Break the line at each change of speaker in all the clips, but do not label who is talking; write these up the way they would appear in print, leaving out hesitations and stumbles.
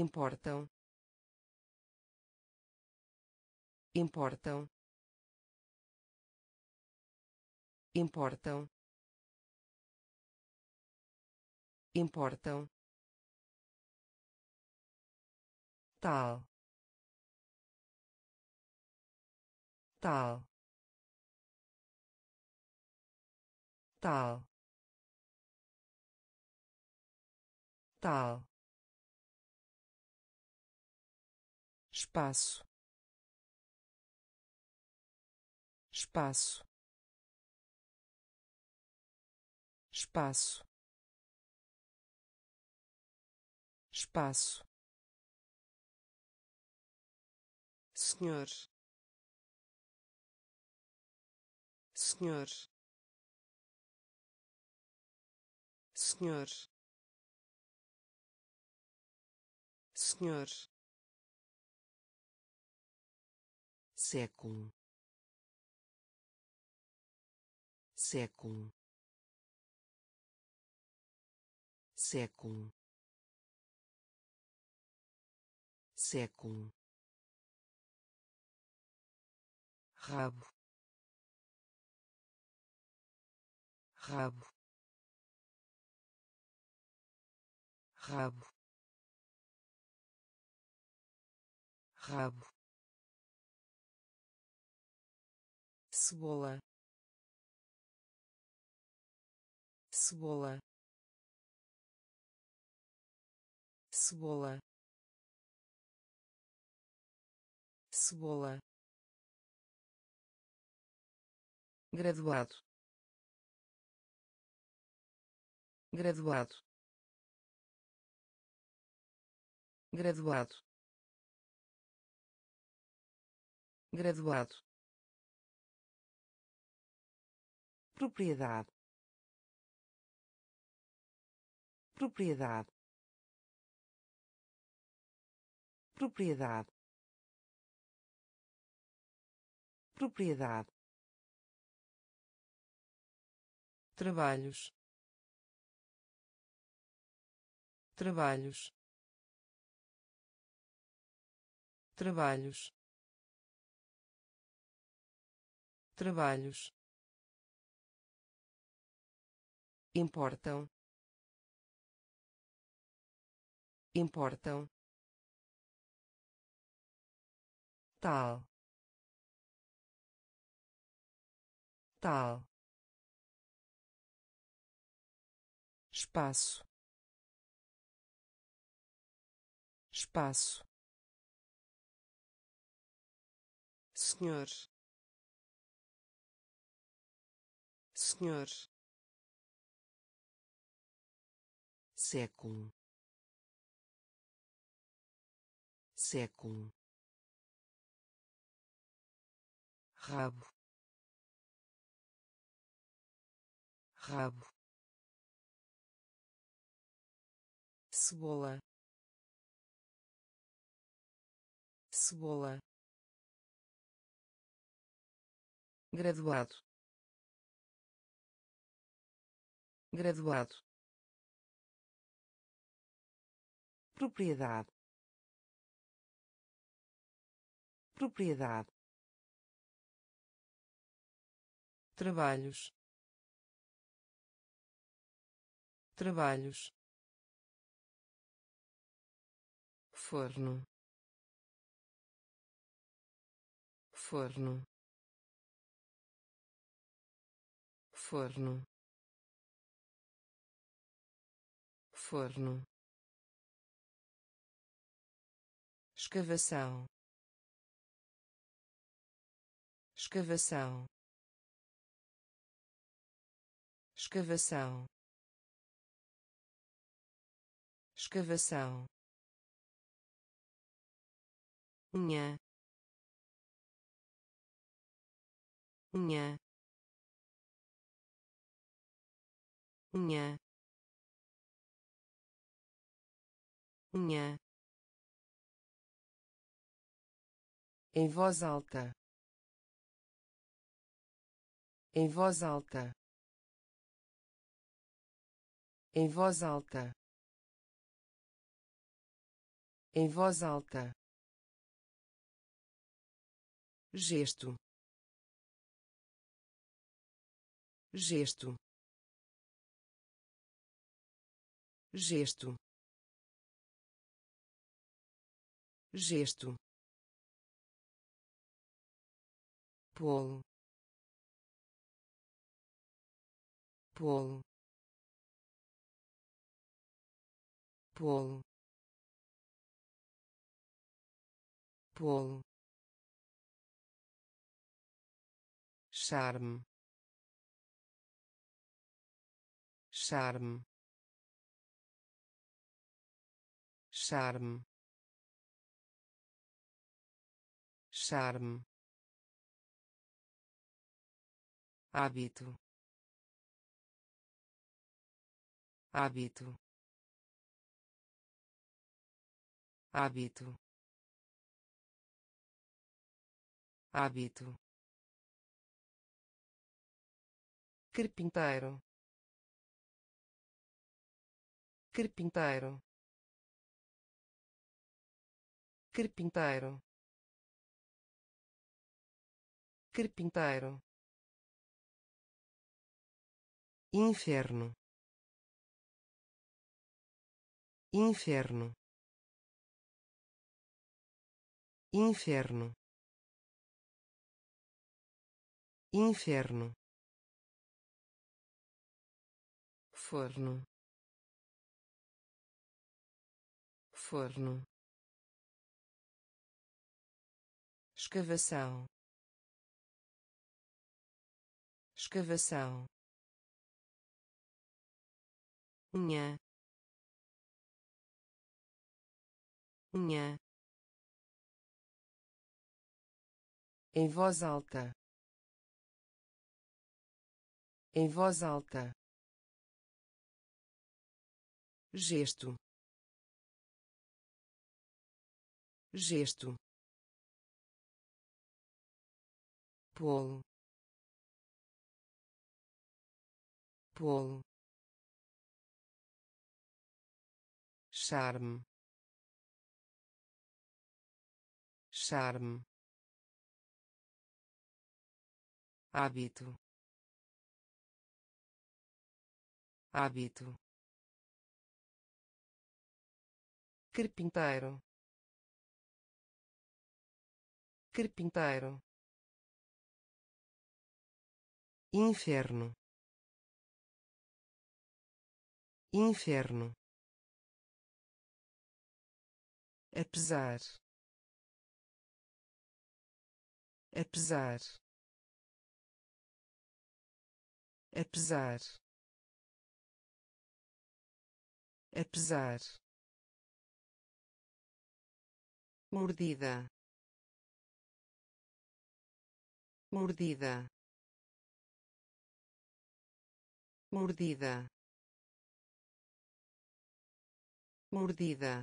importam, importam, importam, importam, tal, tal, tal, tal, espaço, espaço, espaço, espaço, senhor, senhor, senhor, senhor, século, século, século, século, rabo, rabo, rabo, rabo, cebola, cebola, cebola, cebola, graduado, graduado, graduado, graduado, propriedade, propriedade, propriedade, propriedade, trabalhos, trabalhos, trabalhos, trabalhos, importam, importam, tal, tal, espaço, espaço, senhor, senhor, século, século, rabo, rabo, cebola, cebola, graduado, graduado, propriedade, propriedade, trabalhos, trabalhos, forno, forno, forno, forno, escavação, escavação, escavação, escavação, unha, unha, unha, unha, em voz alta, em voz alta, em voz alta, em voz alta, gesto, gesto, gesto, gesto, polo, polo, polo, polo, charme, charme, charme, charme, hábito, hábito, hábito, hábito, carpinteiro, carpinteiro, carpinteiro, carpinteiro, inferno, inferno, inferno, inferno, forno, forno, escavação, escavação, unha, unha, em voz alta, em voz alta, gesto, gesto, polo, polo, charme, charme, hábito, hábito, carpinteiro, carpinteiro, inferno, inferno, apesar, apesar, apesar, apesar, mordida, mordida, mordida, mordida,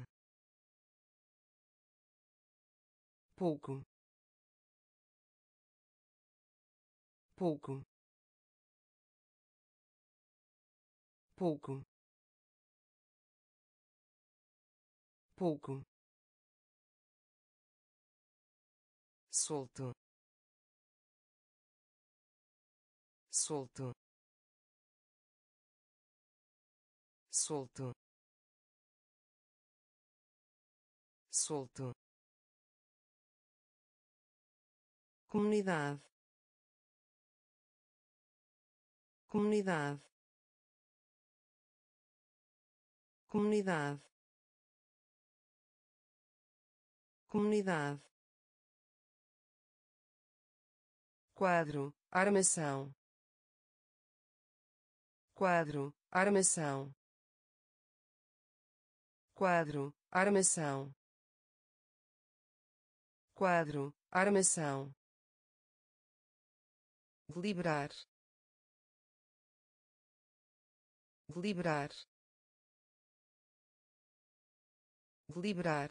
pouco, pouco, pouco, pouco, solto, solto, solto, solto, comunidade, comunidade, comunidade, comunidade, quadro, armação, quadro, armação, quadro, armação, quadro, armação, deliberar, deliberar, deliberar,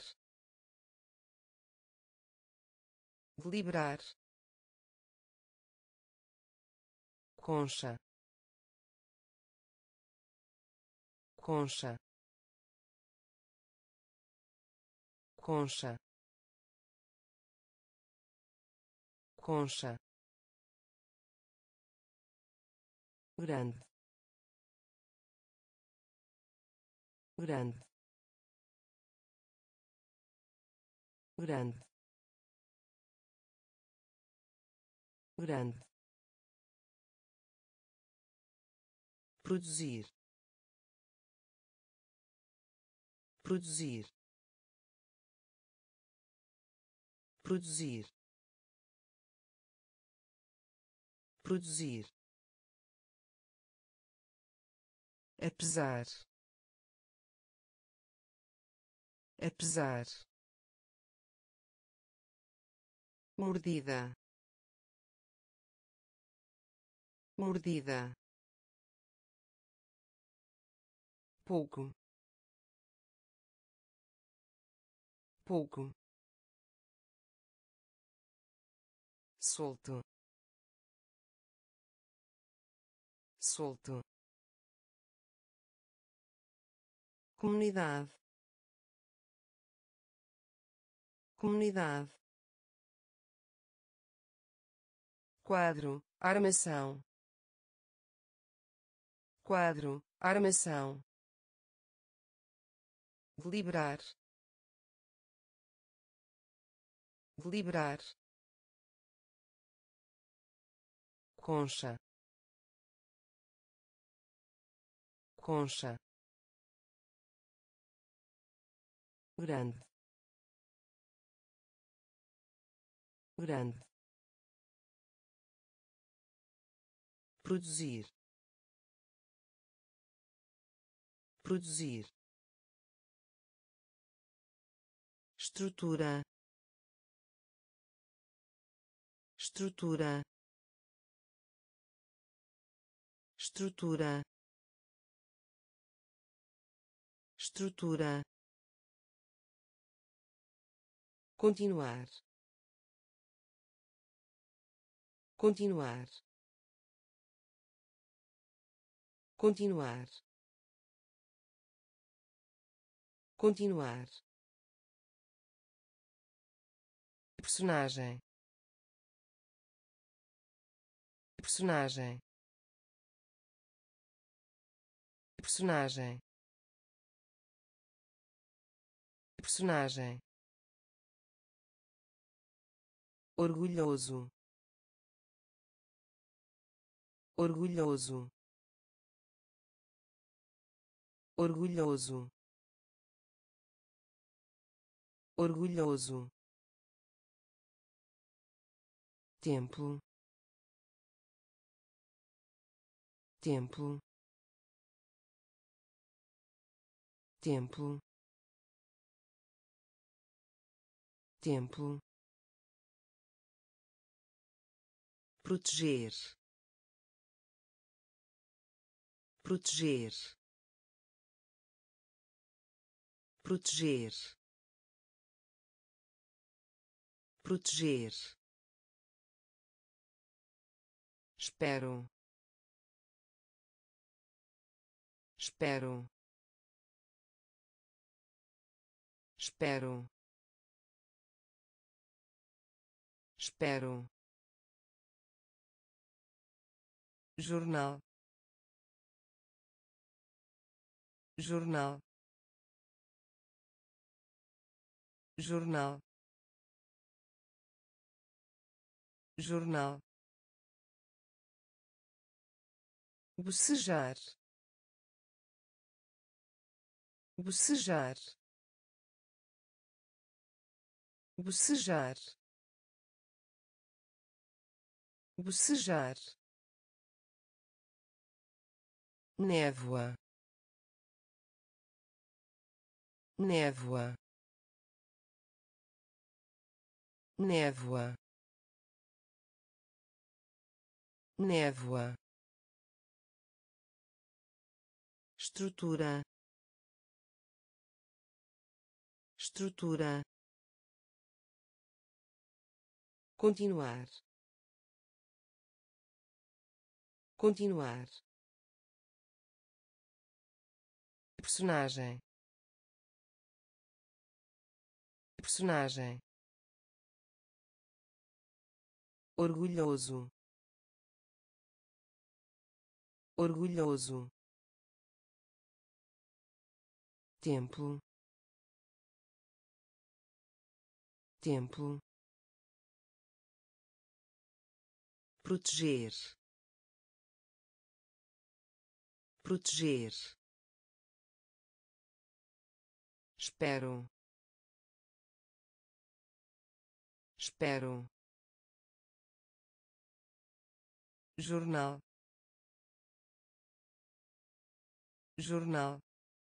deliberar, concha, concha, concha, concha, grande, grande, grande, grande, produzir, produzir, produzir, produzir, apesar, apesar, mordida, mordida, pouco, pouco, solto, solto, comunidade, comunidade, quadro, armação, quadro, armação, deliberar, deliberar, concha, concha, grande, grande, produzir, produzir, estrutura, estrutura, estrutura, estrutura, continuar, continuar, continuar, continuar, personagem, personagem, personagem, personagem, orgulhoso, orgulhoso, orgulhoso, orgulhoso, templo, templo, templo, templo, proteger, proteger, proteger, proteger, espero, espero, espero, espero, jornal, jornal, jornal, jornal, bocejar, bocejar, bocejar, bocejar, névoa, névoa, névoa, névoa, estrutura, estrutura, continuar, continuar, personagem, personagem, orgulhoso, orgulhoso, templo, templo, proteger, proteger, espero, espero, jornal, jornal,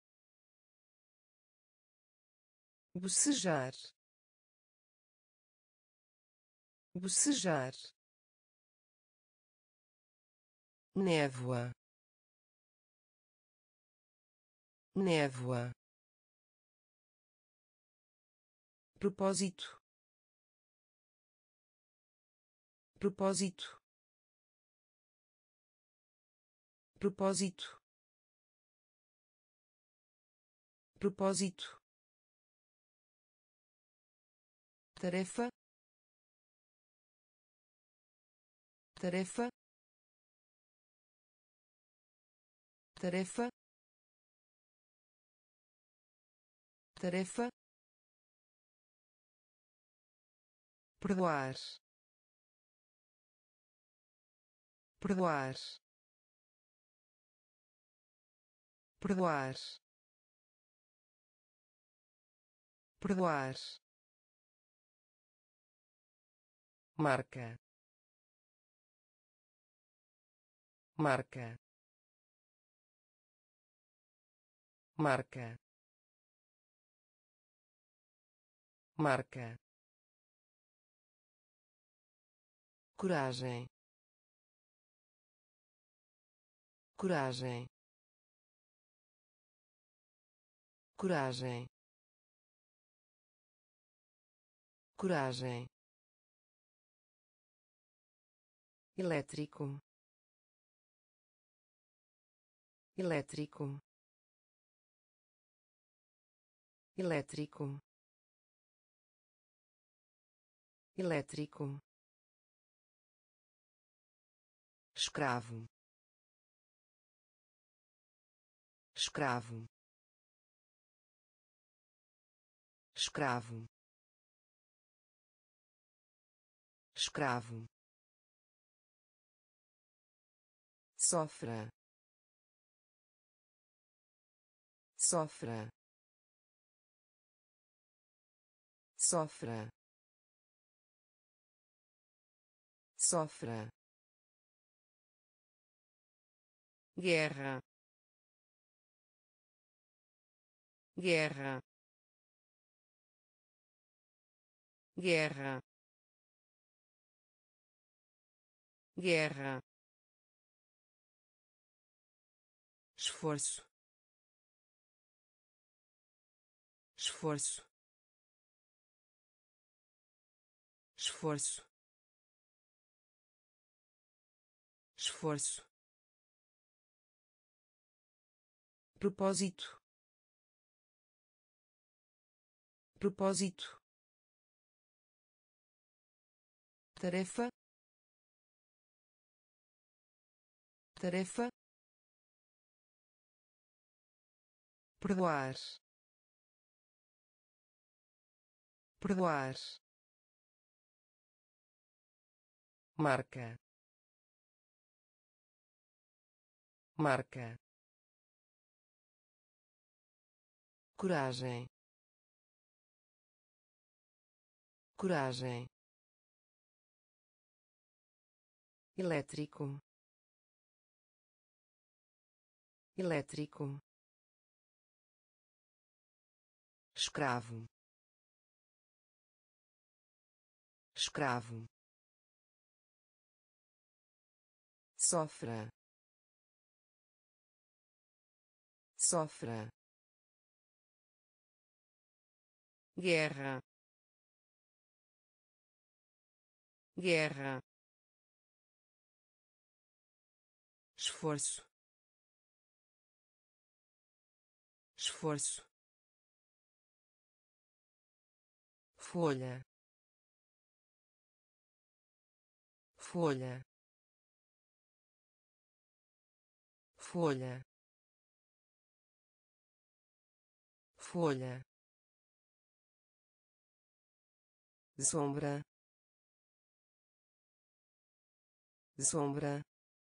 bocejar, bocejar, névoa, névoa, propósito, propósito, propósito, propósito, tarefa, tarefa, tarefa, tarefa, perdoar, perdoar, perdoar, perdoar, marca, marca, marca, marca, coragem, coragem, coragem, coragem, elétrico, elétrico, elétrico, elétrico, escravo, escravo, escravo, escravo, sofra, sofra, sofra, sofra, guerra, guerra, guerra, guerra, esforço, esforço, esforço, esforço, propósito, propósito, tarefa, tarefa, perdoar, perdoar, marca, marca, coragem, coragem, elétrico, elétrico, escravo, escravo, sofra, sofra, guerra, guerra, esforço, esforço, folha, folha, folha, folha, sombra, sombra,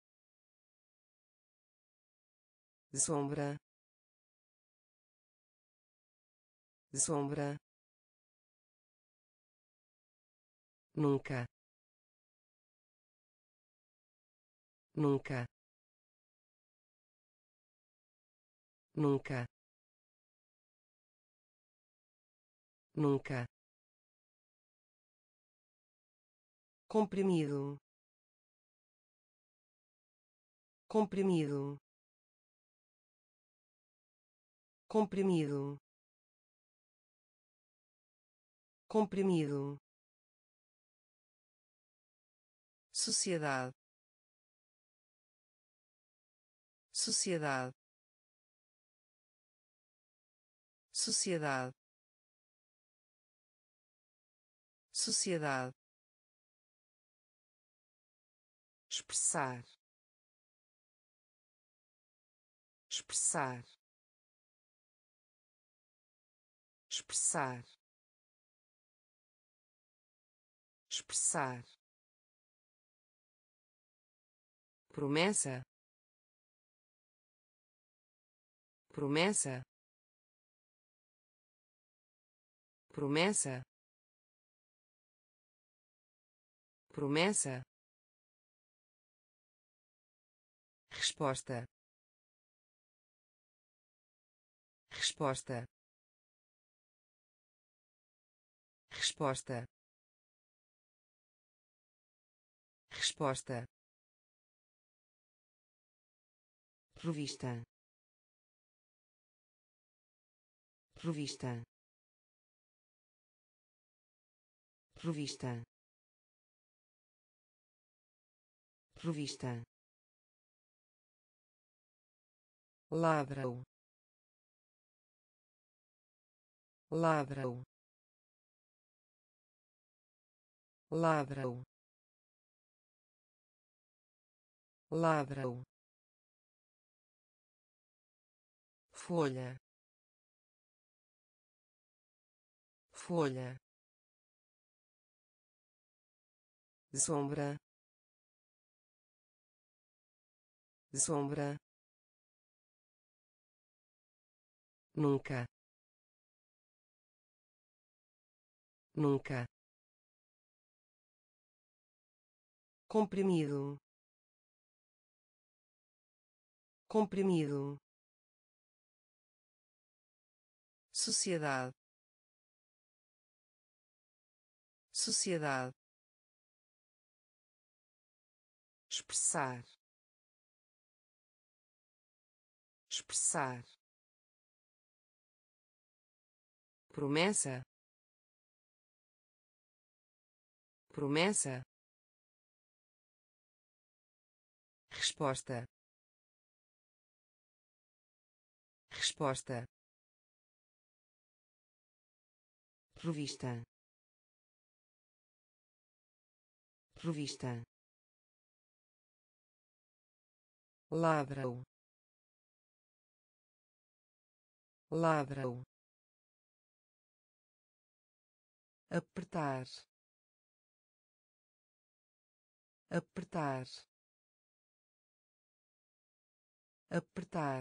sombra, sombra, nunca, nunca, nunca, nunca, comprimido, comprimido, comprimido, comprimido, sociedade, sociedade, sociedade, sociedade, expressar, expressar, expressar, expressar, promessa, promessa, promessa, promessa, resposta, resposta, resposta, resposta, revista, revista, revista, revista, ladrão, ladrão, ladrão, ladrão, folha, folha, sombra, sombra, nunca, nunca, comprimido, comprimido, sociedade, sociedade, expressar, expressar, promessa, promessa, resposta, resposta, revista, revista, ladrão, ladrão, apertar, apertar, apertar,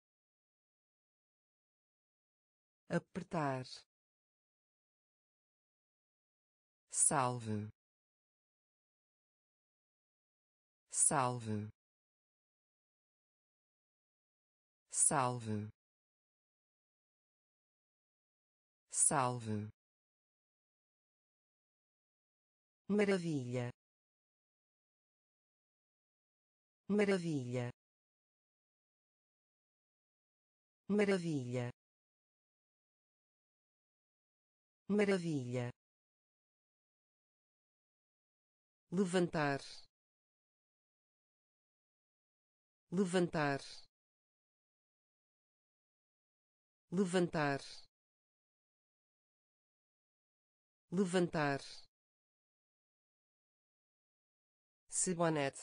apertar, salve, salve, salve, salve, maravilha, maravilha, maravilha, maravilha, levantar, levantar, levantar, levantar, sabonete,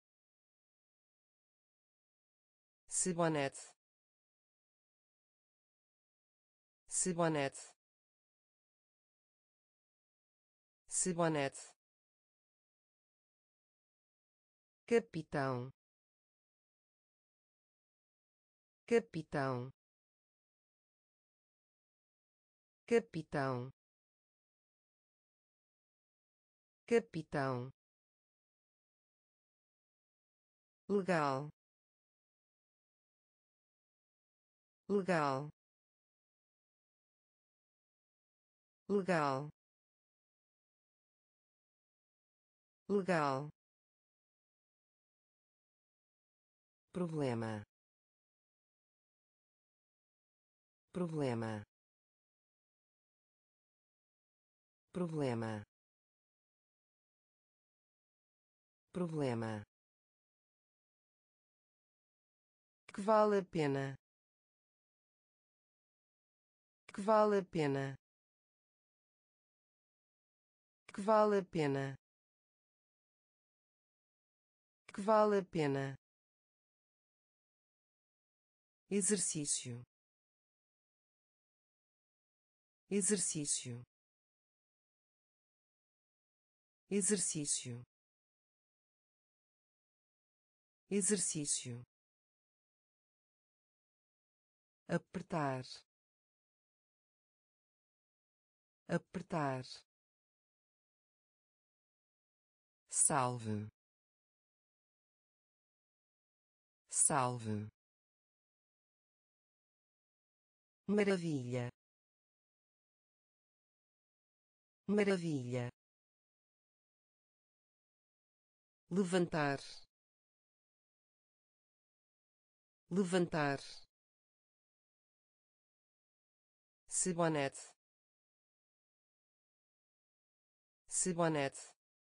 sabonete, sabonete, sabonete, capitão, capitão, capitão, capitão, legal, legal, legal, legal, problema, problema, problema, problema, que vale a pena, que vale a pena, que vale a pena, que vale a pena, exercício, exercício, exercício, exercício, apertar, apertar, salve, salve, maravilha, maravilha, levantar, levantar, sabonete, sabonete,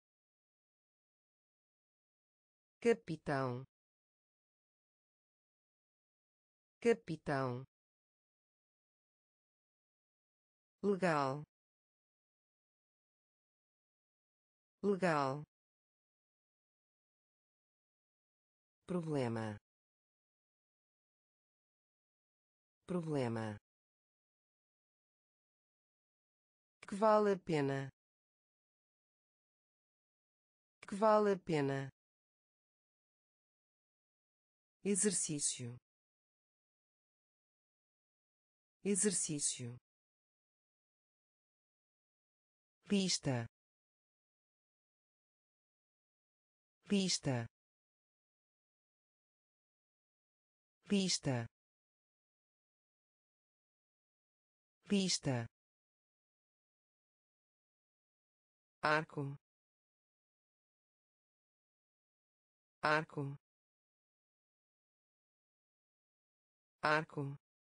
capitão, capitão, legal, legal, problema, problema, que vale a pena, que vale a pena, exercício, exercício, lista, lista, lista, lista, arco, arco, arco,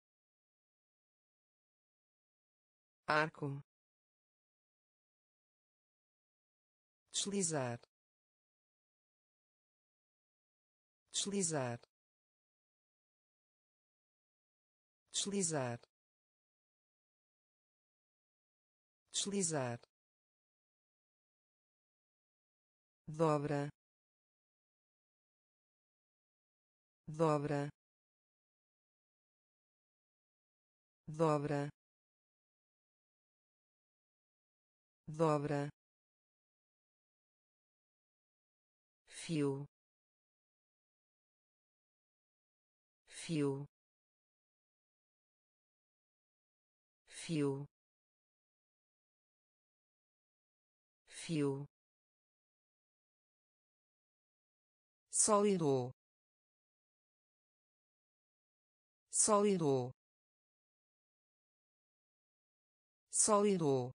arco, deslizar, deslizar, deslizar, deslizar, dobra, dobra, dobra, dobra, fio, fio, fio, fio, sólido, sólido, sólido,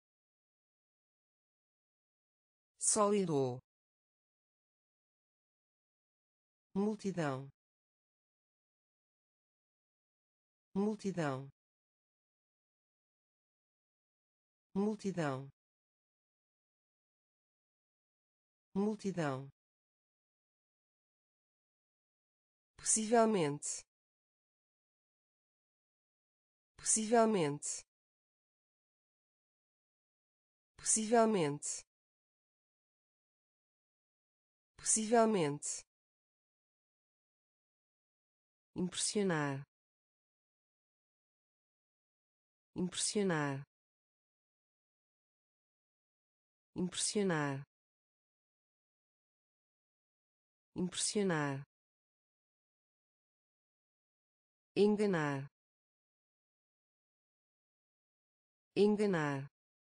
sólido, multidão, multidão, multidão, multidão, possivelmente, possivelmente, possivelmente, possivelmente, impressionar, impressionar, impressionar, impressionar, enganar, enganar,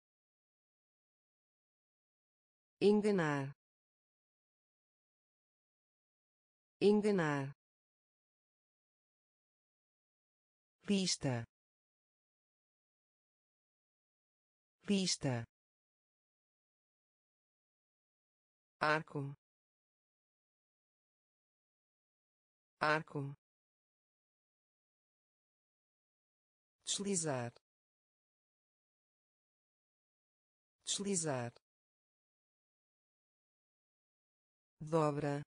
enganar, enganar, lista, lista, arco, arco, deslizar, deslizar, dobra,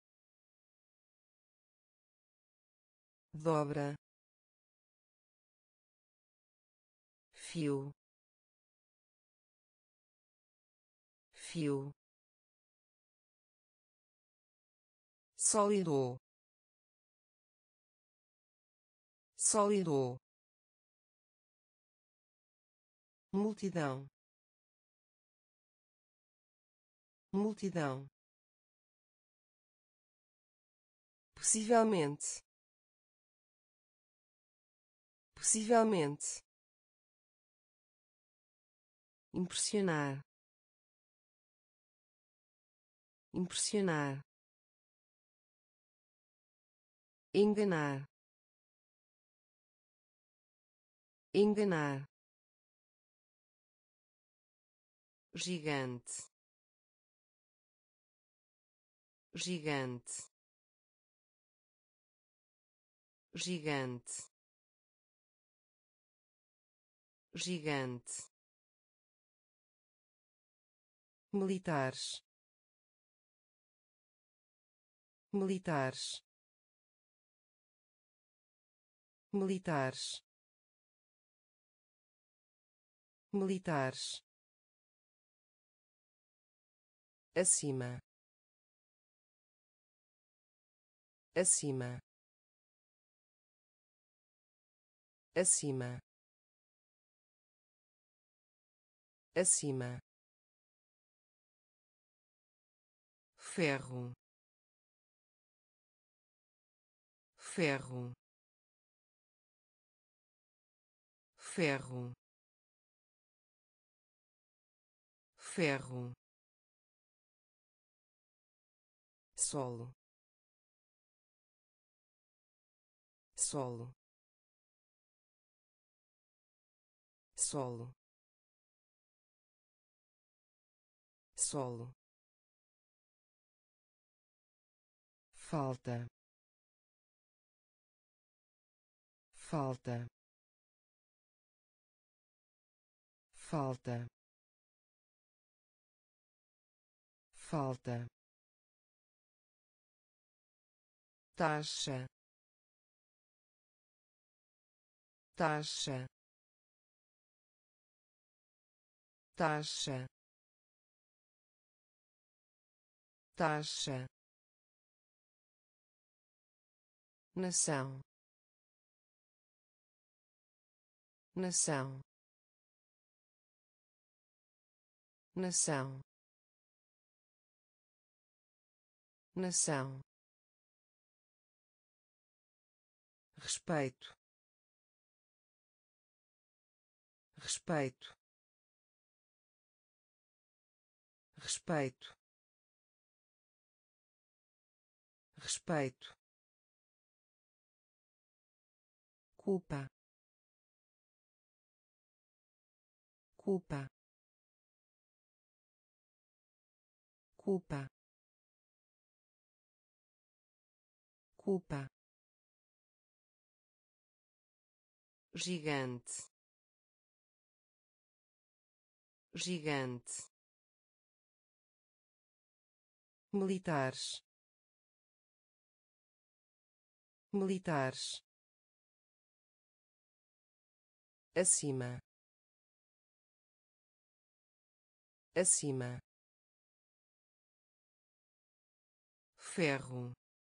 dobra, fio, fio, sólido, sólido, multidão, multidão, possivelmente, possivelmente, impressionar, impressionar, enganar, enganar, gigante, gigante, gigante, gigante, militares, militares, militares, militares, acima, acima, acima, acima, ferro, ferro, ferro, ferro, solo, solo, solo, solo, falta, falta, falta, falta, taxa, taxa, taxa, taxa, nação, nação, nação, nação, respeito, respeito, respeito, respeito, culpa, culpa, culpa, culpa, gigante, gigante, militares, militares, acima, acima, ferro,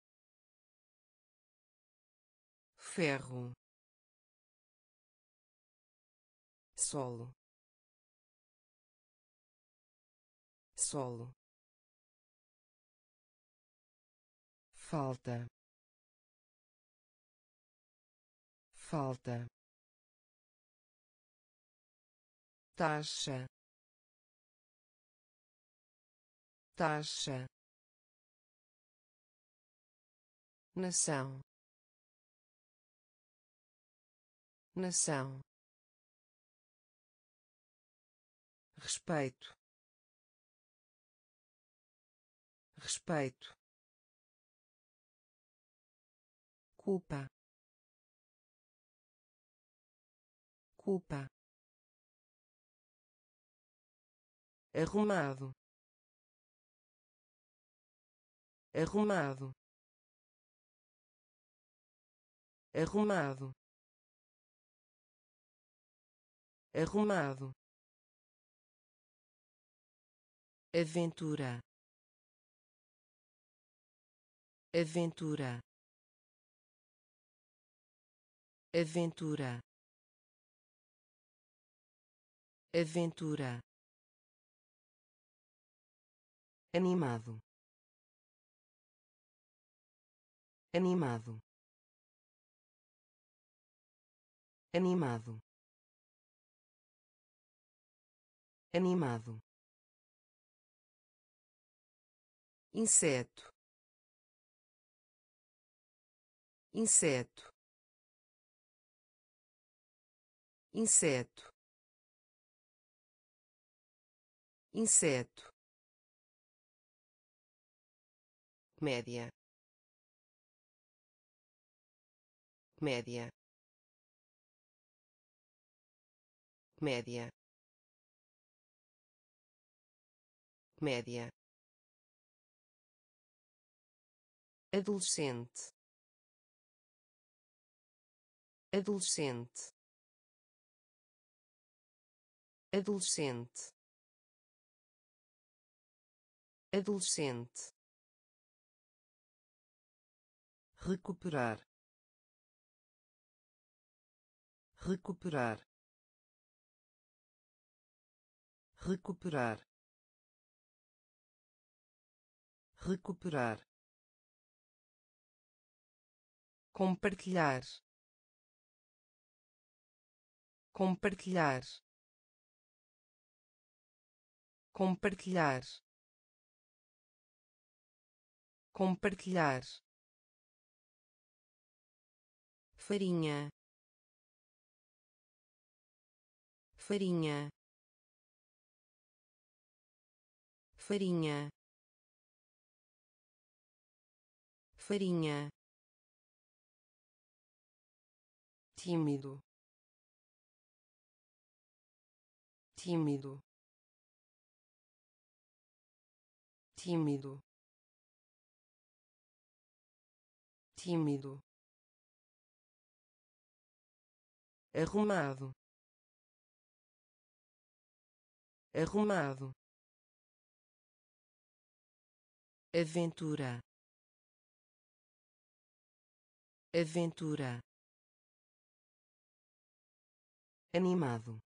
ferro, solo, solo, falta, falta, taxa, taxa, nação, nação, respeito, respeito, culpa, culpa, arrumado, arrumado, arrumado, arrumado, aventura, aventura, aventura, aventura, animado, animado, animado, animado, inseto, inseto, inseto, inseto, média, média, média, média, adolescente, adolescente, adolescente, adolescente, recuperar, recuperar, recuperar, recuperar, compartilhar, compartilhar, compartilhar, compartilhar, farinha, farinha, farinha, farinha, tímido, tímido, tímido, tímido, arrumado, arrumado, aventura, aventura, animado,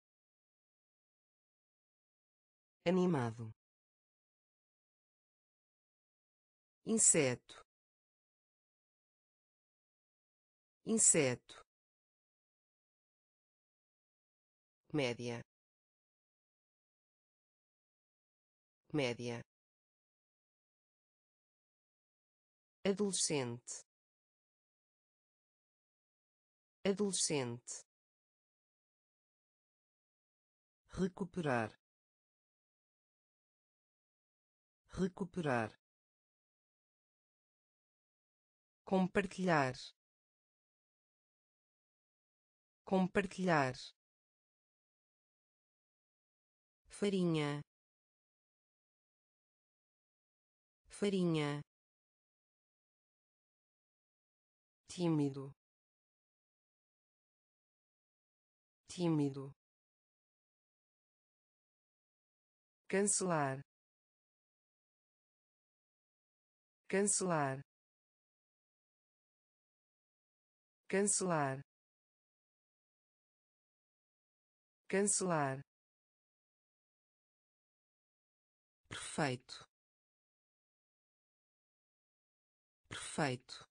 animado, inseto, inseto, média, média, adolescente, adolescente, recuperar, recuperar, compartilhar, compartilhar, farinha, farinha, tímido, tímido, cancelar, cancelar, cancelar, cancelar, perfeito, perfeito,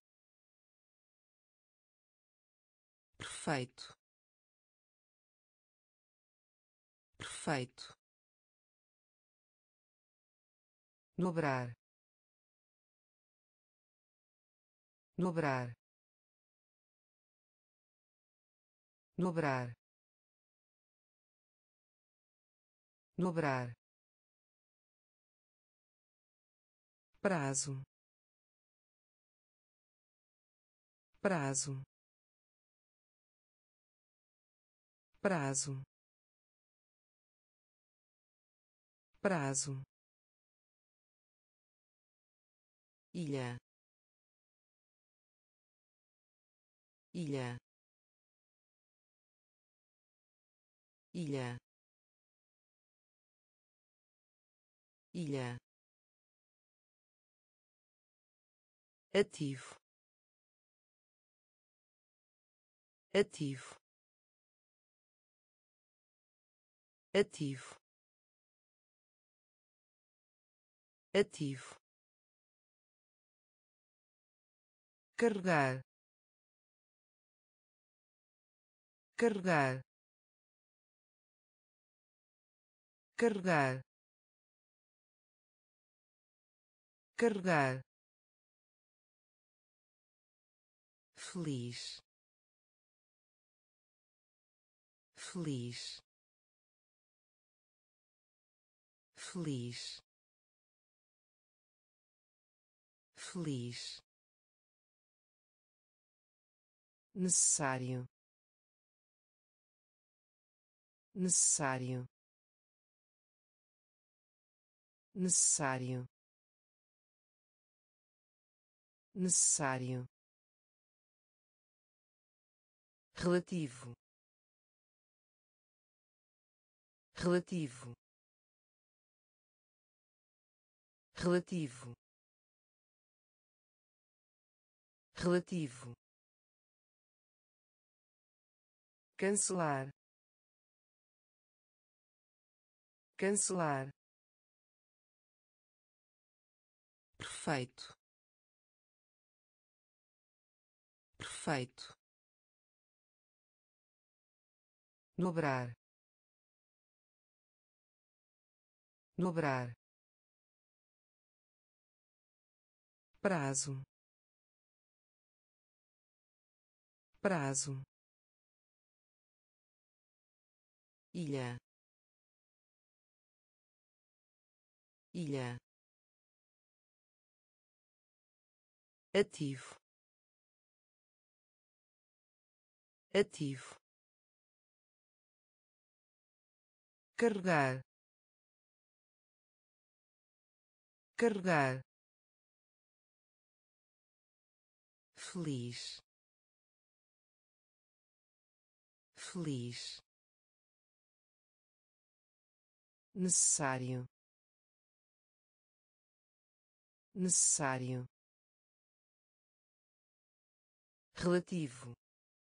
perfeito, perfeito, dobrar, dobrar, dobrar, dobrar, prazo, prazo, prazo, prazo, ilha, ilha, ilha, ilha, ativo, ativo, ativo, ativo, carregar, carregar, carregar, carregar, feliz, feliz, feliz, feliz, necessário, necessário, necessário, necessário, relativo, relativo, relativo, relativo, cancelar, cancelar, perfeito, perfeito, dobrar, dobrar, prazo, prazo, ilha, ilha, ativo, ativo, carregar, carregar, feliz, feliz, necessário, necessário, relativo,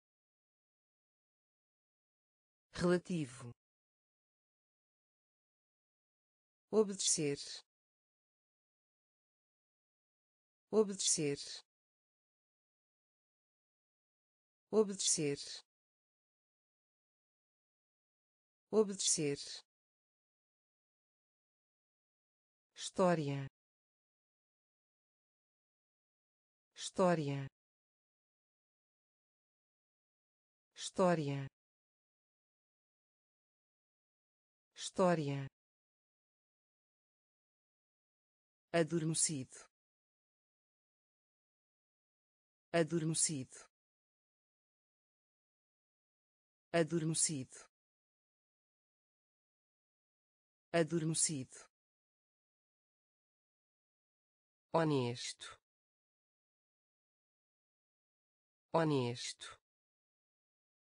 relativo, obedecer, obedecer, obedecer, obedecer, história, história, história, história, adormecido, adormecido, adormecido, adormecido, honesto, honesto,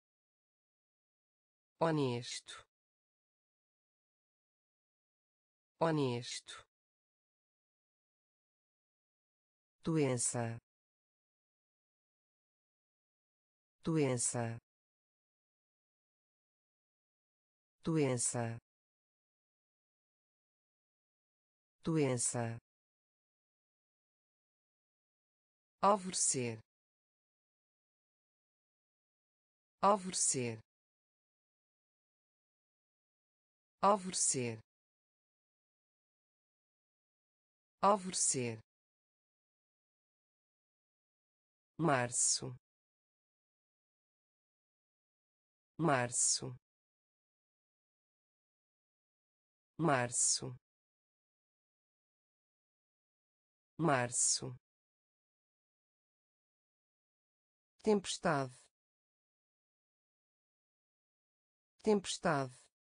honesto, honesto, doença, doença, doença, doença, alvorecer, alvorecer, alvorecer, alvorecer, março, março, março, março, tempestade, tempestade,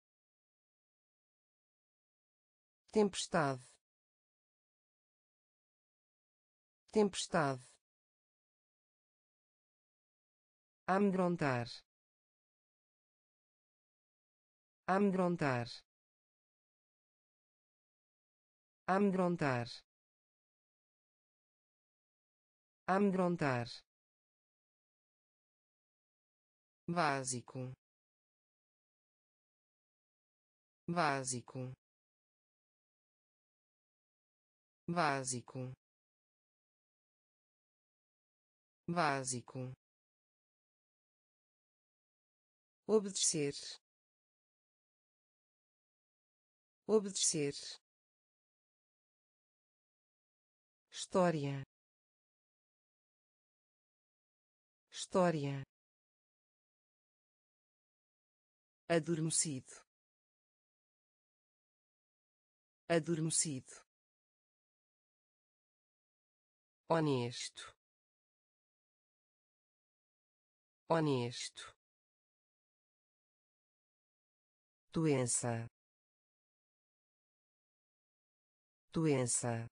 tempestade, tempestade, amedrontar, amedrontar, amedrontar, amedrontar, básico, básico, básico, básico, obedecer, obedecer, história, história, adormecido, adormecido, honesto, honesto, doença, doença,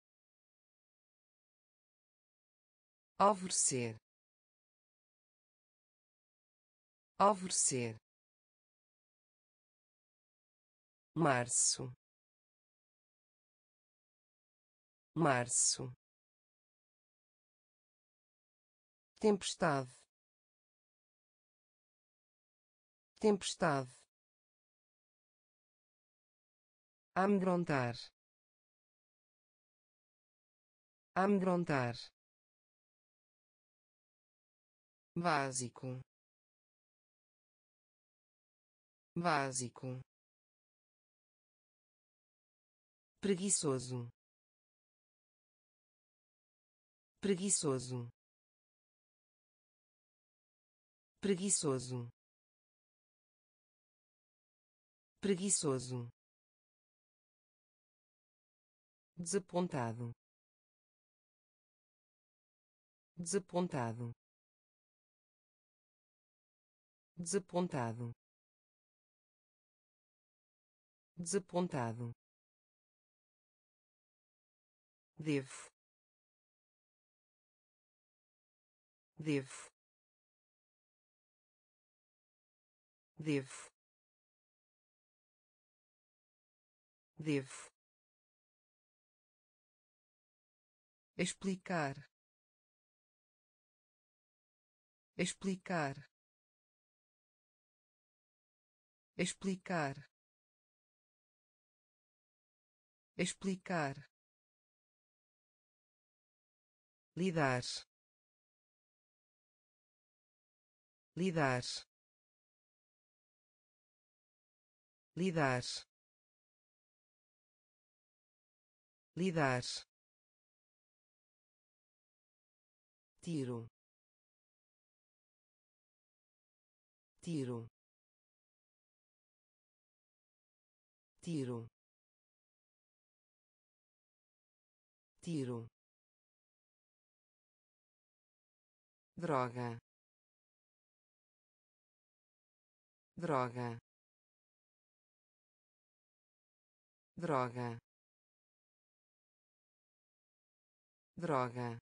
alvorecer, alvorecer, março, março, tempestade, tempestade, amedrontar, amedrontar, básico, básico, preguiçoso, preguiçoso, preguiçoso, preguiçoso, desapontado, desapontado, desapontado, desapontado, devo, devo, devo, devo, explicar, explicar, explicar, explicar, lidar, lidar, lidar, lidar, tiro, tiro, tiro, tiro, droga, droga, droga, droga,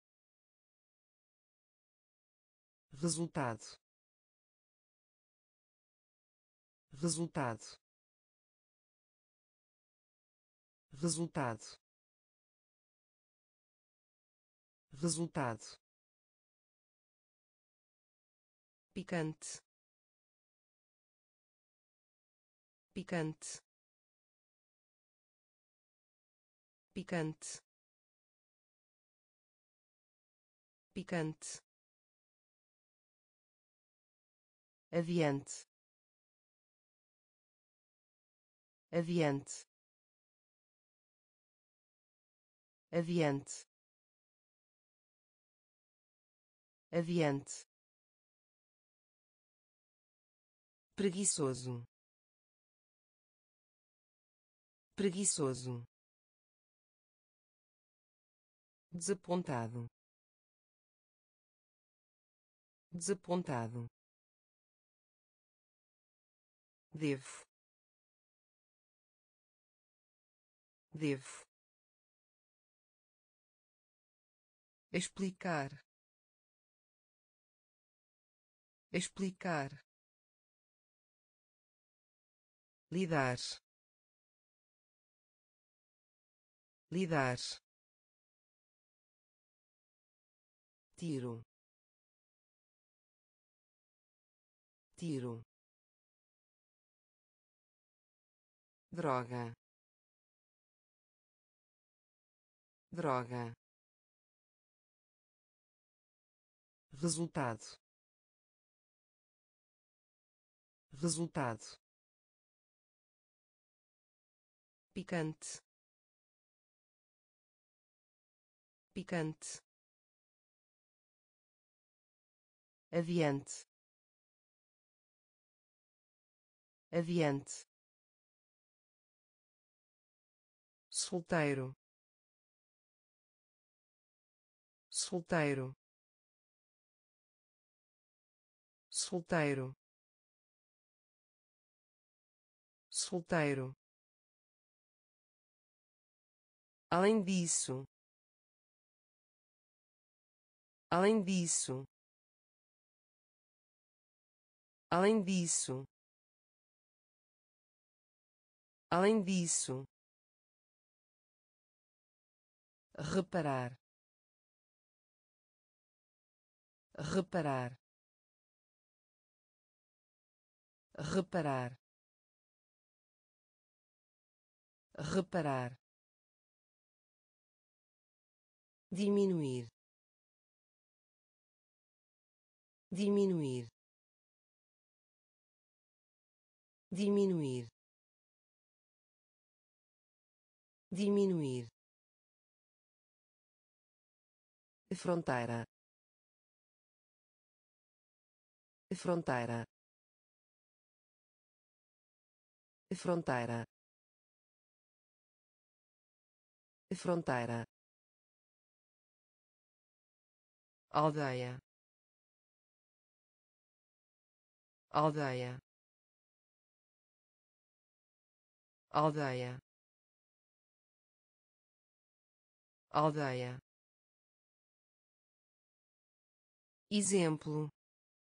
resultado, resultado, resultado, resultado, picante, picante, picante, picante, adiante, adiante, adiante, adiante, preguiçoso, preguiçoso, desapontado, desapontado, devo, devo, explicar, explicar, lidar, lidar, tiro, tiro, droga, droga, resultado, resultado, picante, picante, adiante, adiante, solteiro, solteiro, solteiro, solteiro. Além disso, além disso, além disso, além disso, reparar, reparar, reparar, reparar, diminuir, diminuir, diminuir, diminuir, fronteira, fronteira, fronteira, fronteira, aldeia, aldeia, aldeia, aldeia, exemplo,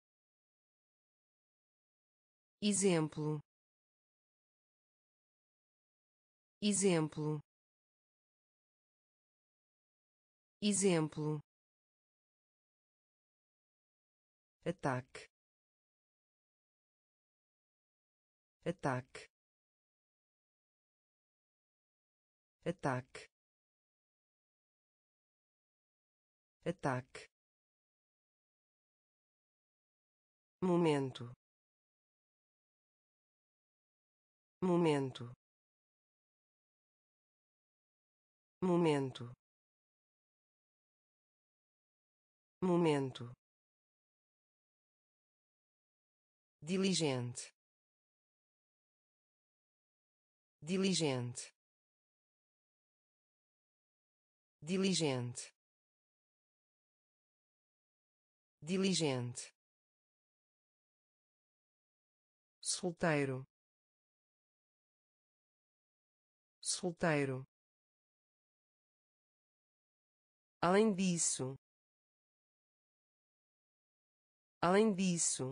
exemplo, exemplo, exemplo, ataque, ataque, ataque, ataque, momento, momento, momento, momento, diligente, diligente, diligente, diligente, solteiro, solteiro. Além disso, além disso,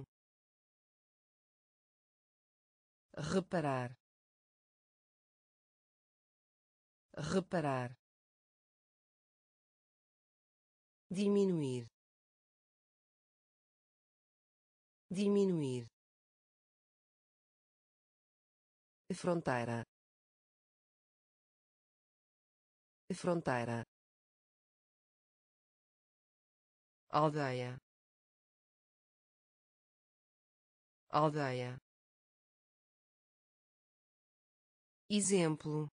reparar, reparar, diminuir, diminuir, fronteira, fronteira, aldeia, aldeia, exemplo,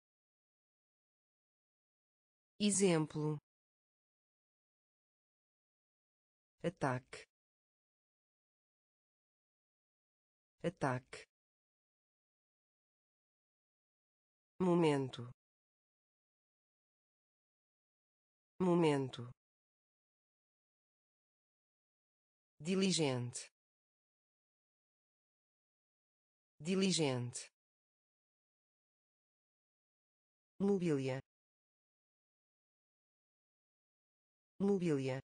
exemplo, ataque, ataque, momento, momento, diligente, diligente, mobília, mobília,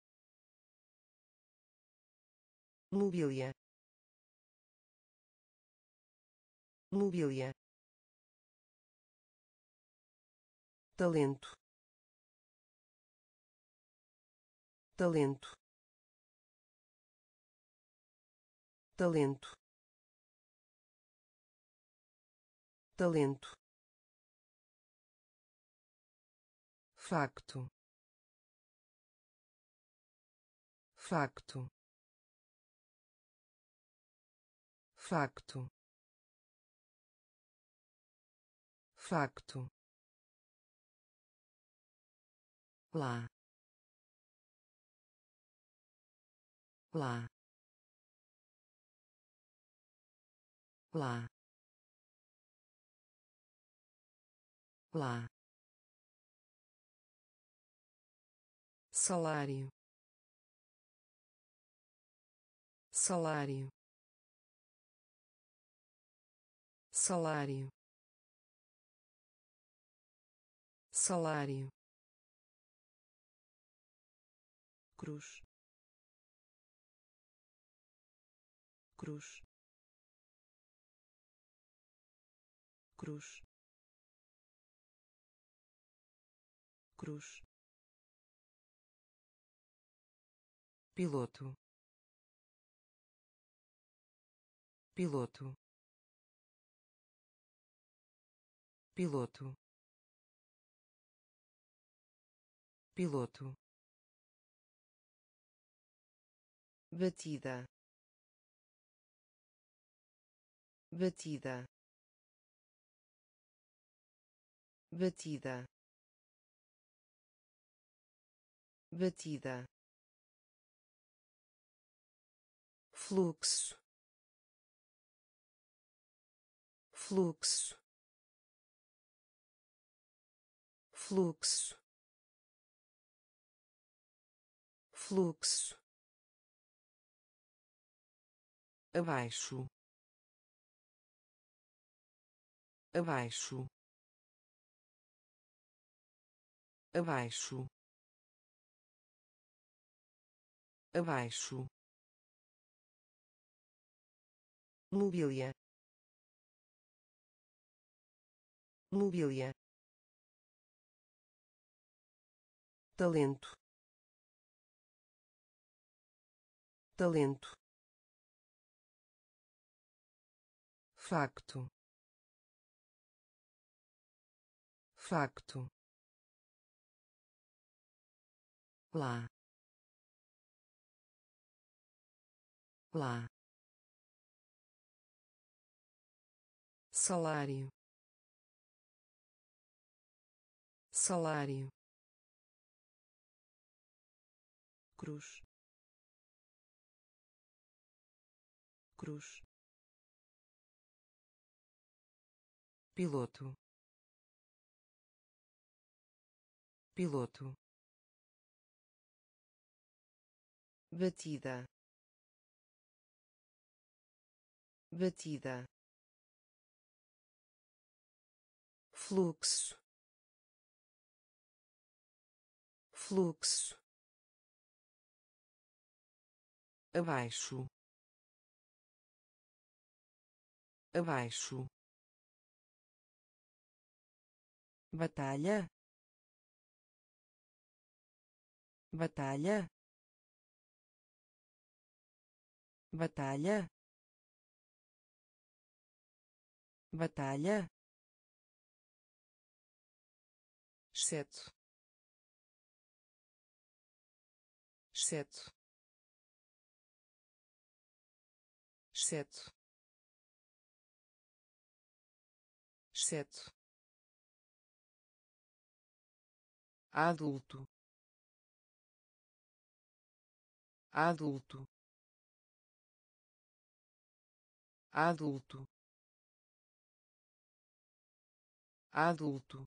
mobília, mobília, talento, talento, talento, talento, facto, facto, facto, facto, lá, lá, lá, lá, salário, salário, salário, salário, cruz, cruz, cruz, cruz, piloto, piloto, piloto, piloto, batida, batida, batida, batida, fluxo, fluxo, fluxo, fluxo, abaixo, abaixo, abaixo, abaixo, mobília, mobília, talento, talento, facto, facto, lá, lá, salário, salário, cruz, cruz, piloto, piloto, batida, batida, fluxo, fluxo, abaixo, abaixo, batalha, batalha, batalha, batalha, exceto, exceto, exceto, exceto, adulto, adulto, adulto, adulto,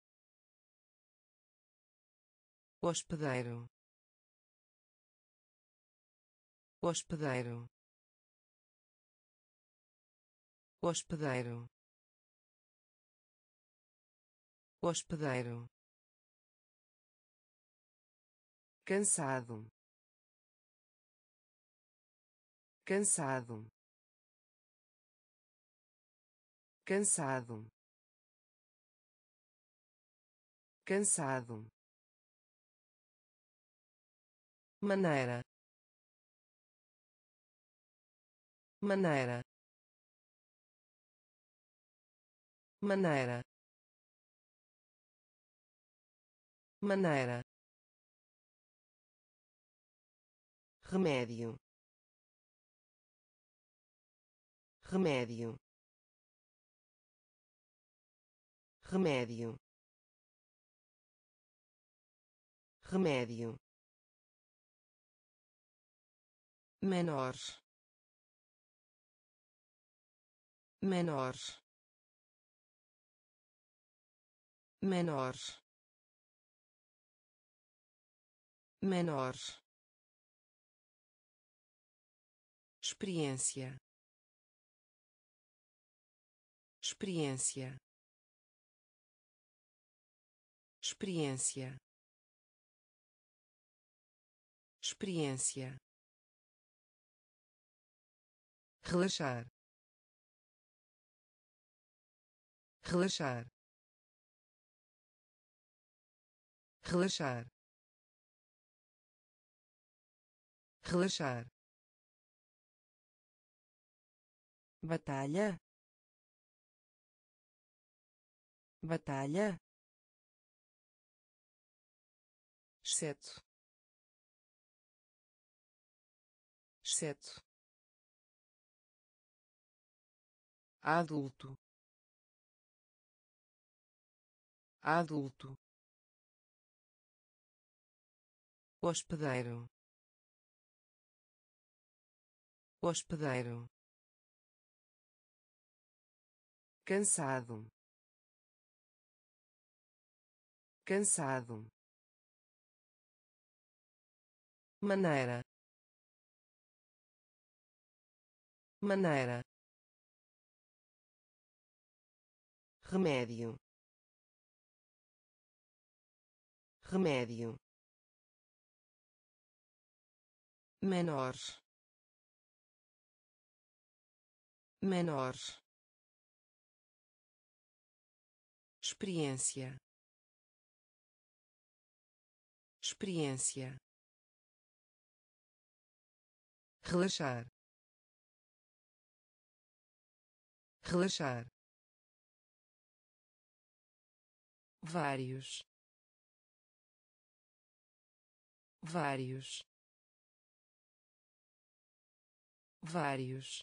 hospedeiro, hospedeiro, hospedeiro, hospedeiro, cansado, cansado, cansado, cansado, maneira, maneira, maneira, maneira, remédio, remédio, remédio, remédio, menor, menor, menor, menor, experiência, experiência, experiência, experiência, relaxar, relaxar, relaxar, relaxar, batalha, batalha, exceto, exceto, adulto, adulto, hospedeiro, hospedeiro, cansado, cansado, maneira, maneira, remédio, remédio, menor, menor, experiência, experiência, relaxar, relaxar, vários, vários, vários,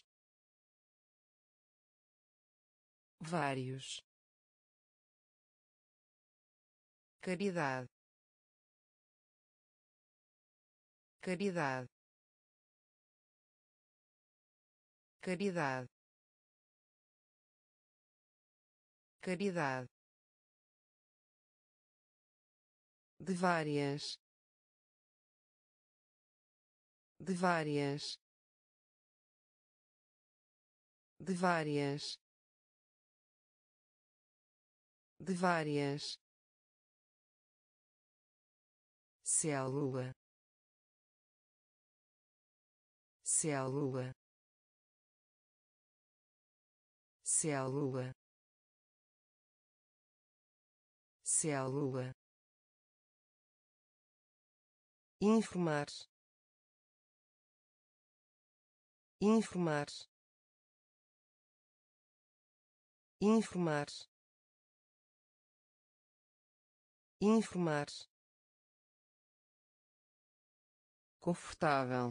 vários, caridade, caridade, caridade, caridade, de várias, de várias, de várias, de várias, célula, célula, célula, célula, informar, informar, informar, informar, confortável,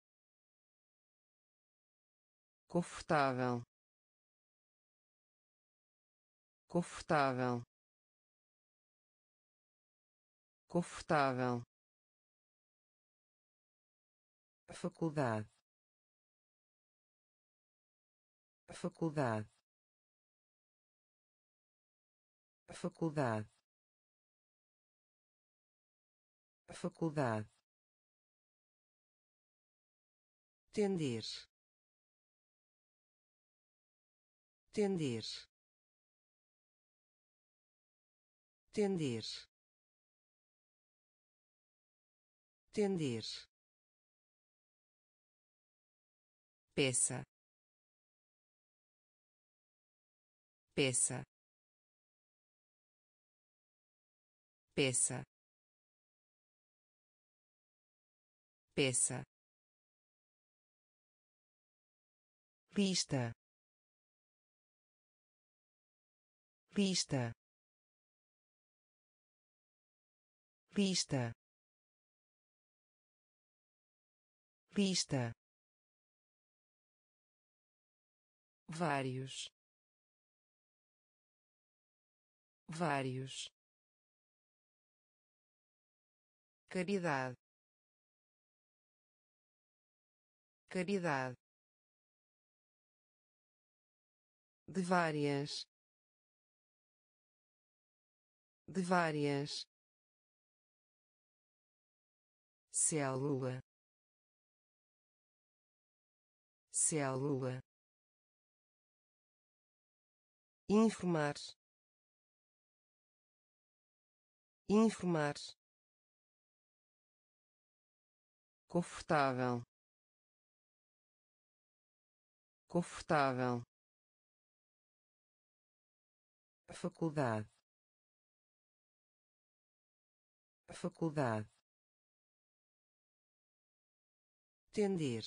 confortável, confortável, confortável, faculdade, faculdade, faculdade, faculdade, tender, tender, tender, tender, peça, peça, peça, peça, lista, lista, lista, lista, vários, vários, caridade, caridade, de várias, célula, célula, informar, informar, confortável, confortável, faculdade, faculdade, tender,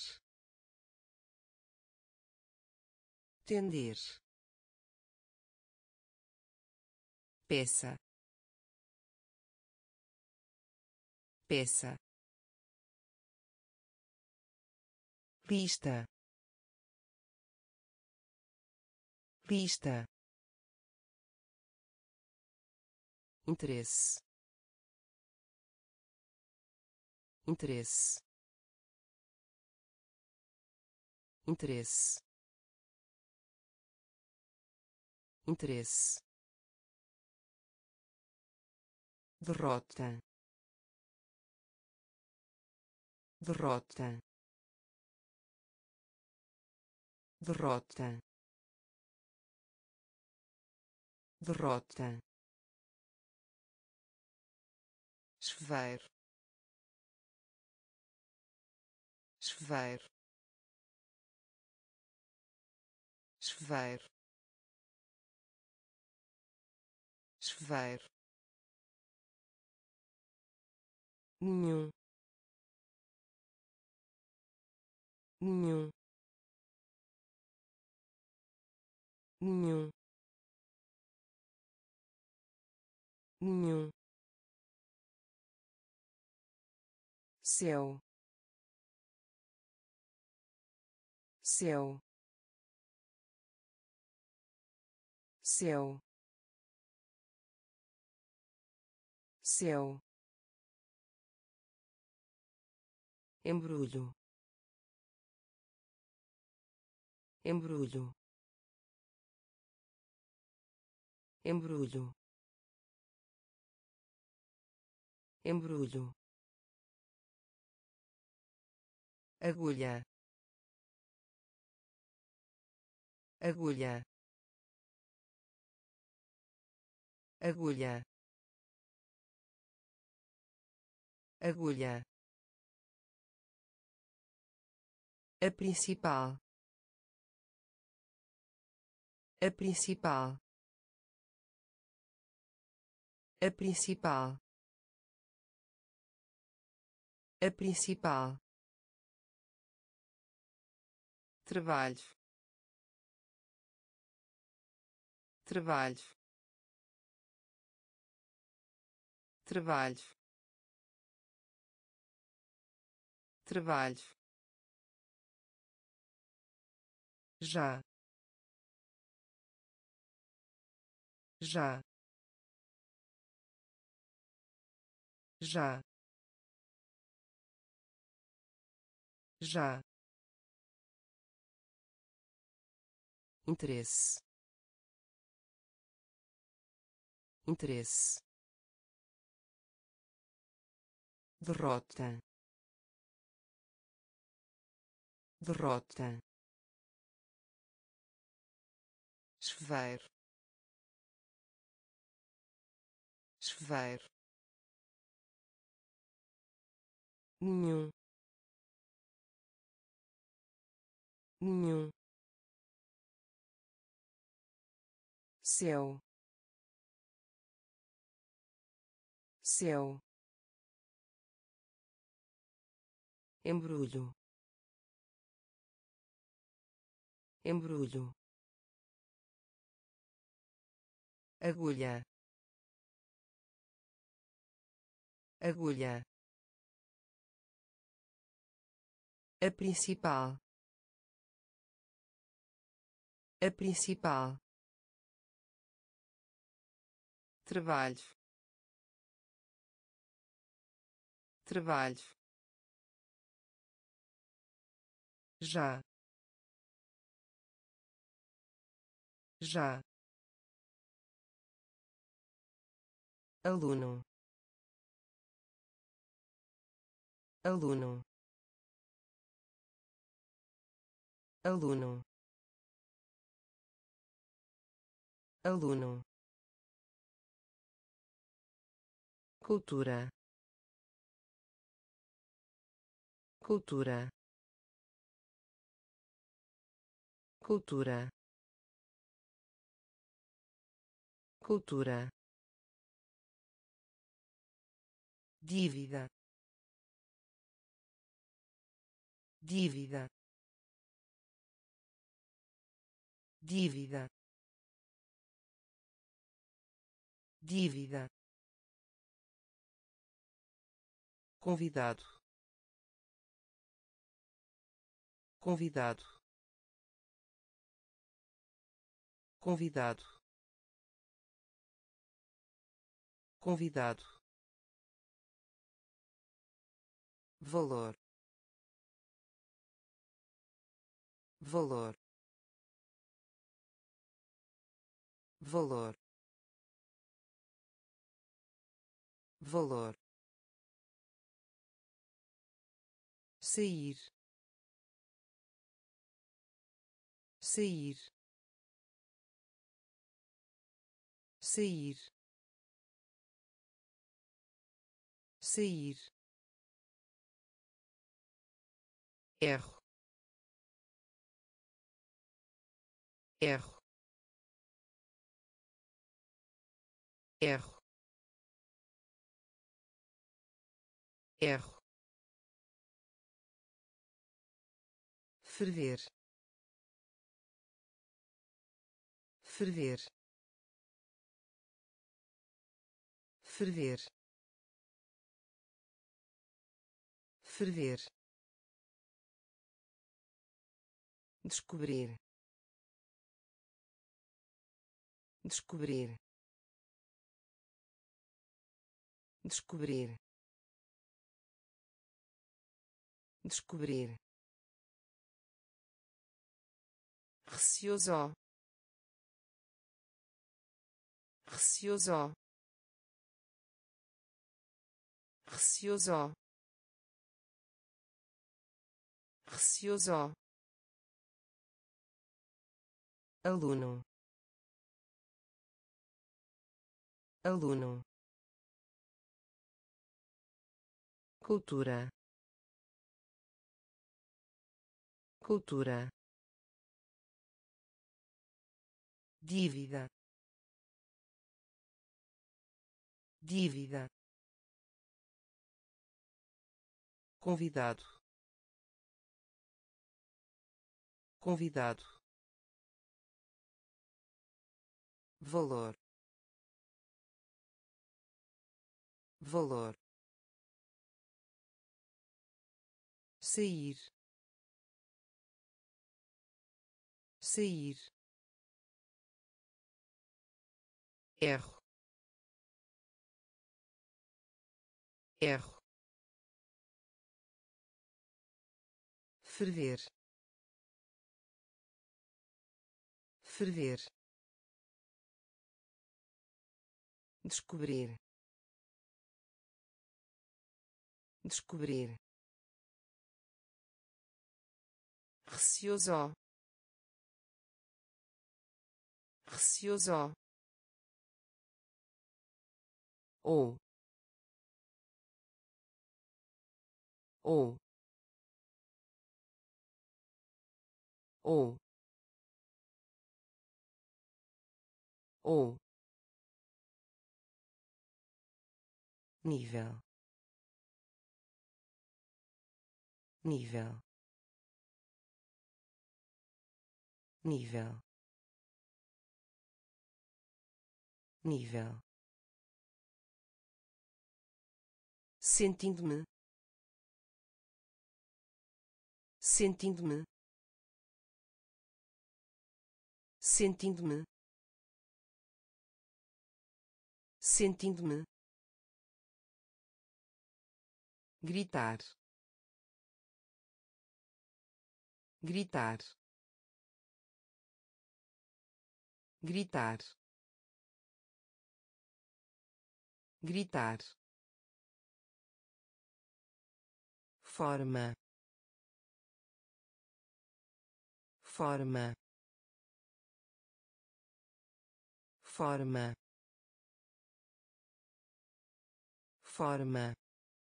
tender, peça, peça, lista, lista, interesse, interesse, interesse, interesse, derrota, derrota, derrota, derrota, chuveiro, chuveiro, chuveiro, chuveiro, nenhum, nenhum, nenhum, nenhum, céu, céu, céu, céu, embrulho, embrulho, embrulho, embrulho, agulha, agulha, agulha, agulha, a principal, a principal, A principal. A principal. Trabalho. Trabalho. Trabalho. Trabalho. Já. Já. Já. Já. Interesse. Interesse. Derrota. Derrota. Chuveiro. Chuveiro. Nenhum. Nenhum. Céu. Céu. Embrulho. Embrulho. Agulha. Agulha. A principal. A principal. Trabalho. Trabalho. Já. Já. Aluno. Aluno. Aluno. Aluno. Cultura. Cultura. Cultura. Cultura. Dívida. Dívida. Dívida. Dívida. Convidado. Convidado. Convidado. Convidado. Valor. Valor. Valor. Valor. Sair. Sair. Sair. Sair. Erro. Erro. Erro. Erro. Ferver. Ferver. Ferver. Ferver. Descobrir. Descobrir. Descobrir. Descobrir. Receoso. Receoso. Receoso. Receoso. Aluno. Aluno. Cultura. Cultura. Dívida. dívida, convidado, convidado, valor, valor, sair, sair, erro, erro, ferver, ferver, descobrir, descobrir, receoso, receoso, ou ou ou ou nível, nível, nível, nível, sentindo-me, sentindo-me, sentindo-me, sentindo-me, gritar, gritar, gritar, gritar, forma, forma, forma, forma,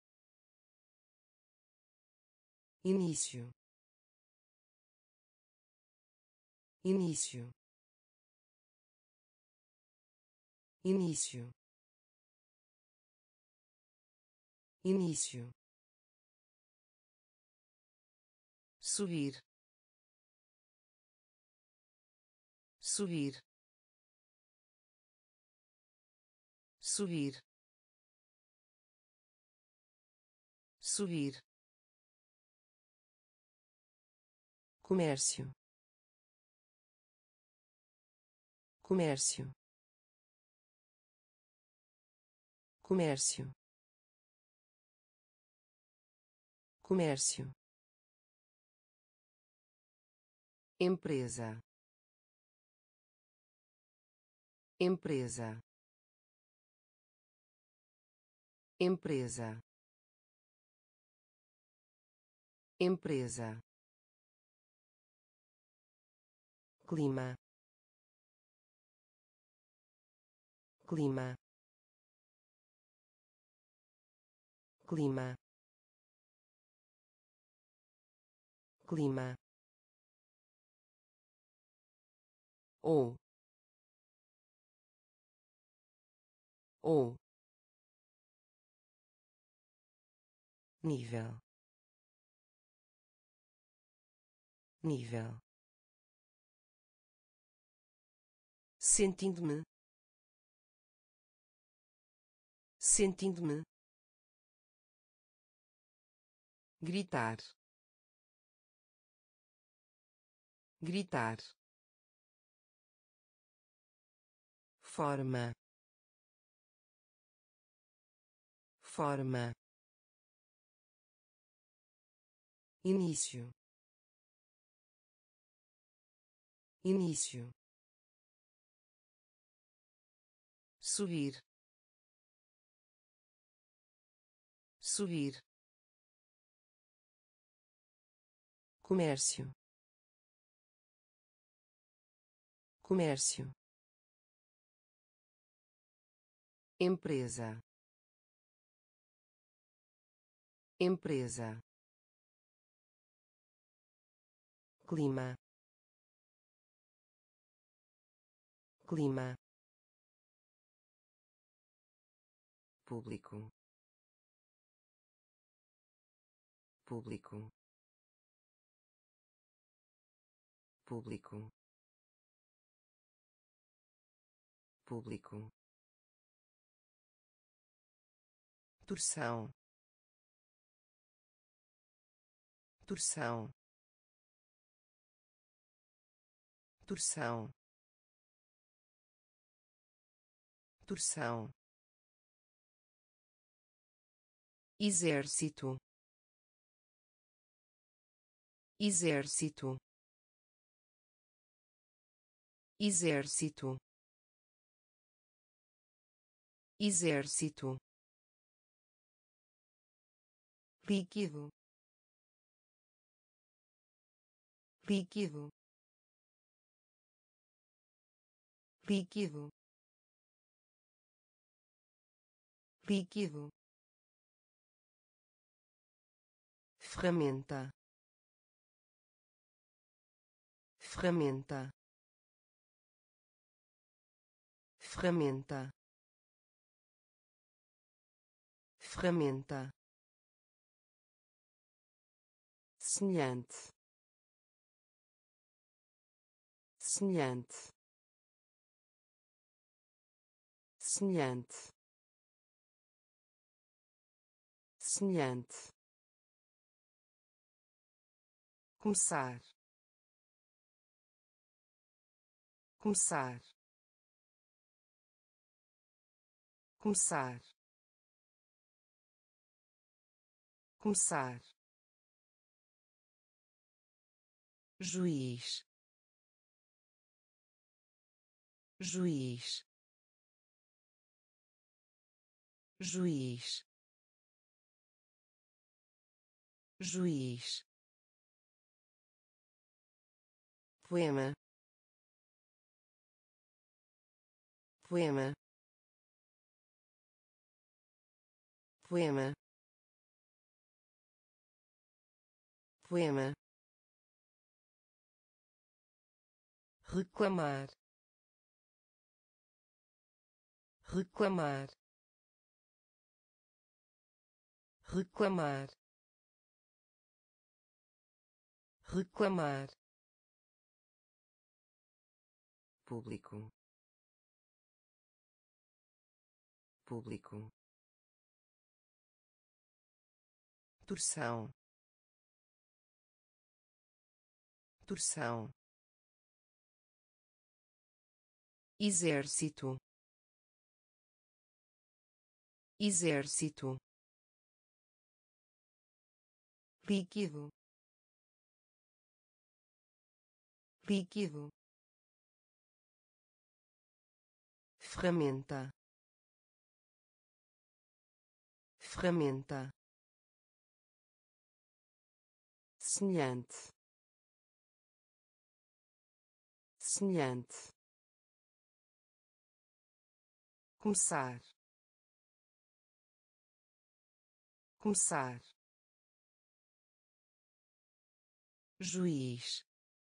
início, início, início, início, subir, subir, subir, subir, comércio, comércio, comércio, comércio, empresa, empresa, empresa, empresa, clima, clima, clima, clima, ou ou nível, nível, sentindo-me, sentindo-me, gritar, gritar, forma, forma, início, início, subir, subir, comércio, comércio, empresa, empresa, clima, clima, público, público, público, público, torção, torção, torção, torção, exército, exército, exército, exército, líquido, líquido, líquido, líquido, ferramenta, ferramenta, ferramenta, ferramenta, semelhante, semelhante, semelhante, semelhante, começar, começar, começar, começar, juiz, juiz, juiz, juiz, poema, poema, poema, poema, reclamar, reclamar, reclamar, reclamar, público, público, torção, torção, exército, exército, líquido, líquido, ferramenta, ferramenta, semelhante, semelhante, começar, começar, juiz,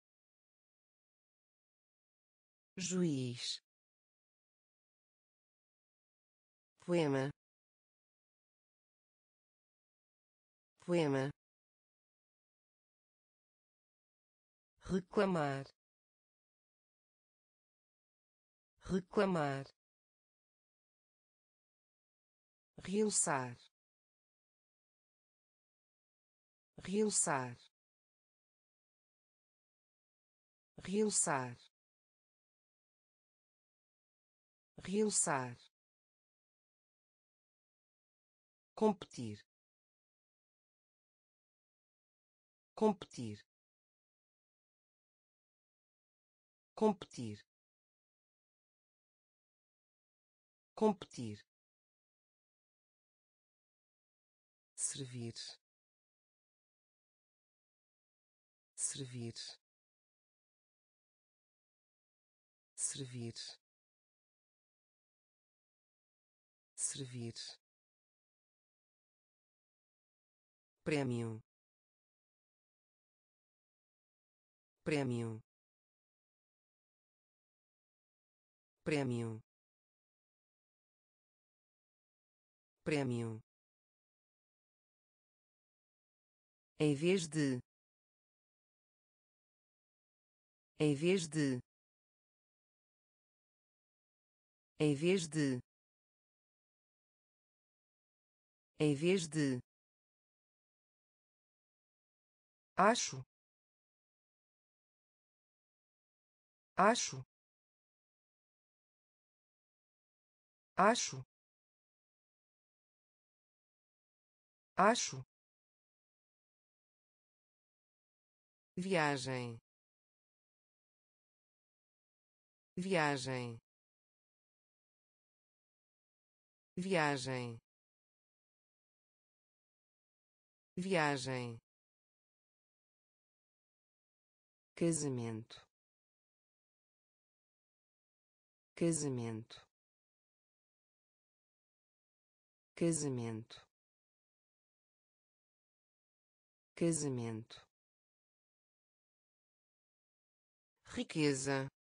juiz, poema, poema, reclamar, reclamar, realçar, realçar, realçar, realçar, competir, competir, competir, competir, servir, servir, servir, servir, prêmio, prêmio, prêmio, prémio, em vez de, em vez de, em vez de, em vez de, acho, acho, acho, acho, viagem, viagem, viagem, viagem, casamento, casamento, casamento, casamento, riqueza,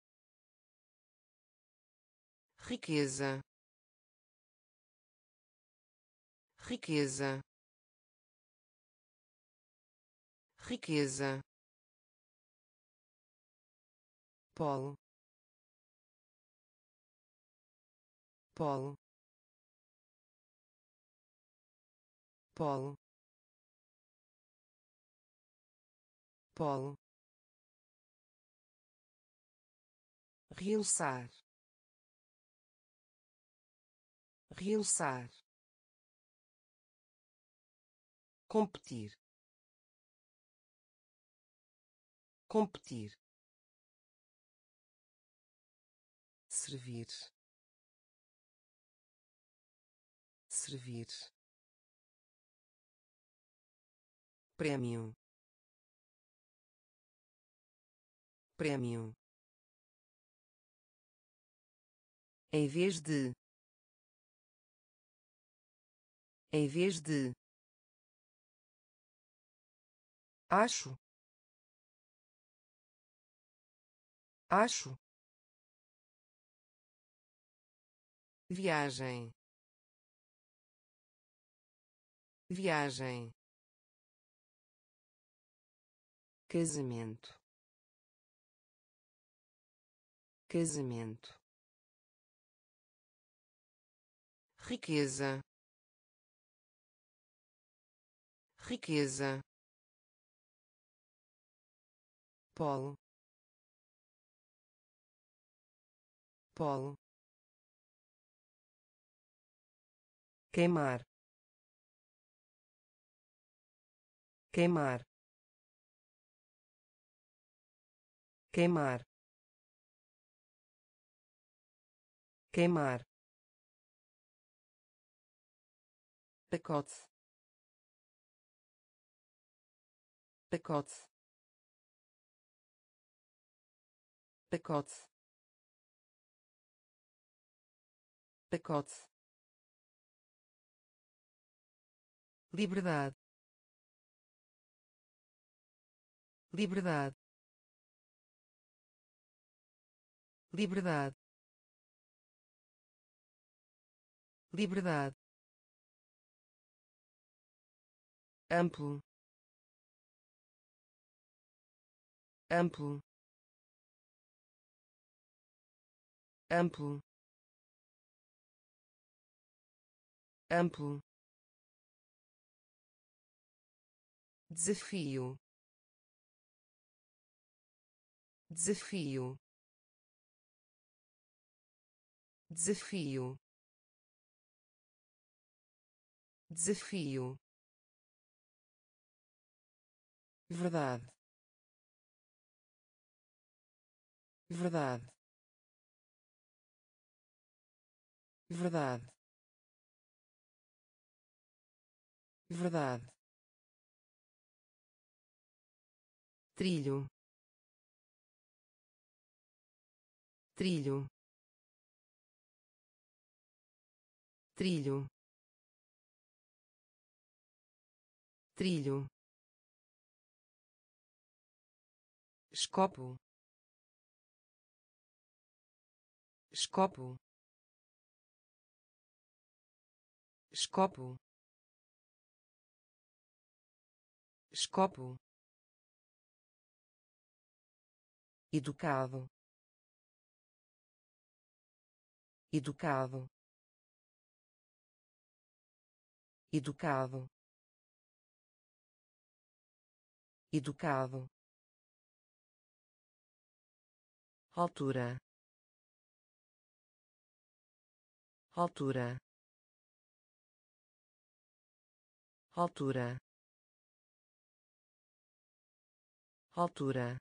riqueza, riqueza, riqueza, polo, polo, polo, polo, realçar, realçar, competir, competir, servir, servir, prémio, prémio, em vez de, em vez de, acho, acho, viagem, viagem, casamento, casamento, riqueza, riqueza, polo, polo, queimar, queimar, queimar, queimar, pacote, pacote, pacote, pacote, liberdade, liberdade, liberdade, liberdade, amplo, amplo, amplo, amplo, desafio, desafio, desafio, desafio, verdade, verdade, verdade, verdade, trilho, trilho, trilho, trilho, escopo, escopo, escopo, escopo, educado, educado, educado, educado, altura, altura, altura, altura,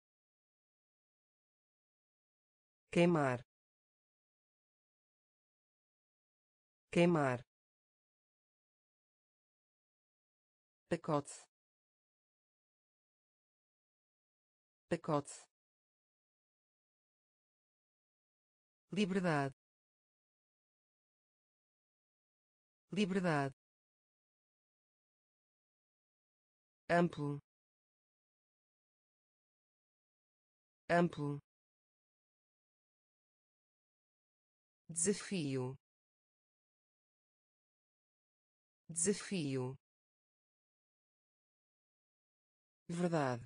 queimar, queimar, pacote, pacote, liberdade, liberdade, amplo, amplo, desafio, desafio, verdade,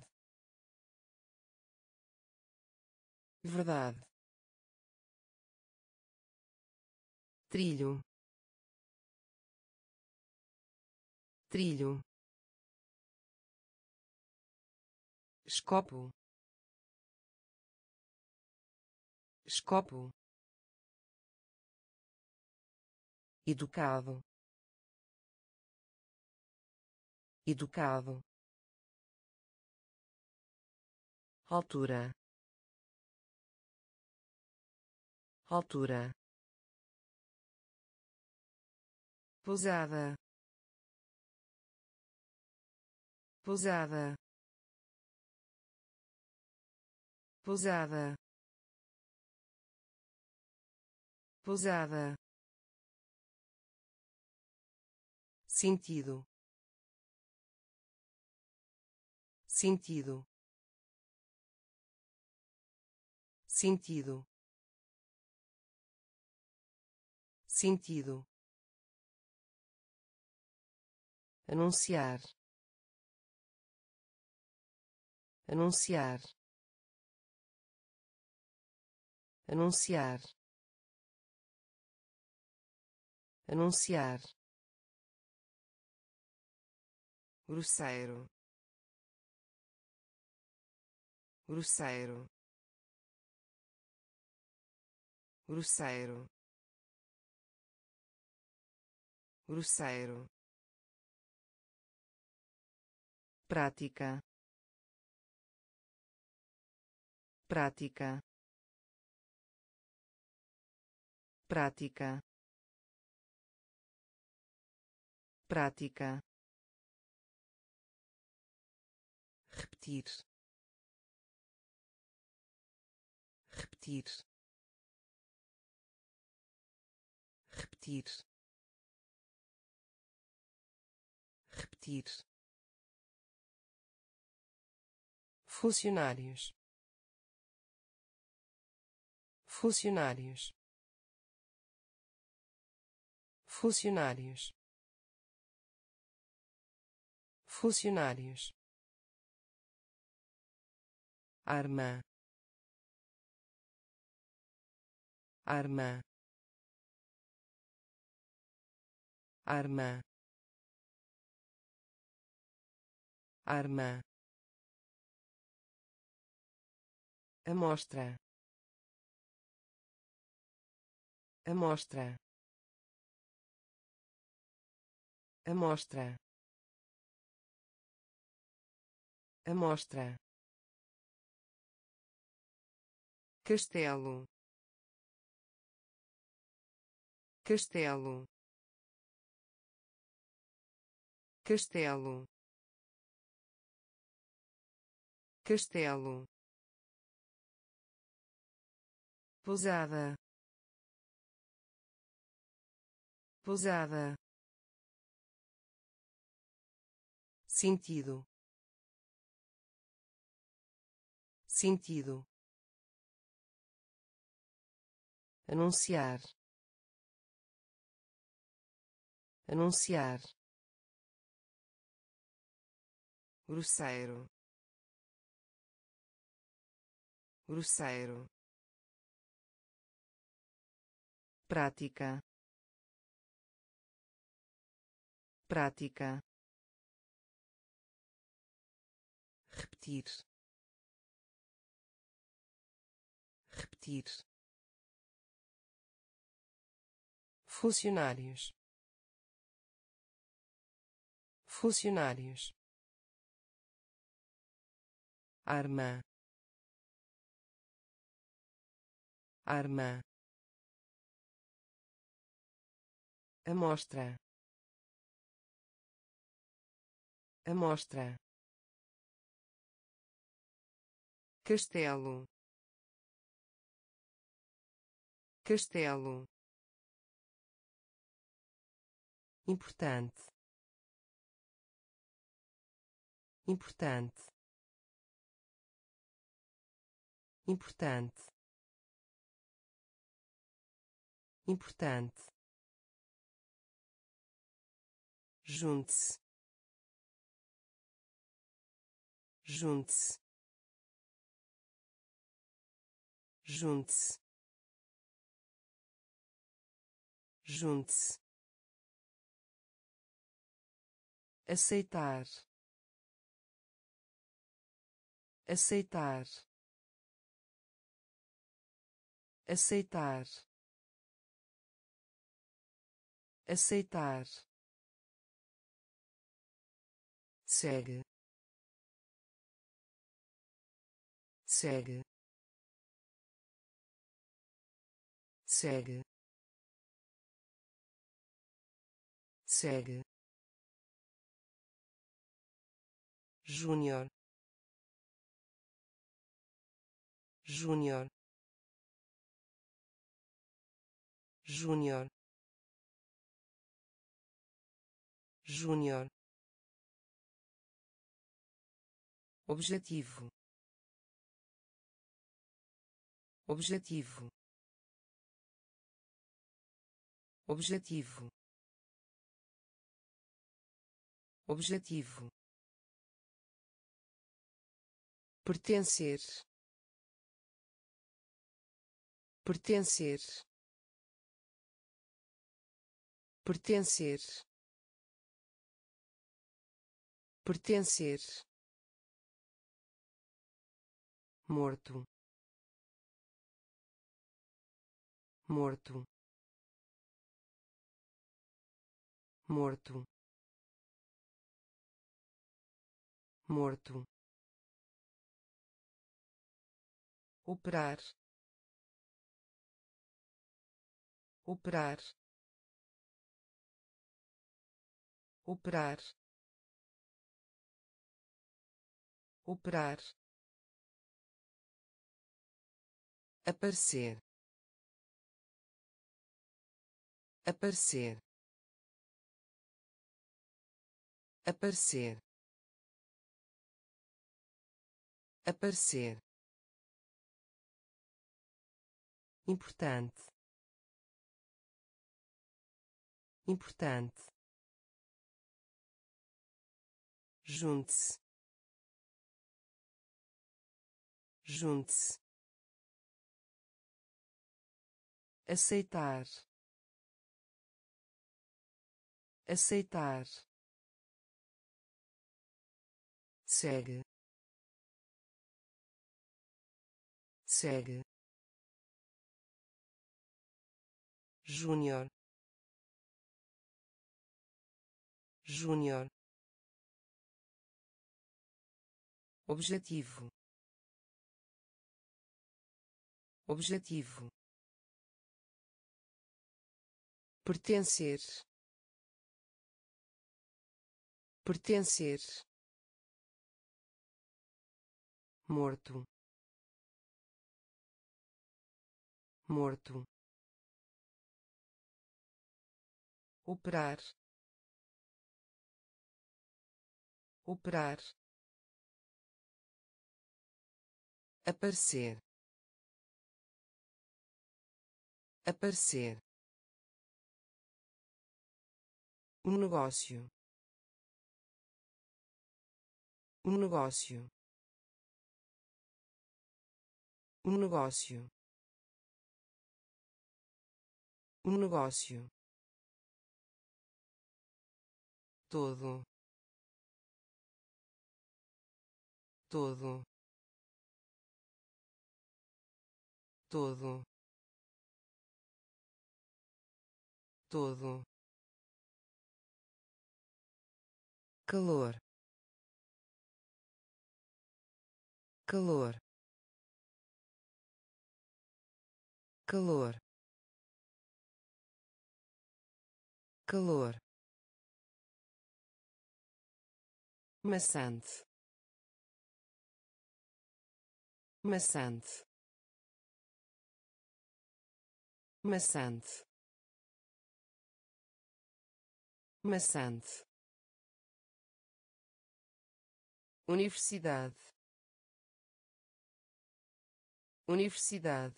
verdade, trilho, trilho, escopo, escopo, educado, educado, altura, altura, pousada, pousada, pousada, pousada, sentido, sentido, sentido, sentido, anunciar, anunciar, anunciar, anunciar, grosseiro, grosseiro, grosseiro, grosseiro, prática, prática, prática, prática, repetir, repetir, repetir, repetir, funcionários, funcionários, funcionários, funcionários, arma, arma, arma, arma, amostra, amostra, amostra, amostra, castelo, castelo, castelo, castelo, pousada, pousada, sentido, sentido, anunciar, anunciar, grosseiro, grosseiro, prática, prática, repetir, repetir, funcionários, funcionários, arma, arma, amostra, amostra, castelo, castelo, importante, importante, importante, importante, junte-se, junte-se, junte-se, junte-se, aceitar, aceitar, aceitar, aceitar, segue, segue, segue, segue, júnior, júnior, júnior, júnior, objetivo, objetivo, objetivo, objetivo, pertencer, pertencer, pertencer, pertencer, morto, morto, morto, morto, operar, operar, operar, operar, aparecer, aparecer, aparecer, aparecer, importante, importante, junte-se, junte-se, aceitar, aceitar, segue, segue, júnior, júnior, objetivo, objetivo, pertencer, pertencer, morto, morto, operar, operar, aparecer, aparecer, um negócio, um negócio, um negócio, um negócio, todo, todo, todo, todo, calor, calor, calor, calor, maçante, maçante, maçante, maçante, universidade, universidade,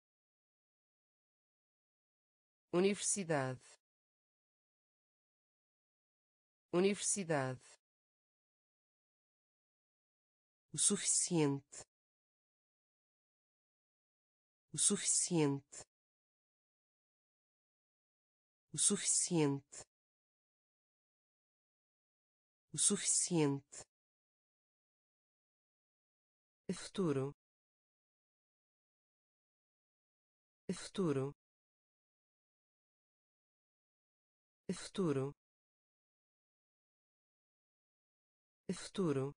universidade, universidade, o suficiente, o suficiente, o suficiente, o suficiente, futuro, futuro, futuro, futuro,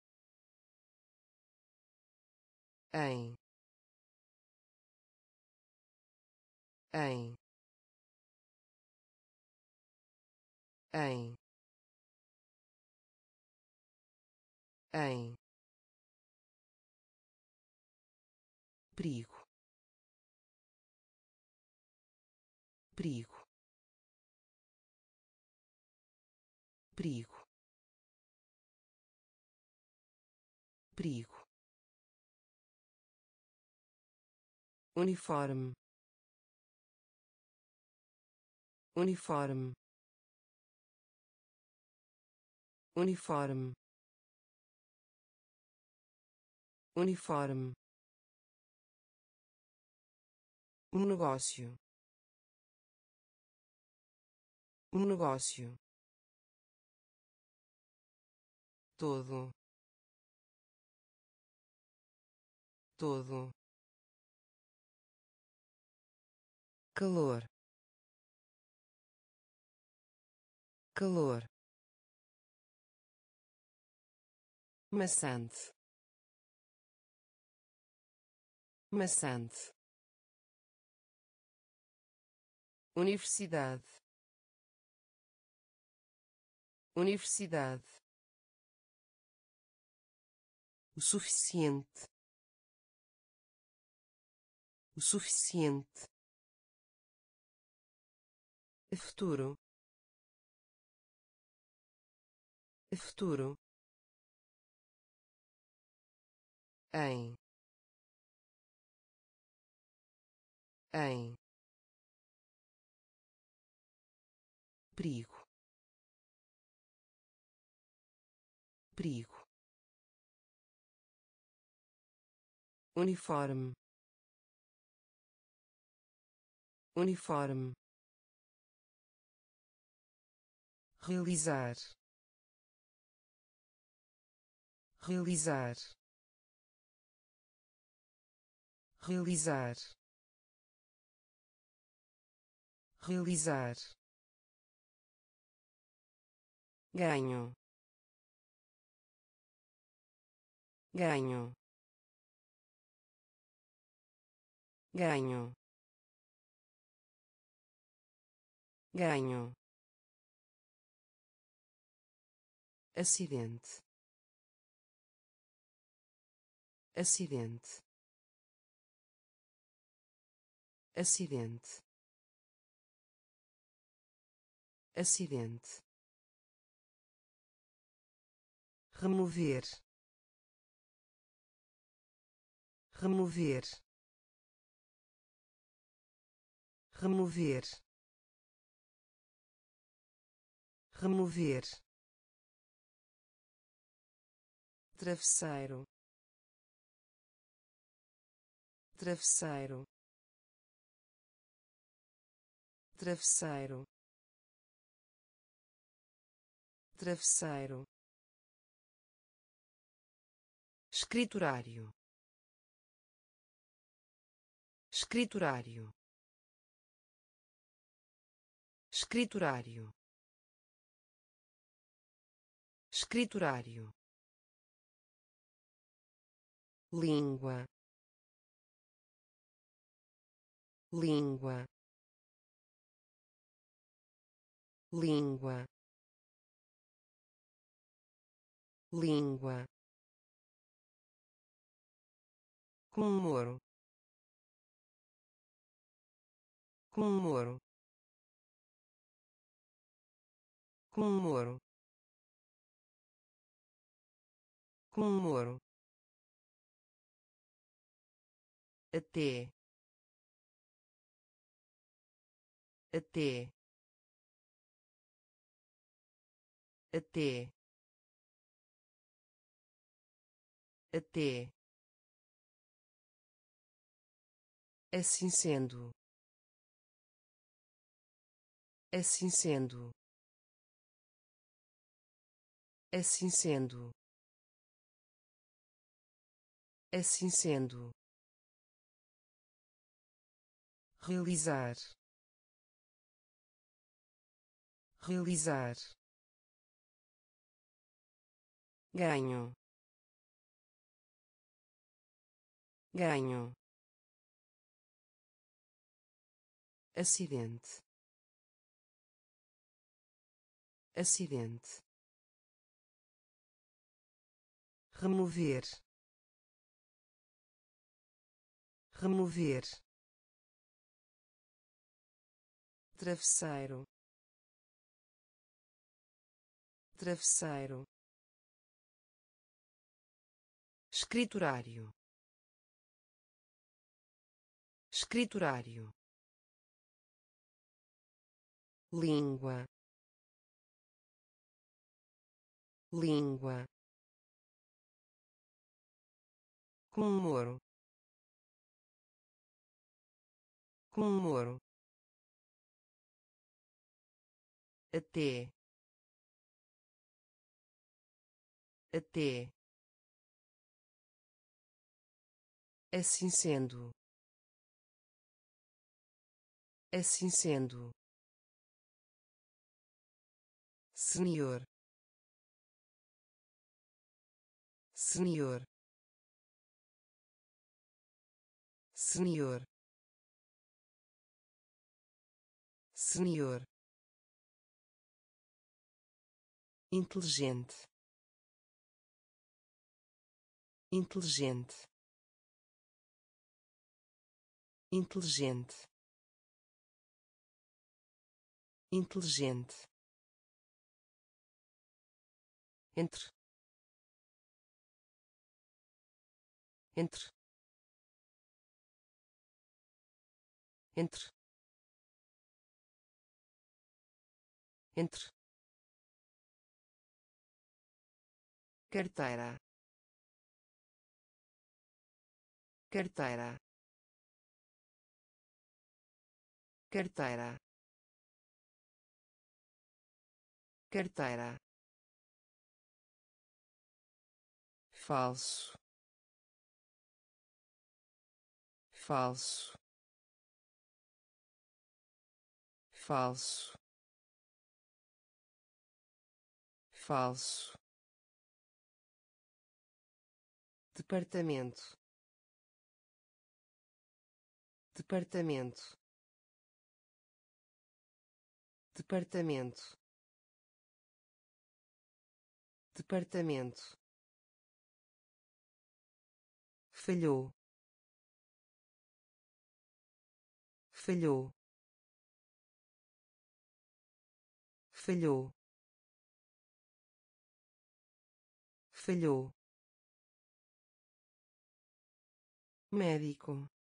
em, em, em, em, perigo, perigo, perigo, perigo, uniforme, uniforme, uniforme, uniforme, um negócio, um negócio, todo, todo, calor, calor, maçante, maçante, universidade, universidade, o suficiente, o suficiente, futuro, futuro, em, em, perigo, perigo, uniforme, uniforme, realizar, realizar, realizar, realizar, ganho, ganho, ganho, ganho, acidente, acidente, acidente, acidente, remover, remover, remover, remover, travesseiro, travesseiro, travesseiro, travesseiro, escriturário, escriturário, escriturário, escriturário, língua, língua, língua, língua, comemoro, comemoro, comemoro, comemoro, até, até, até, até, assim sendo, assim sendo, assim sendo, assim sendo, realizar, realizar, ganho, ganho, acidente, acidente, remover, remover, travesseiro, travesseiro, escriturário, escriturário, língua, língua, comemoro, comemoro, até, até, assim sendo, assim sendo, senhor, senhor, senhor, senhor, inteligente, inteligente, inteligente, inteligente, entre, entre, entre, entre, carteira, carteira, carteira, carteira, falso, falso, falso, falso, departamento, departamento, departamento, departamento, falhou, falhou, falhou, falhou, médico,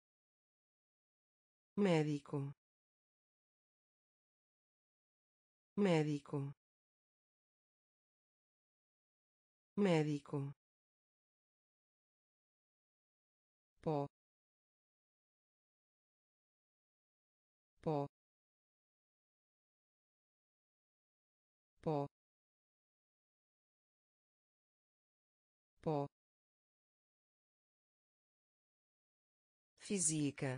médico, médico, médico, pó, pó, pó, pó, física,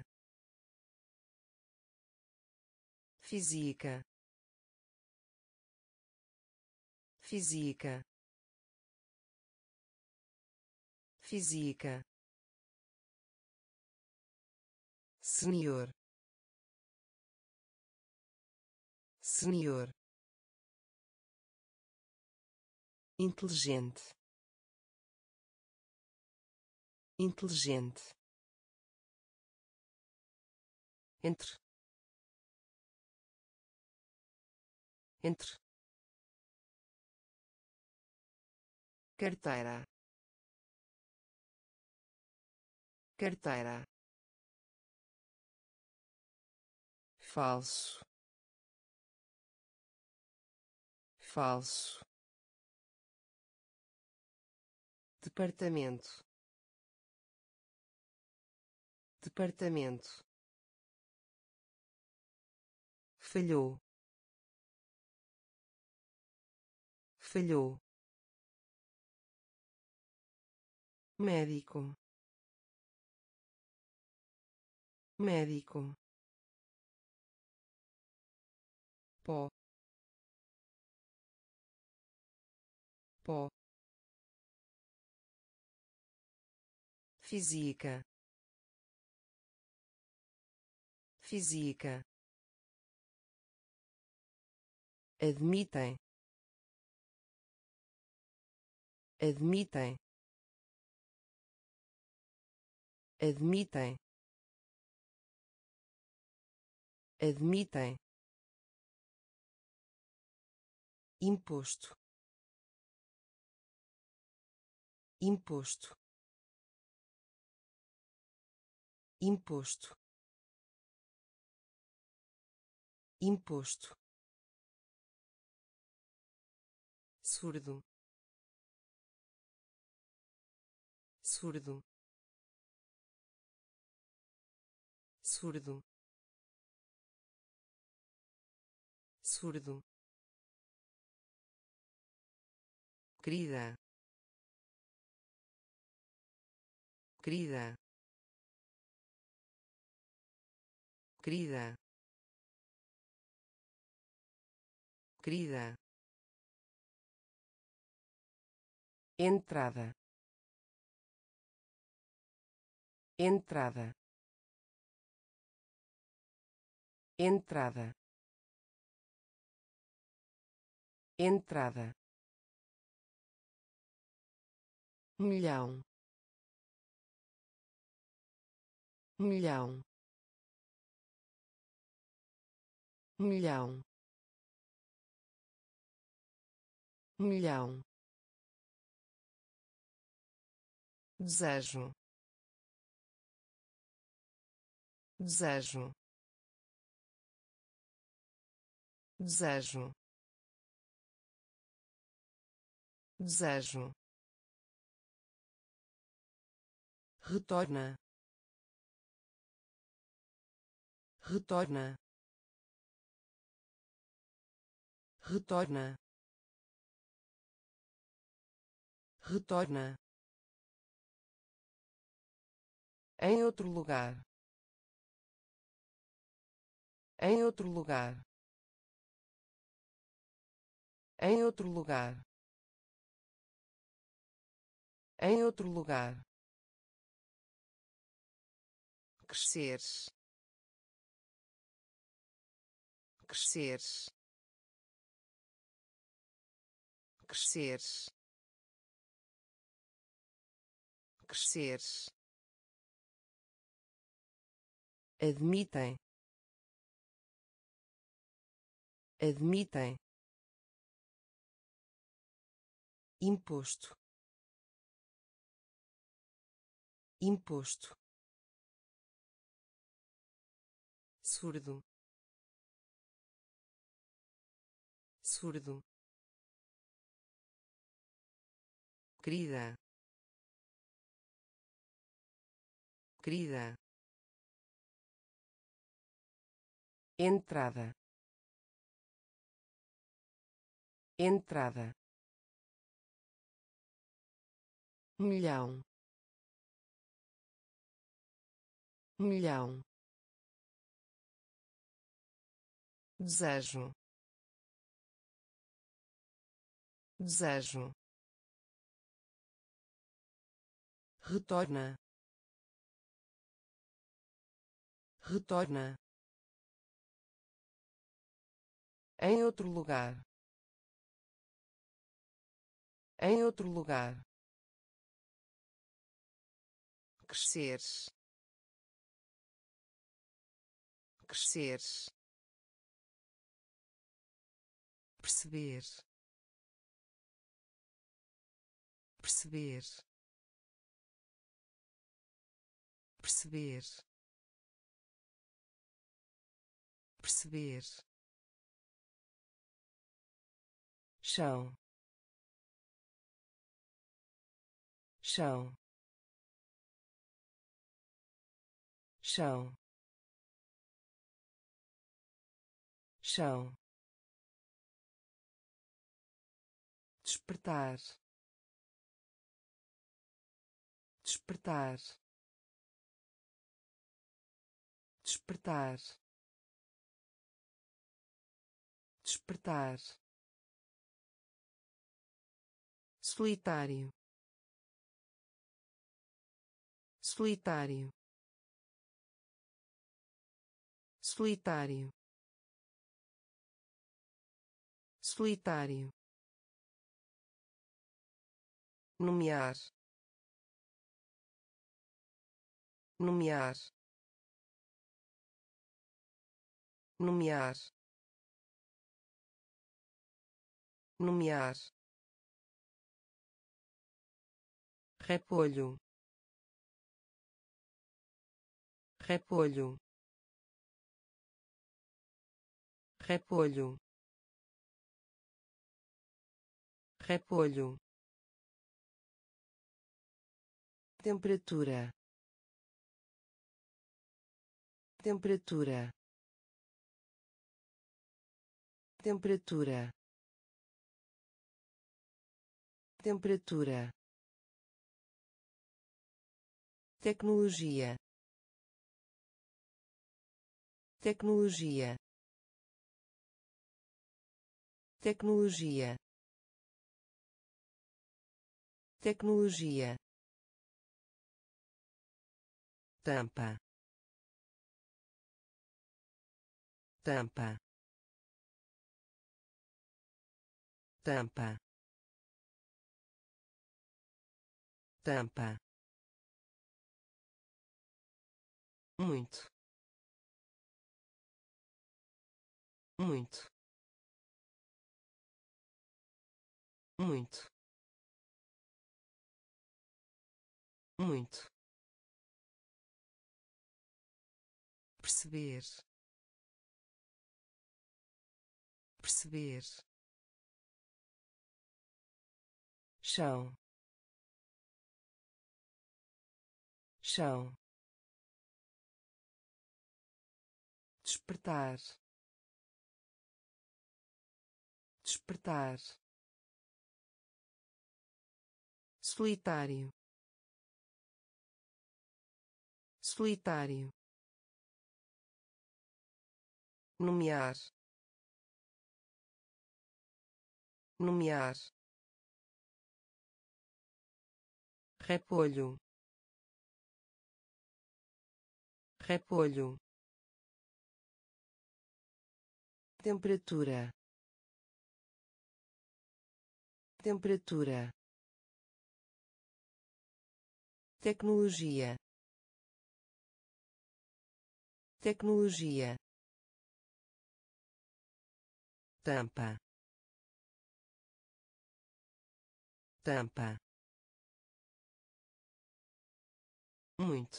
física, física, física, senhor, senhor, inteligente, inteligente, entre, entre, carteira, carteira, falso, falso, departamento, departamento, falhou, falhou, médico, médico, pó, pó, física, física, admitem, admitem, admitem, admitem, imposto, imposto, imposto, imposto, surdo, surdo, surdo, surdo, querida, querida, querida, querida, entrada, entrada, entrada, entrada, milhão, milhão, milhão, milhão, desejo, desejo, desejo, desejo, retorna, retorna, retorna, retorna, em outro lugar, em outro lugar, em outro lugar, em outro lugar, crescer, crescer, crescer, crescer, admitem, admitem, imposto, imposto, surdo, absurdo, querida, querida, entrada, entrada, milhão, milhão, desejo, desejo, retorna, retorna, em outro lugar, em outro lugar, crescer, crescer, perceber, perceber, perceber, perceber, chão, chão, chão, chão, despertar, despertar, despertar, despertar, solitário, solitário, solitário, solitário, nomear, nomear, nomear, nomear, repolho, repolho, repolho, repolho, temperatura, temperatura, temperatura, temperatura, tecnologia, tecnologia, tecnologia, tecnologia, tampa, tampa, tampa, tampa, muito, muito, muito, muito, perceber, perceber, chão, chão, despertar, despertar, solitário, solitário, nomear, nomear, repolho, repolho, temperatura, temperatura, tecnologia, tecnologia, tampa, tampa, muito,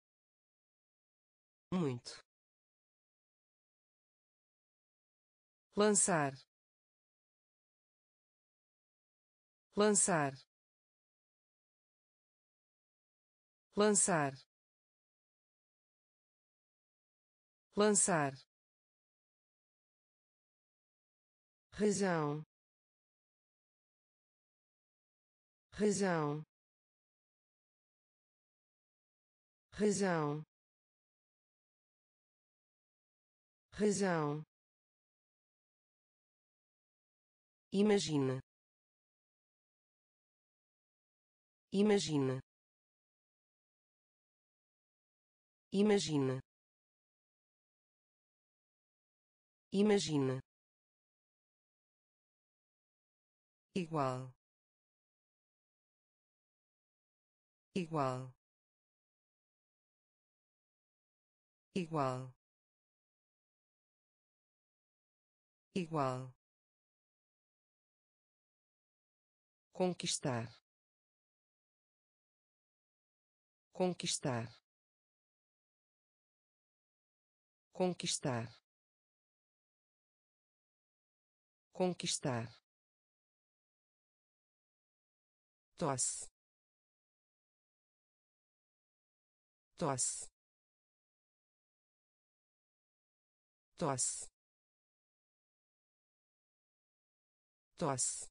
muito, lançar, lançar, lançar, lançar, razão, razão, razão, razão. Imagina, imagina, imagina, imagina, igual, igual, igual, igual, conquistar, conquistar, conquistar, conquistar, tosse, tosse, tosse, tosse,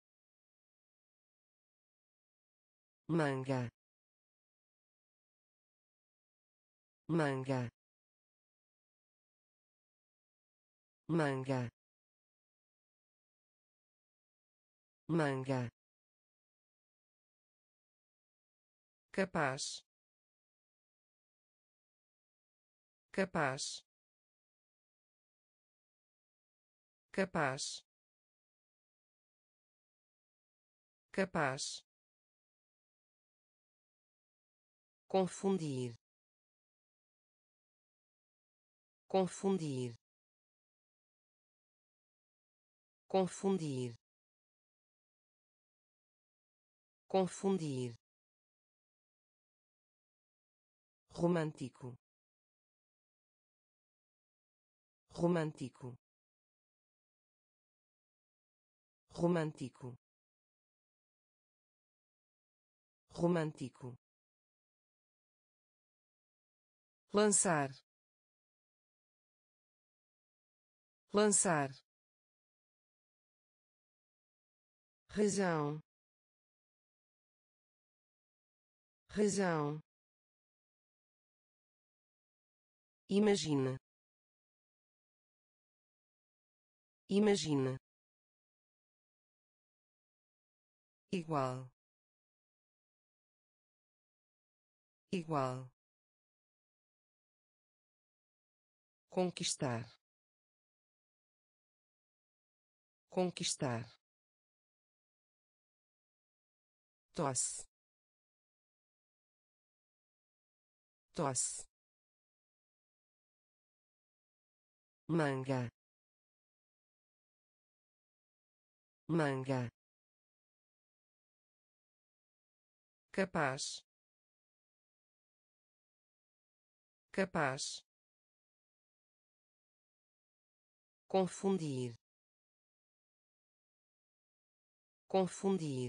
manga, manga, manga, manga, capaz, capaz, capaz, capaz, confundir, confundir, confundir, confundir, romântico, romântico, romântico, romântico, lançar, lançar, razão, razão. Imagina, imagina, igual, igual, conquistar, conquistar, tosse, tosse, manga, manga, capaz, capaz, confundir, confundir,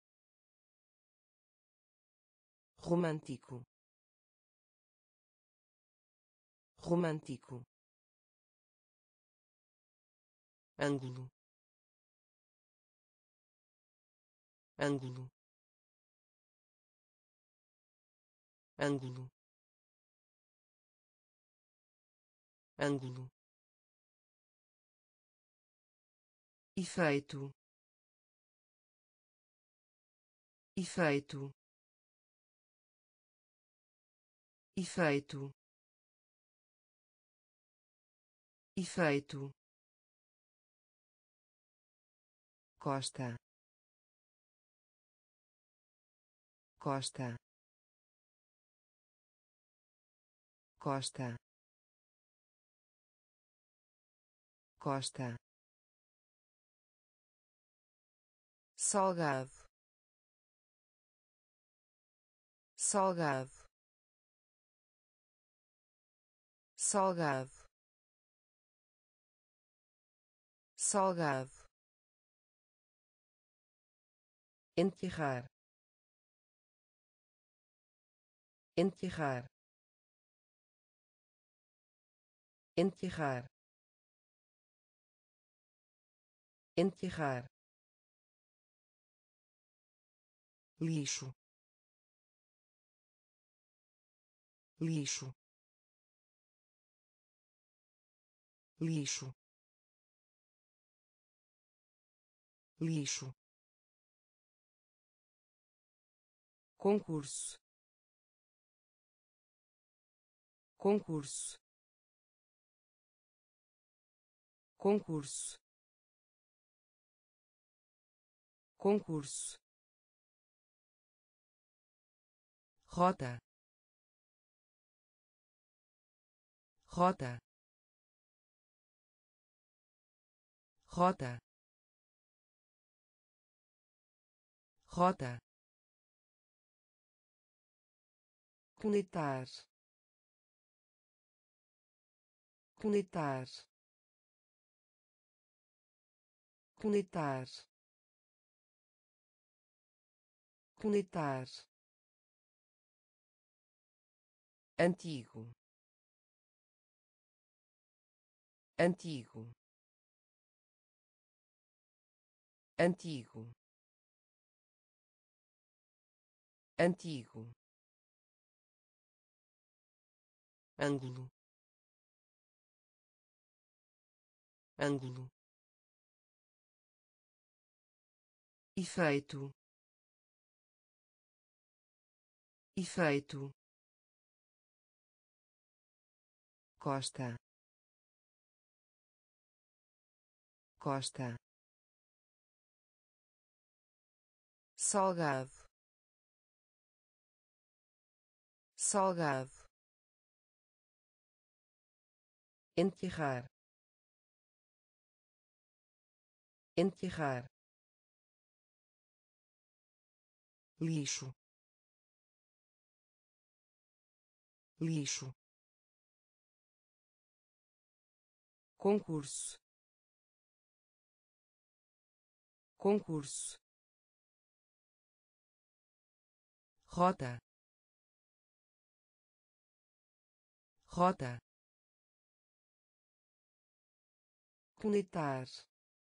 romântico, romântico, ângulo, ângulo, ângulo, ângulo, efeito, efeito, efeito, efeito, costa, costa, costa, costa, salgado, salgado, salgado, salgado, enterrar, enterrar, enterrar, enterrar, lixo, lixo, lixo, lixo, concurso, concurso, concurso, concurso, rota, rota, rota, rota, conectar, conectar, conectar, conectar, antigo, antigo, antigo, antigo, ângulo, ângulo, efeito, efeito, costa, costa, salgado, salgado, enterrar, enterrar, lixo, lixo, concurso, concurso, rota, rota, conectar,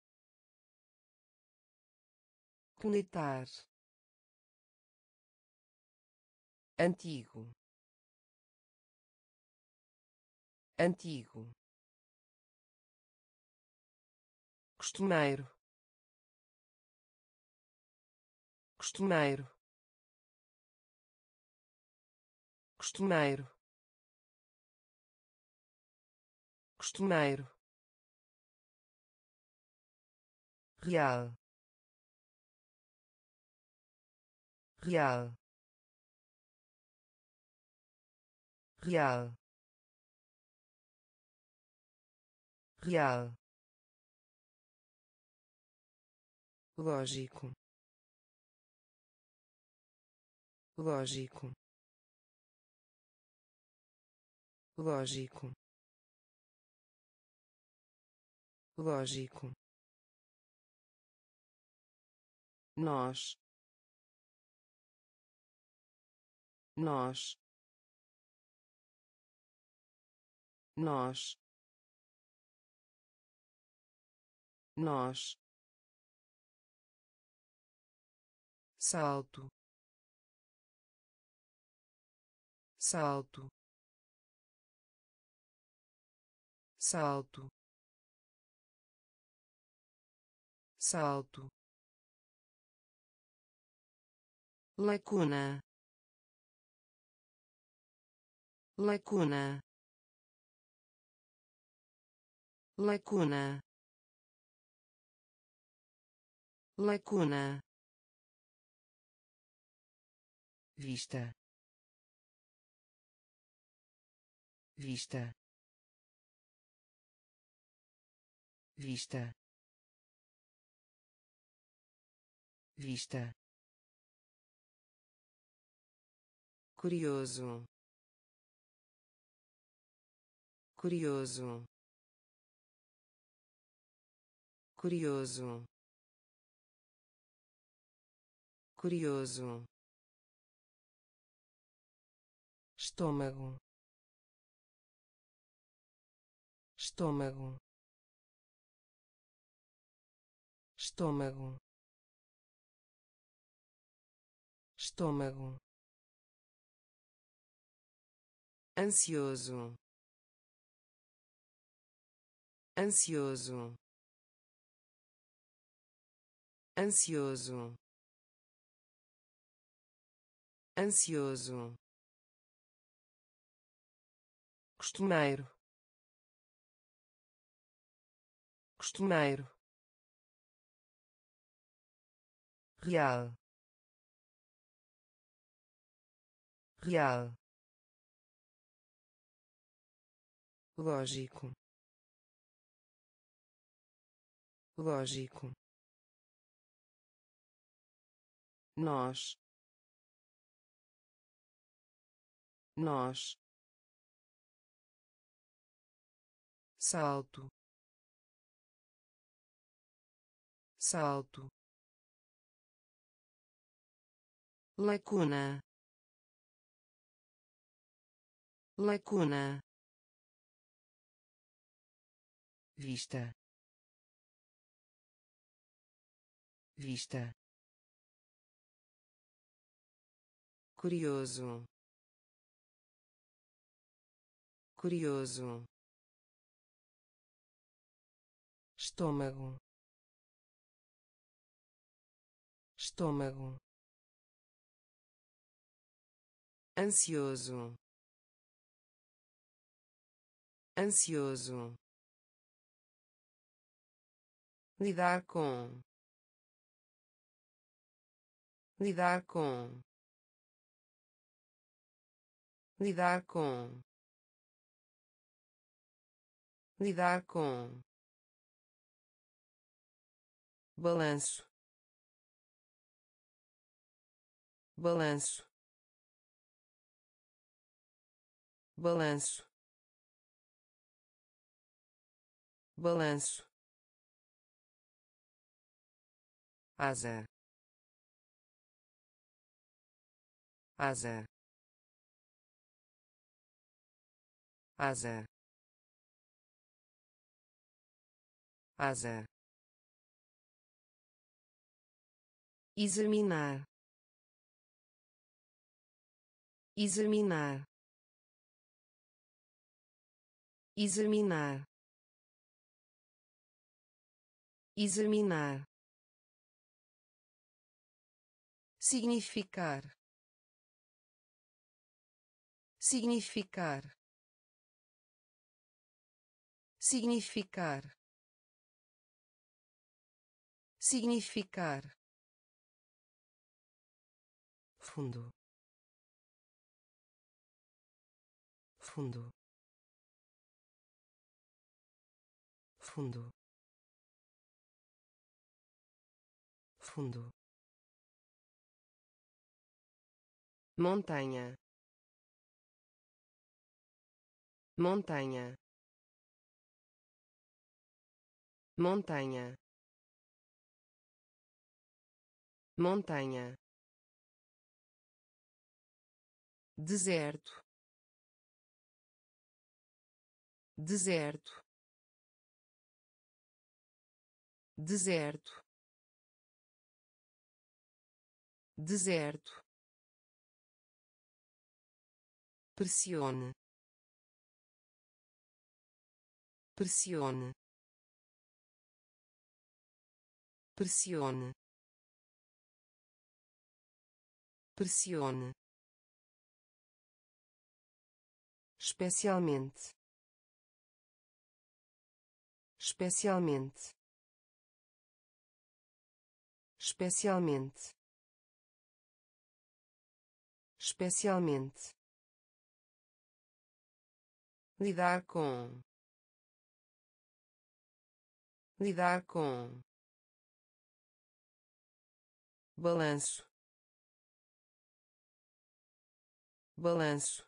conectar, antigo, antigo, costumeiro, costumeiro, costumeiro, costumeiro, real, real, real, real, lógico, lógico, lógico, lógico, nós, nós, nós, nós, salto, salto, salto, salto, lacuna, lacuna, lacuna, lacuna, vista, vista, vista, vista, curioso, curioso, curioso, curioso, estômago, estômago, estômago, estômago, ansioso, ansioso, ansioso, ansioso, costumeiro, costumeiro, real, real, lógico, lógico, nós, nós, salto, salto, lacuna, lacuna, vista, vista, curioso, curioso, estômago, estômago, ansioso, ansioso, lidar com, lidar com, lidar com, lidar com, balanço, balanço, balanço, balanço, asa, asa, asa, asa, examinar, examinar, examinar, examinar, significar, significar, significar, significar, fundo, fundo, fundo, fundo, montanha, montanha, montanha, montanha, deserto, deserto, deserto, deserto, pressione, pressione, pressione, pressione, especialmente, especialmente, especialmente, especialmente, lidar com, lidar com, balanço, balanço,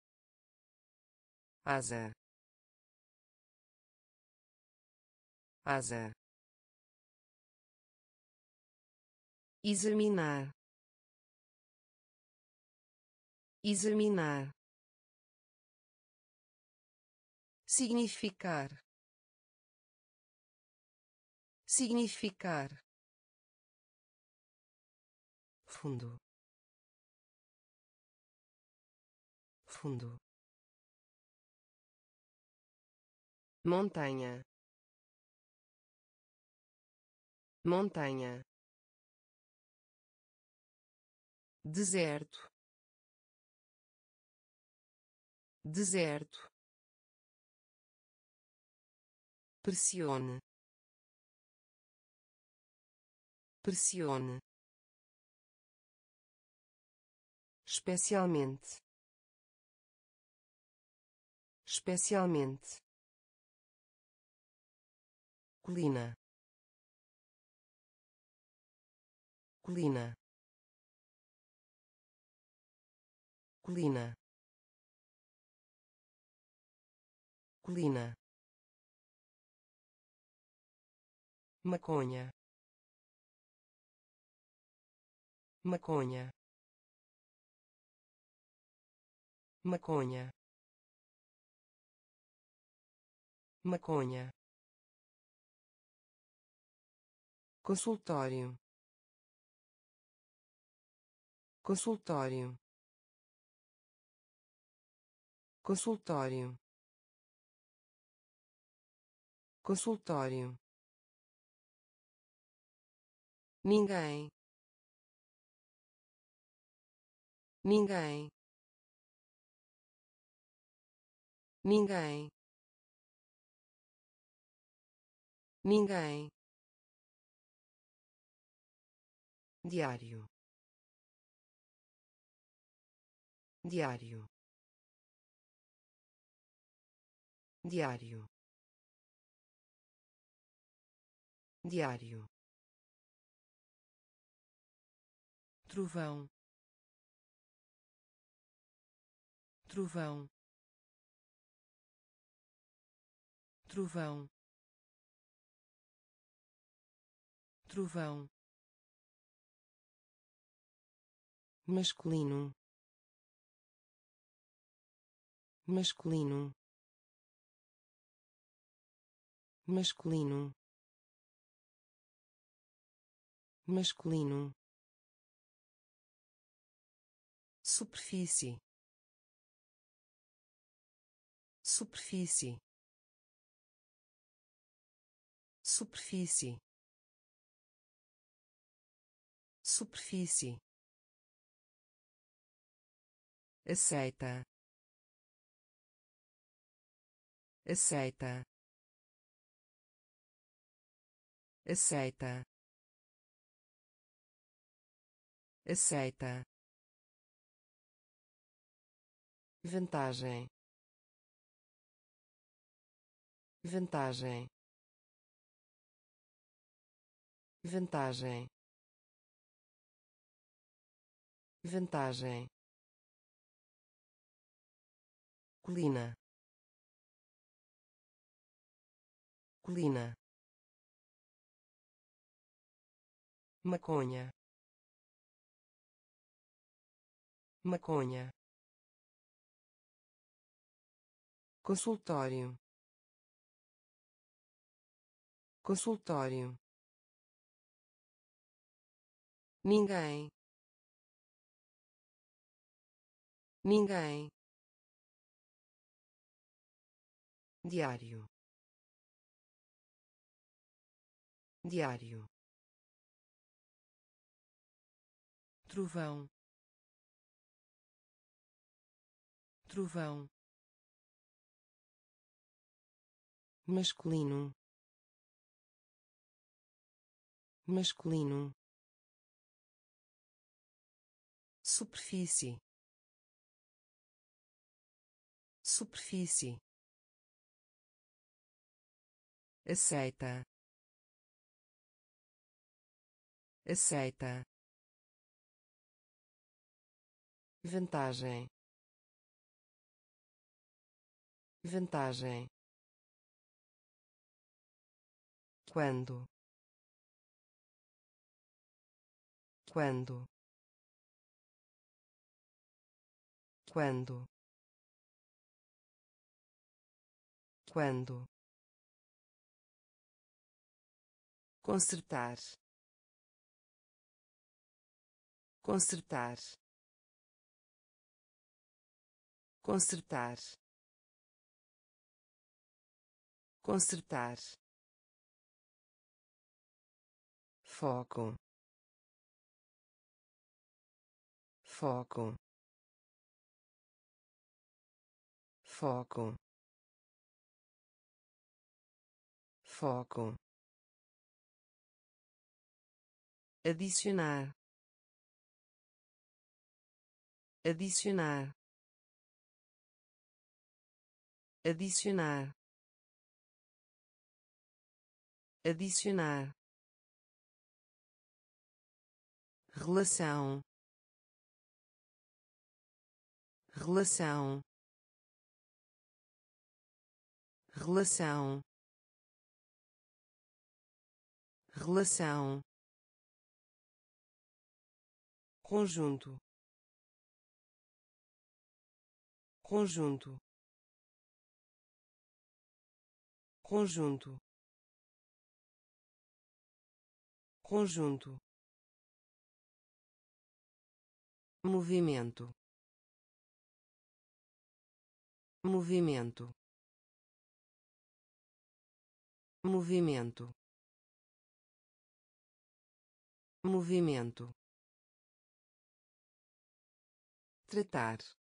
asa, asa, examinar, examinar, significar, significar, fundo, fundo, montanha, montanha, deserto, deserto, pressione, pressione, especialmente, especialmente, colina, colina, colina, colina, maconha, maconha, maconha, maconha, consultório, consultório, consultório, consultório, ninguém, ninguém, ninguém, ninguém, diário, diário, diário, diário, trovão, trovão, trovão, trovão, masculino, masculino, masculino, masculino, superfície, superfície, superfície, superfície, aceita, aceita, aceita, aceita, vantagem, vantagem, vantagem, vantagem, colina, colina, maconha, maconha, consultório, consultório, ninguém, ninguém, diário, diário, trovão, trovão, masculino, masculino, superfície, superfície, aceita, aceita, vantagem, vantagem, quando, quando, quando, quando, consertar, consertar, consertar, consertar, foco, foco, foco, foco, adicionar, adicionar, adicionar, adicionar, relação, relação, relação, relação, conjunto, conjunto, conjunto, conjunto, movimento, movimento, movimento, movimento, tratar,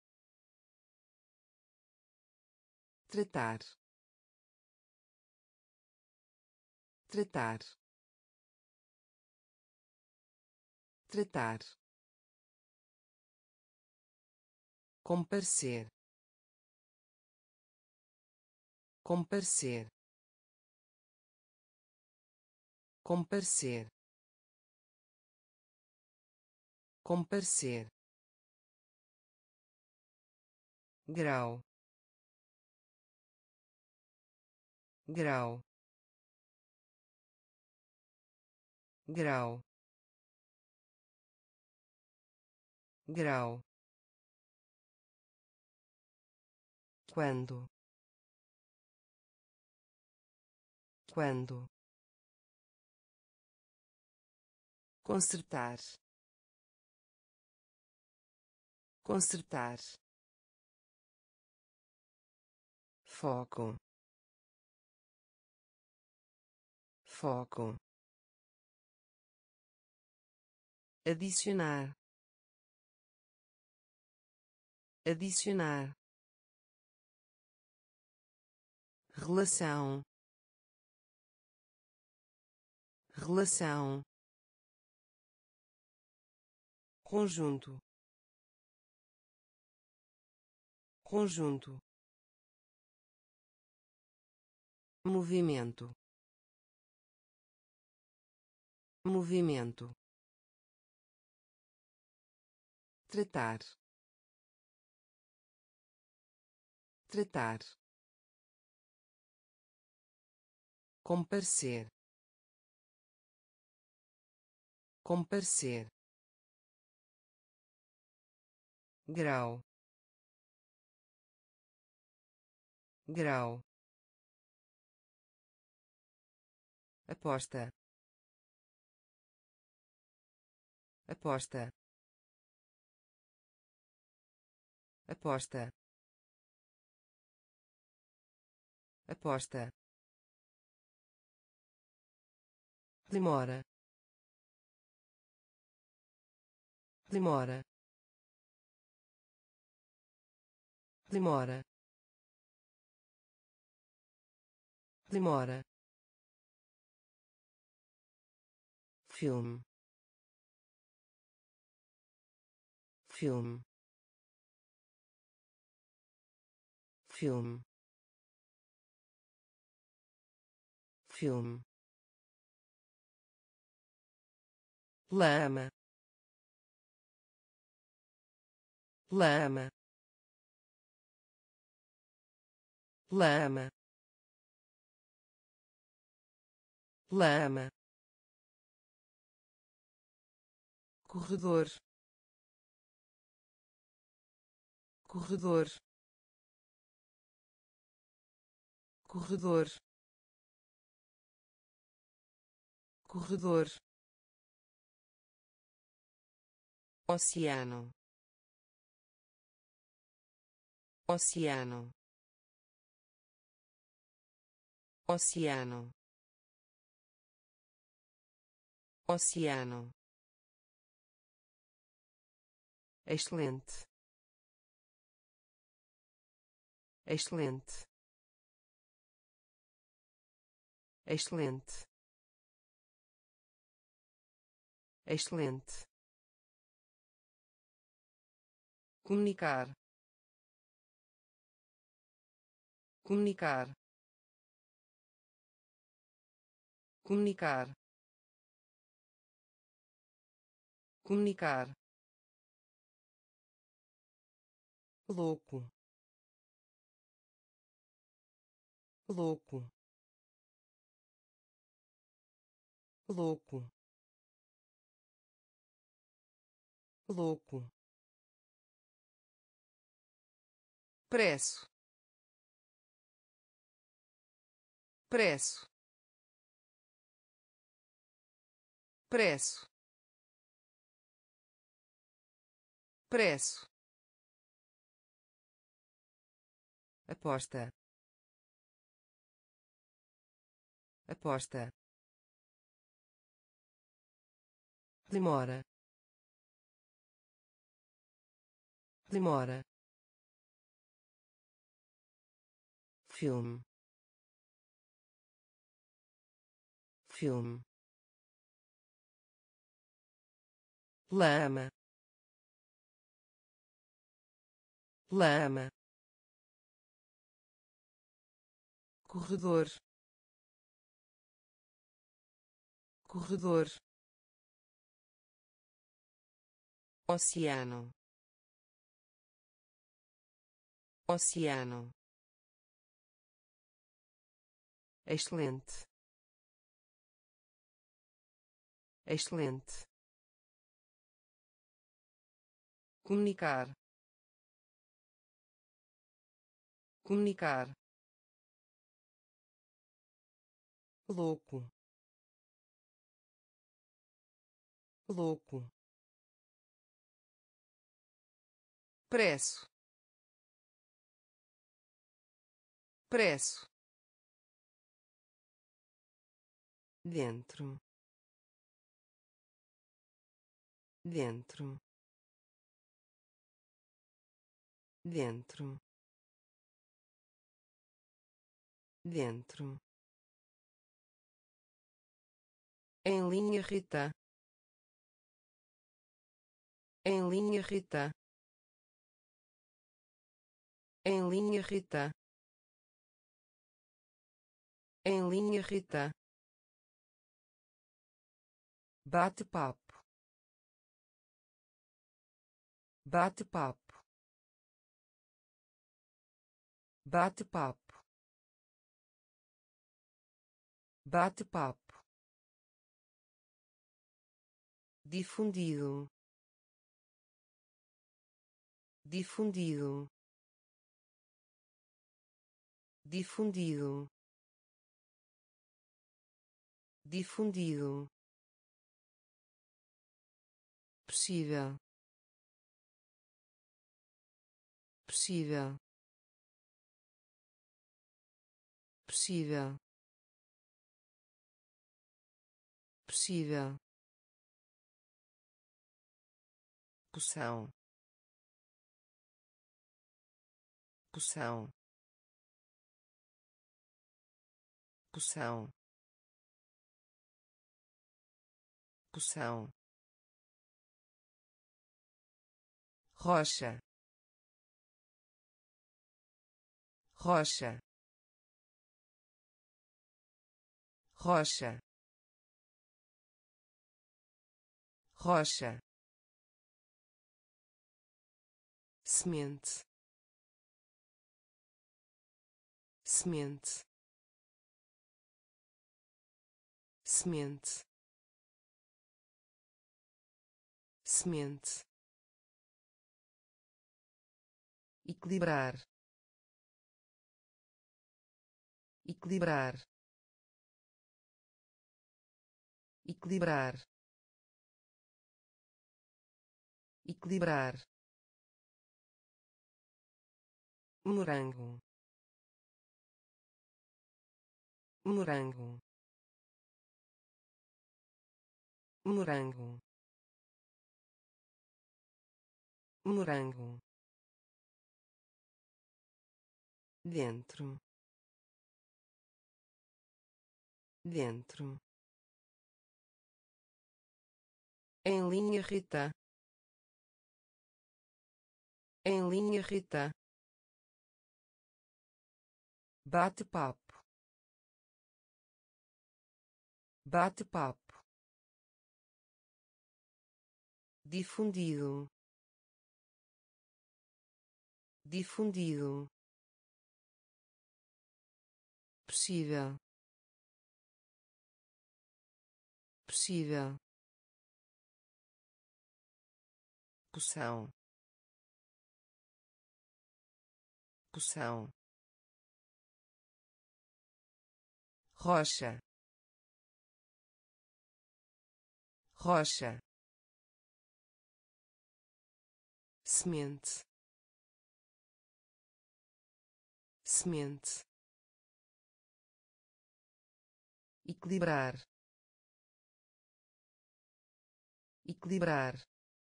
tratar, tratar, tratar, comparecer, comparecer, comparecer, comparecer, grau, grau, grau, grau, quando, quando, consertar, consertar, foco, foco, adicionar, adicionar, relação, relação, conjunto, conjunto, movimento, movimento, tratar, tratar, comparecer, comparecer, grau, grau, aposta, aposta, aposta, aposta, demora, demora, demora, demora, filme, filme, filme, filme, lama, lama, lama, lama, corredor, corredor, corredor, corredor, oceano, oceano, oceano, oceano, excelente, excelente, excelente, excelente, comunicar, comunicar, comunicar, comunicar, louco, louco, louco, louco, preço, preço, preço, preço, aposta, aposta, demora, demora, filme, filme, lama, lama, corredor, corredor, oceano, oceano, excelente, excelente, comunicar, comunicar, louco, louco, preço, preço, dentro, dentro, dentro, dentro, em linha Rita, em linha Rita, em linha Rita, em linha Rita, bate-papo, bate-papo, bate-papo, bate-papo, difundido, difundido, difundido, difundido, possível, possível, possível, possível, poção, poção, poção, poção, rocha, rocha, rocha, rocha, semente, semente, semente, semente, equilibrar, equilibrar, equilibrar, equilibrar, morango, morango, morango, morango, dentro, dentro, em linha reta, em linha reta, bate-papo, bate-papo, difundido, difundido, possível, possível, poção, poção, rocha, rocha, semente, semente, equilibrar, equilibrar,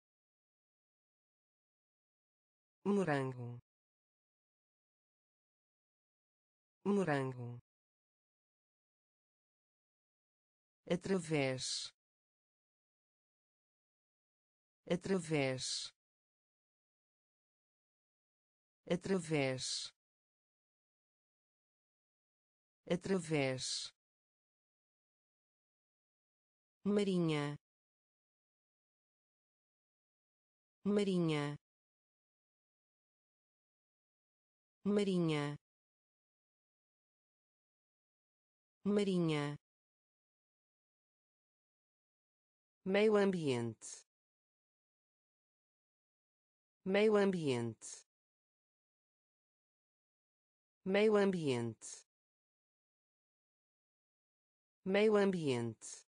morango, morango, através, através, através, através, marinha, marinha, marinha, marinha, meio ambiente, meio ambiente, meio ambiente, meio ambiente,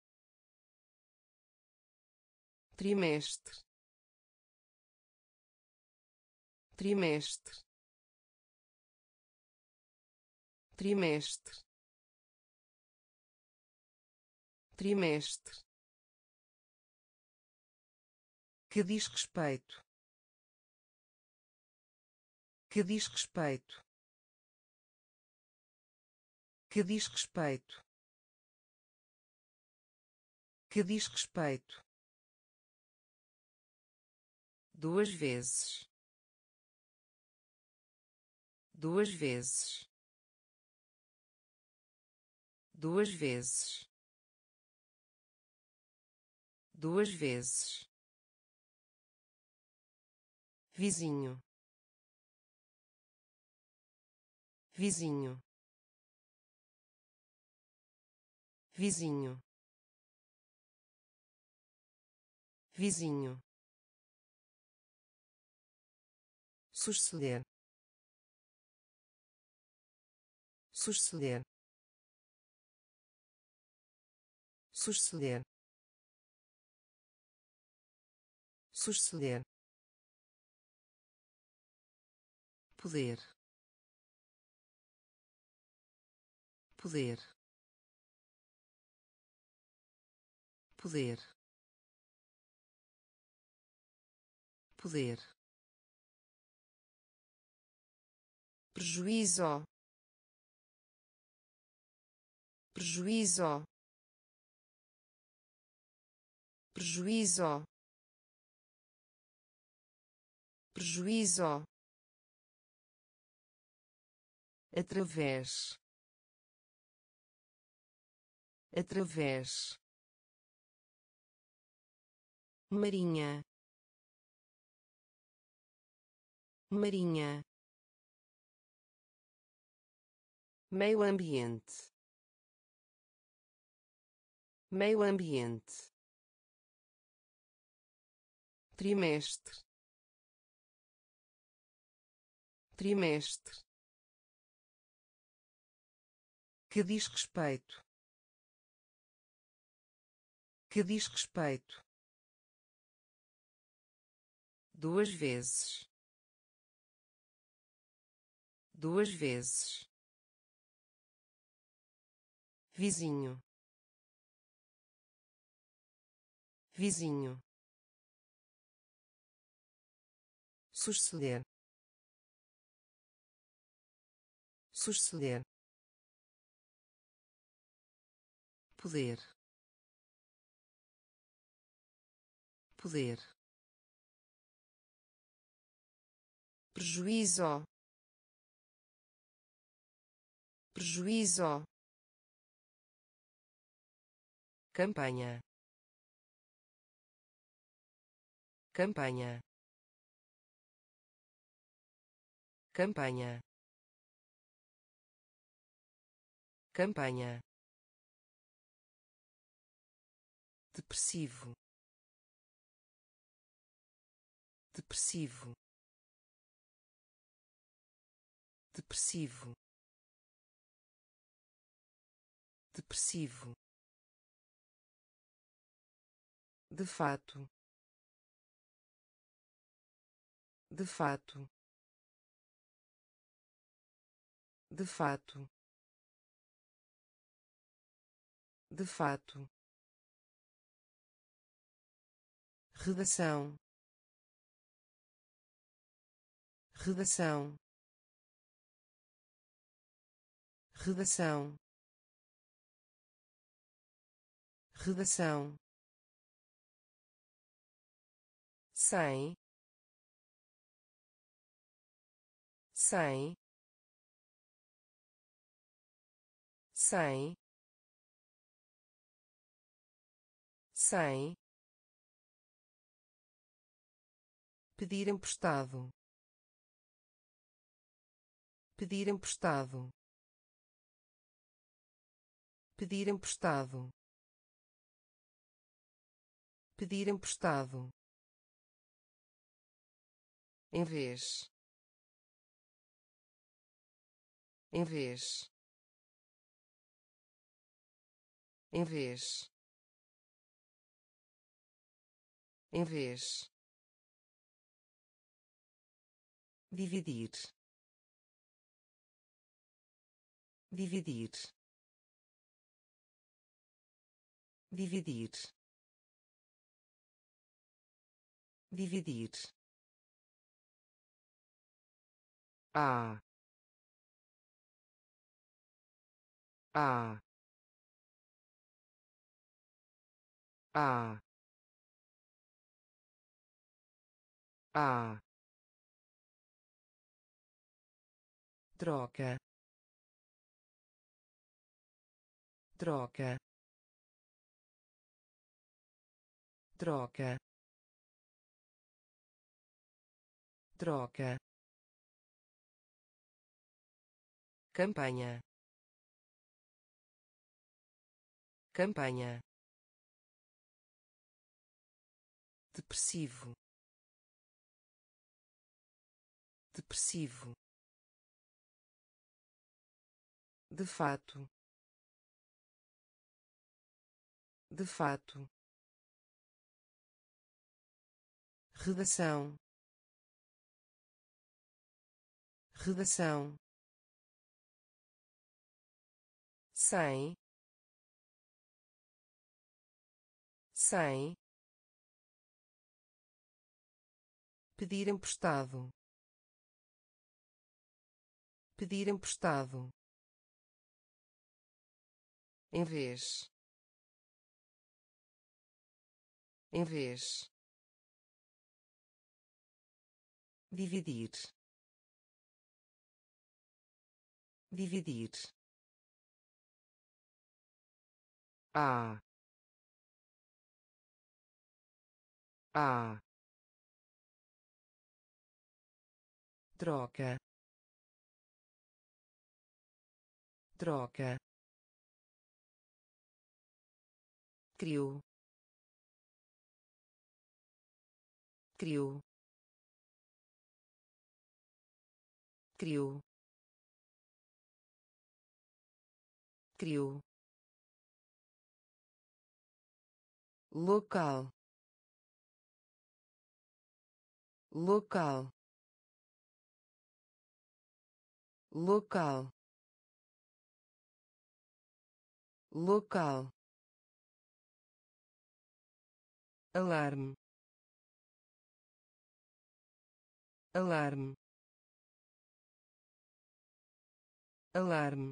trimestre, trimestre, trimestre, trimestre, que diz respeito, que diz respeito, que diz respeito, que diz respeito, duas vezes, duas vezes, duas vezes, duas vezes, vizinho, vizinho, vizinho, vizinho, suceder, suceder, suceder, suceder, poder, poder, poder, poder, prejuízo, prejuízo, prejuízo, prejuízo, através, através, marinha, marinha, meio ambiente, meio ambiente, trimestre, trimestre, que diz respeito, que diz respeito, duas vezes, duas vezes, vizinho, vizinho, suceder, suceder, poder, poder, prejuízo, prejuízo, campanha, campanha, campanha, campanha, depressivo, depressivo, depressivo, depressivo, de fato, de fato, de fato, de fato, redação, redação, redação, redação, sem, sem, sem, sem, pedir emprestado, pedir emprestado, pedir emprestado, pedir emprestado, em vez, em vez, em vez, em vez, dividir, dividir, dividir, dividir, a, a, a, a, troca, troca, troca, troca, campanha, campanha, depressivo, depressivo, de fato, de fato, redação, redação, sem, sem, pedir emprestado, pedir emprestado, em vez, em vez, dividir, dividir, a, a, troca, troca, criou, criou, criou, criou, local, local, local, local, alarme, alarme, alarme,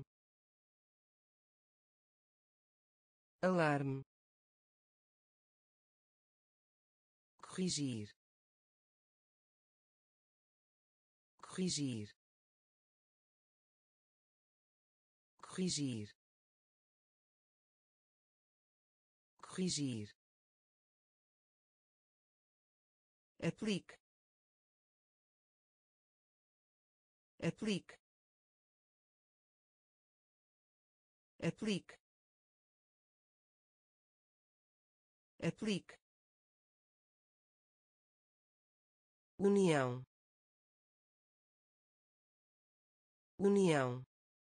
alarme, corrigir, corrigir, corrigir, corrigir, aplique, aplique, aplique, aplique, união, união,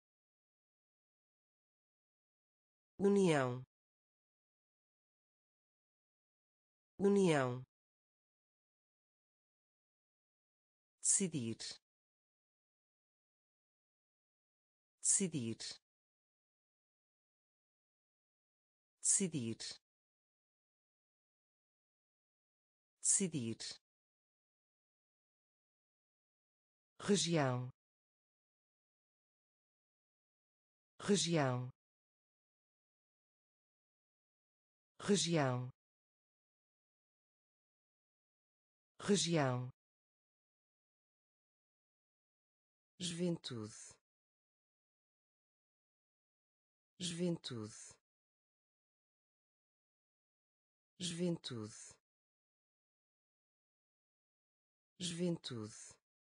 união, união, decidir, decidir, decidir, decidir, região, região, região, região, juventude, juventude, juventude, juventude,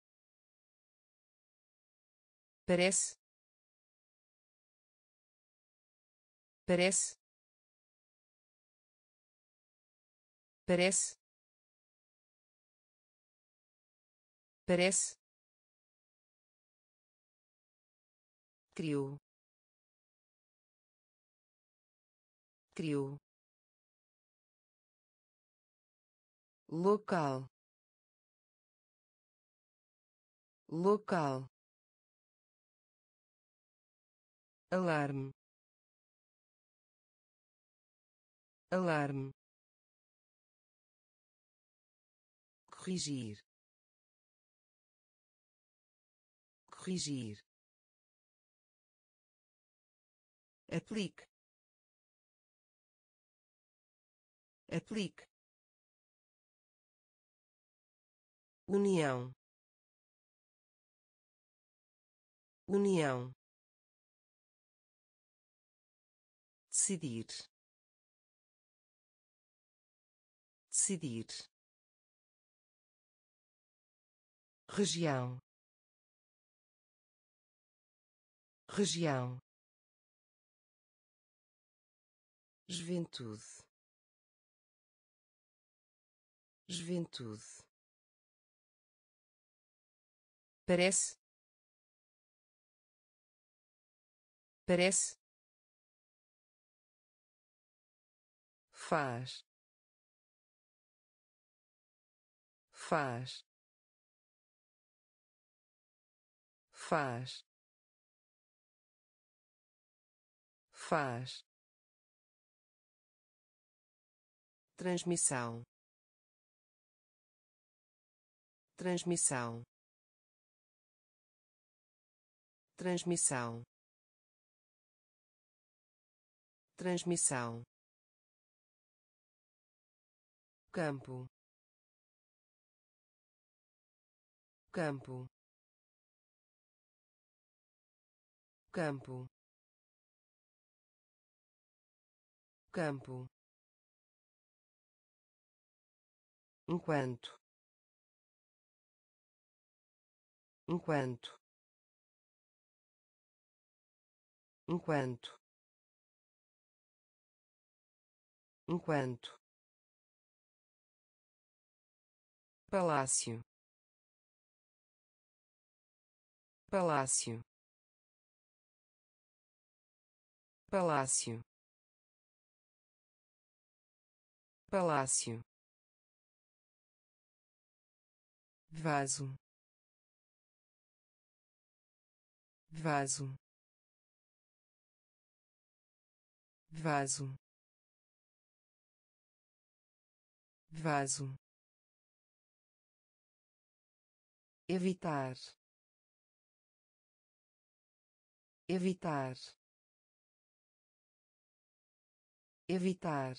parece, parece, parece, parece, criou, criou, local, local, alarme, alarme, corrigir, corrigir, aplique, aplique, união, união, decidir, decidir, região, região, juventude, juventude, parece, parece, faz, faz, faz, faz, transmissão, transmissão, transmissão, transmissão, campo, campo, campo, campo, enquanto, enquanto, enquanto, enquanto, palácio, palácio, palácio, palácio, vaso, vaso, vaso, vaso, evitar, evitar, evitar,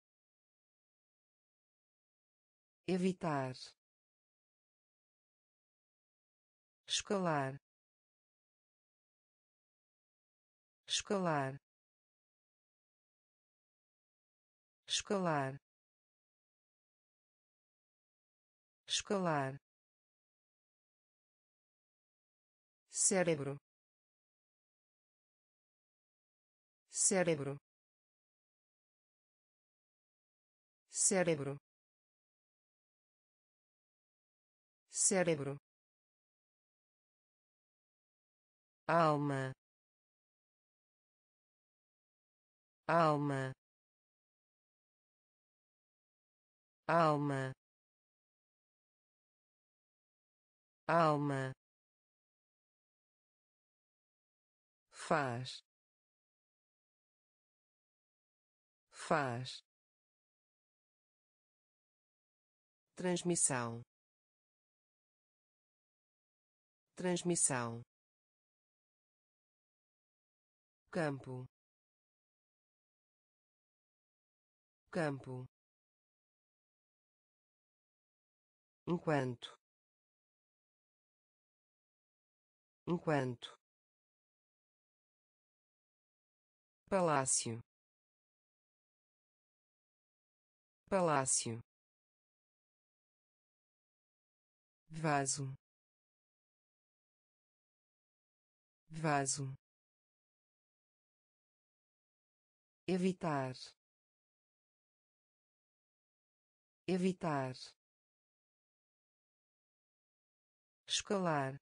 evitar, escalar, escalar, escalar, escalar, cérebro, cérebro, cérebro, cérebro, alma, alma, alma, alma, faz, faz, transmissão, transmissão, campo, campo, enquanto, enquanto, palácio, palácio, vaso, vaso, evitar, evitar, escalar,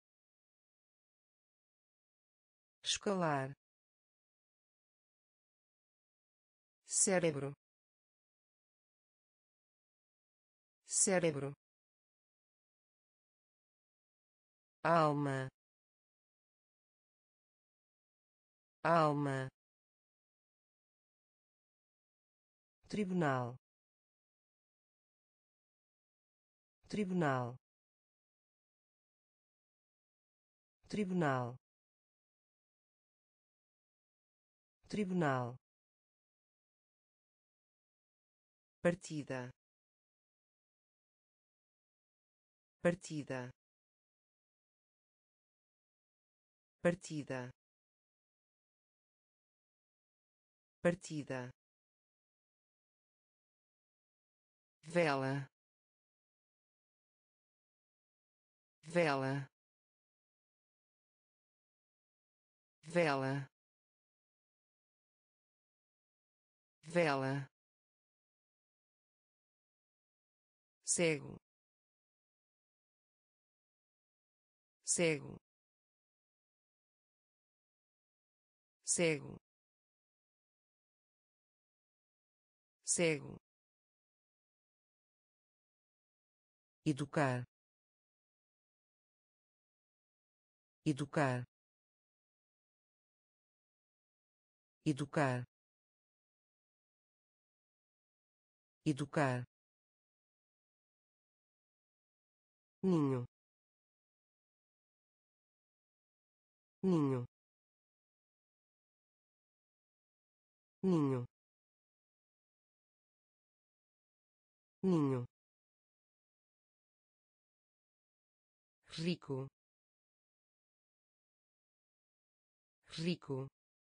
escalar, cérebro, cérebro, alma, alma, tribunal, tribunal, tribunal, tribunal, partida, partida, partida, partida, vela, vela, vela, vela, cego, cego, cego, cego, educar, educar, educar, educar, ninho, ninho, ninho, ninho, rico, rico,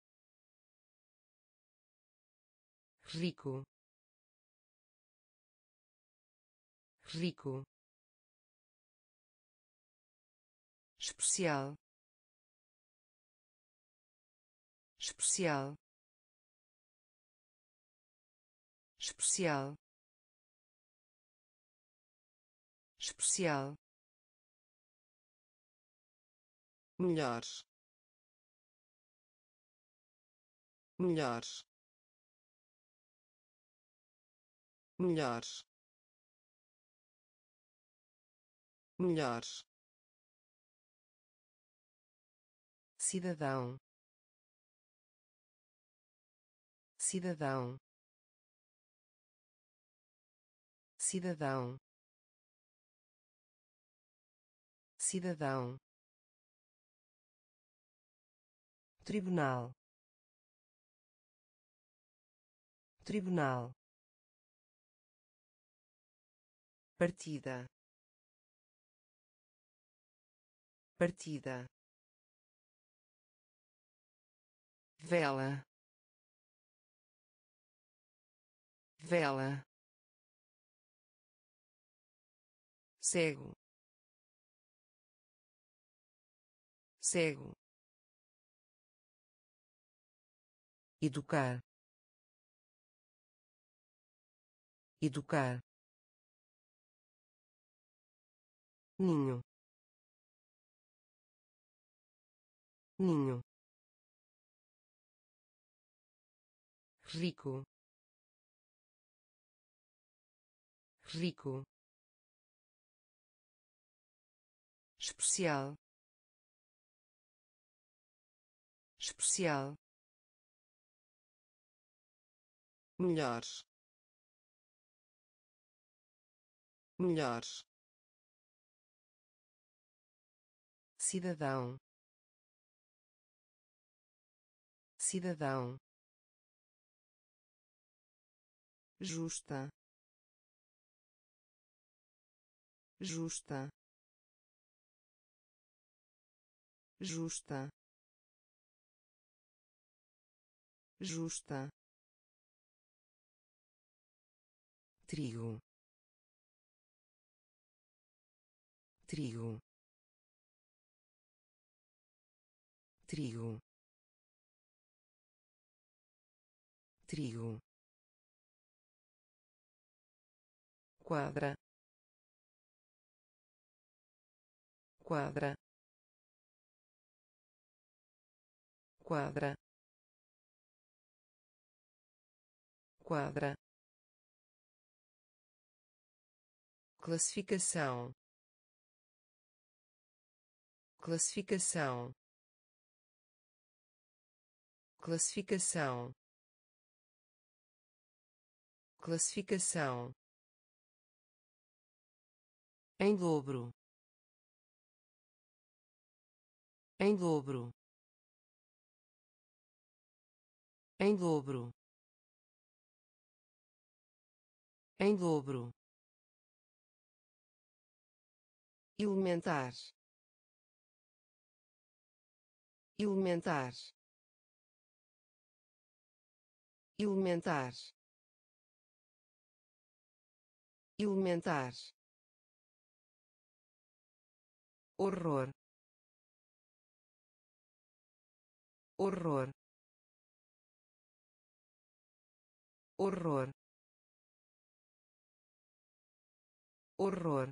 rico, rico, especial, especial, especial, especial, melhores, melhores, melhores, melhores, cidadão, cidadão, cidadão, cidadão, tribunal, tribunal, partida, partida, vela, vela, cego, cego, educar, educar, ninho, ninho, rico, rico, especial, especial, melhores, melhores, cidadão, cidadão, justa, justa, justa, justa, trigo, trigo, trigo, trigo, quadra, quadra, quadra, quadra, classificação, classificação, classificação, classificação, em dobro, em dobro, em dobro, em dobro, elementar, elementar, elementar, elementar, horror, horror, horror, horror,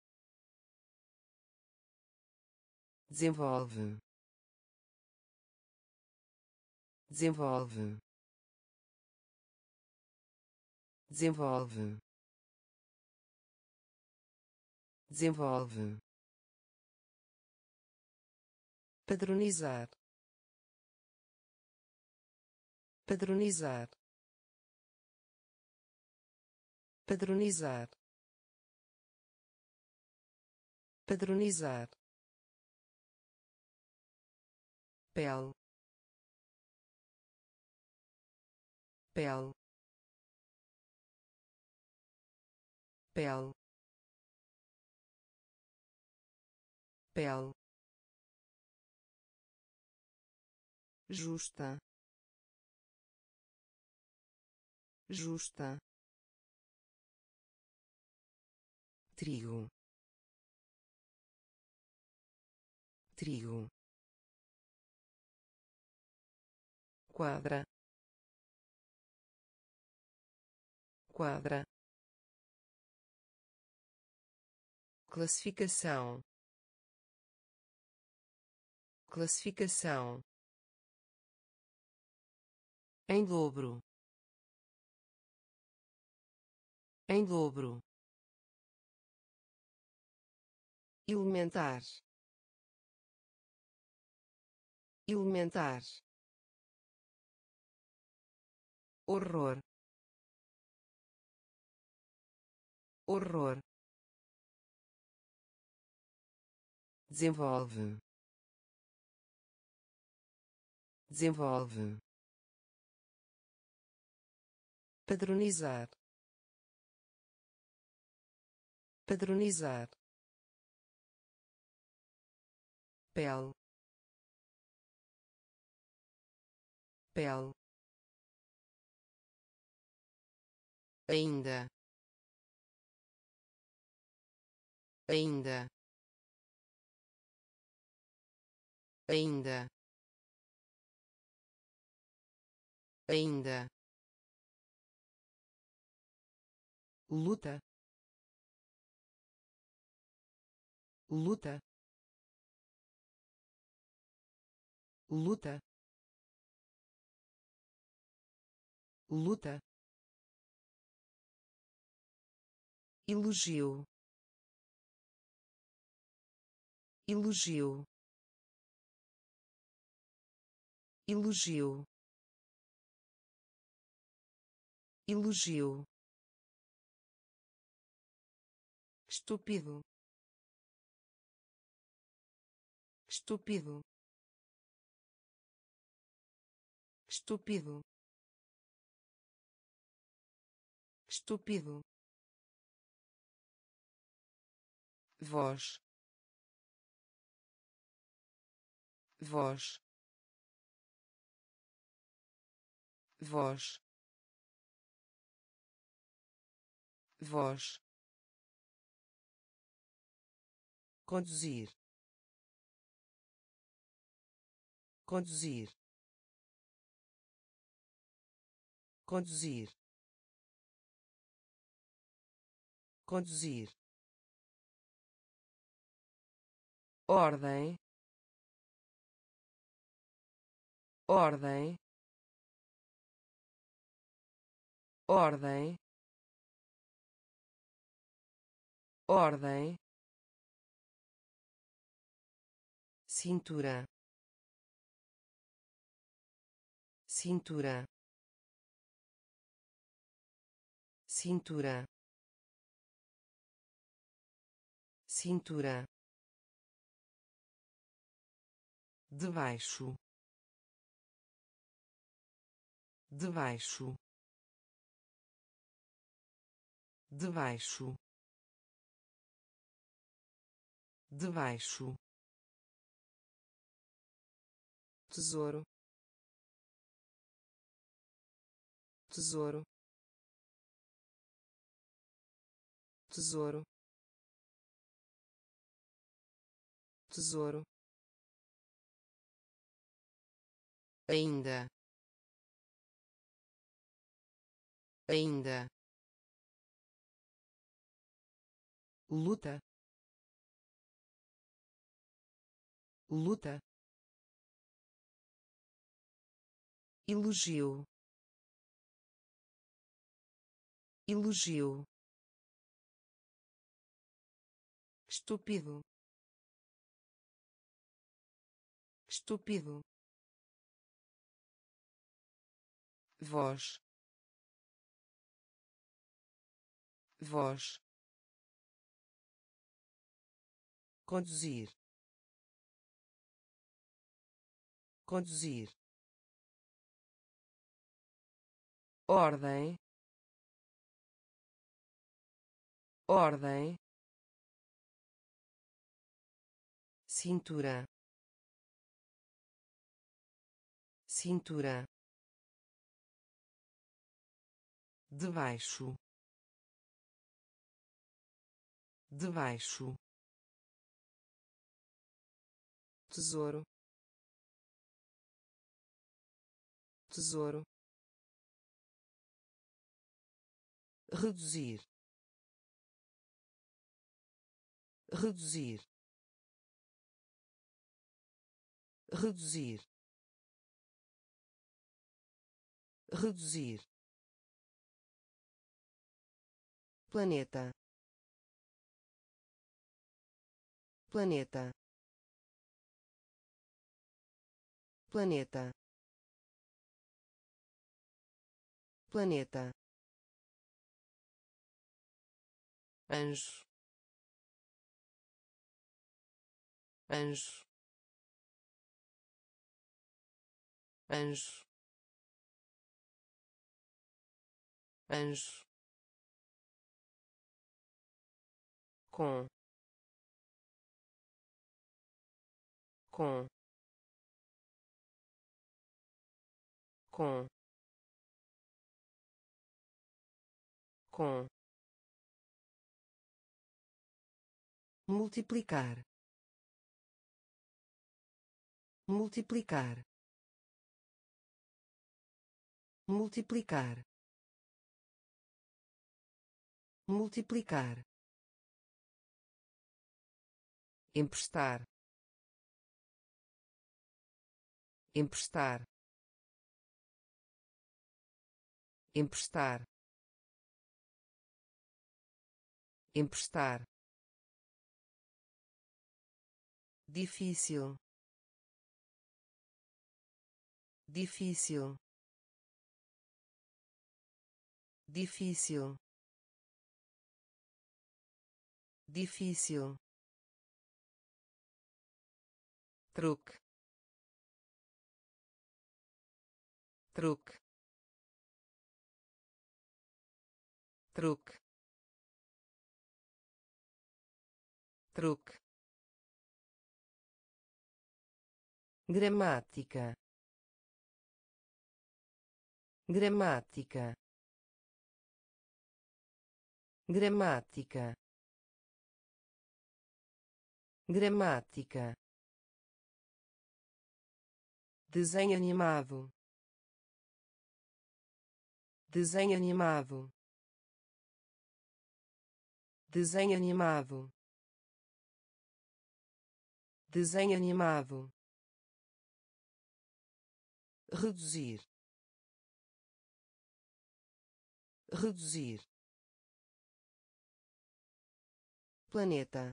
desenvolve, desenvolve, desenvolve, desenvolve, padronizar, padronizar, padronizar, padronizar, pele, pele, pele, pele, justa, justa, trigo, trigo, quadra, quadra, classificação, classificação, em dobro, em dobro, elementar, elementar, horror, horror, desenvolve, desenvolve, padronizar, padronizar, pele, pele, ainda, ainda, ainda, ainda, luta, luta, luta, luta, elogio, elogio, elogio, elogio, estúpido, estúpido, estúpido, estúpido, voz, voz, voz, voz, conduzir, conduzir, conduzir, conduzir, ordem, ordem, ordem, ordem, cintura, cintura, cintura, cintura, debaixo, debaixo, debaixo, debaixo, tesouro, tesouro, tesouro, tesouro, ainda, ainda, luta, luta, elogio, elogio, estúpido, estúpido, voz, voz, conduzir, conduzir, ordem, ordem, cintura, cintura, debaixo, debaixo, tesouro, tesouro, reduzir, reduzir, reduzir, reduzir, planeta, planeta, planeta, planeta, anjo, anjo, anjo, anjo, com, com, com, com, multiplicar, multiplicar, multiplicar, multiplicar, emprestar, emprestar, emprestar, emprestar, difícil, difícil, difícil, difícil, truque, truque, truque, truque, gramática, gramática, gramática, gramática, desenho animado, desenho animado, desenho animado, desenho animado, reduzir, reduzir, planeta,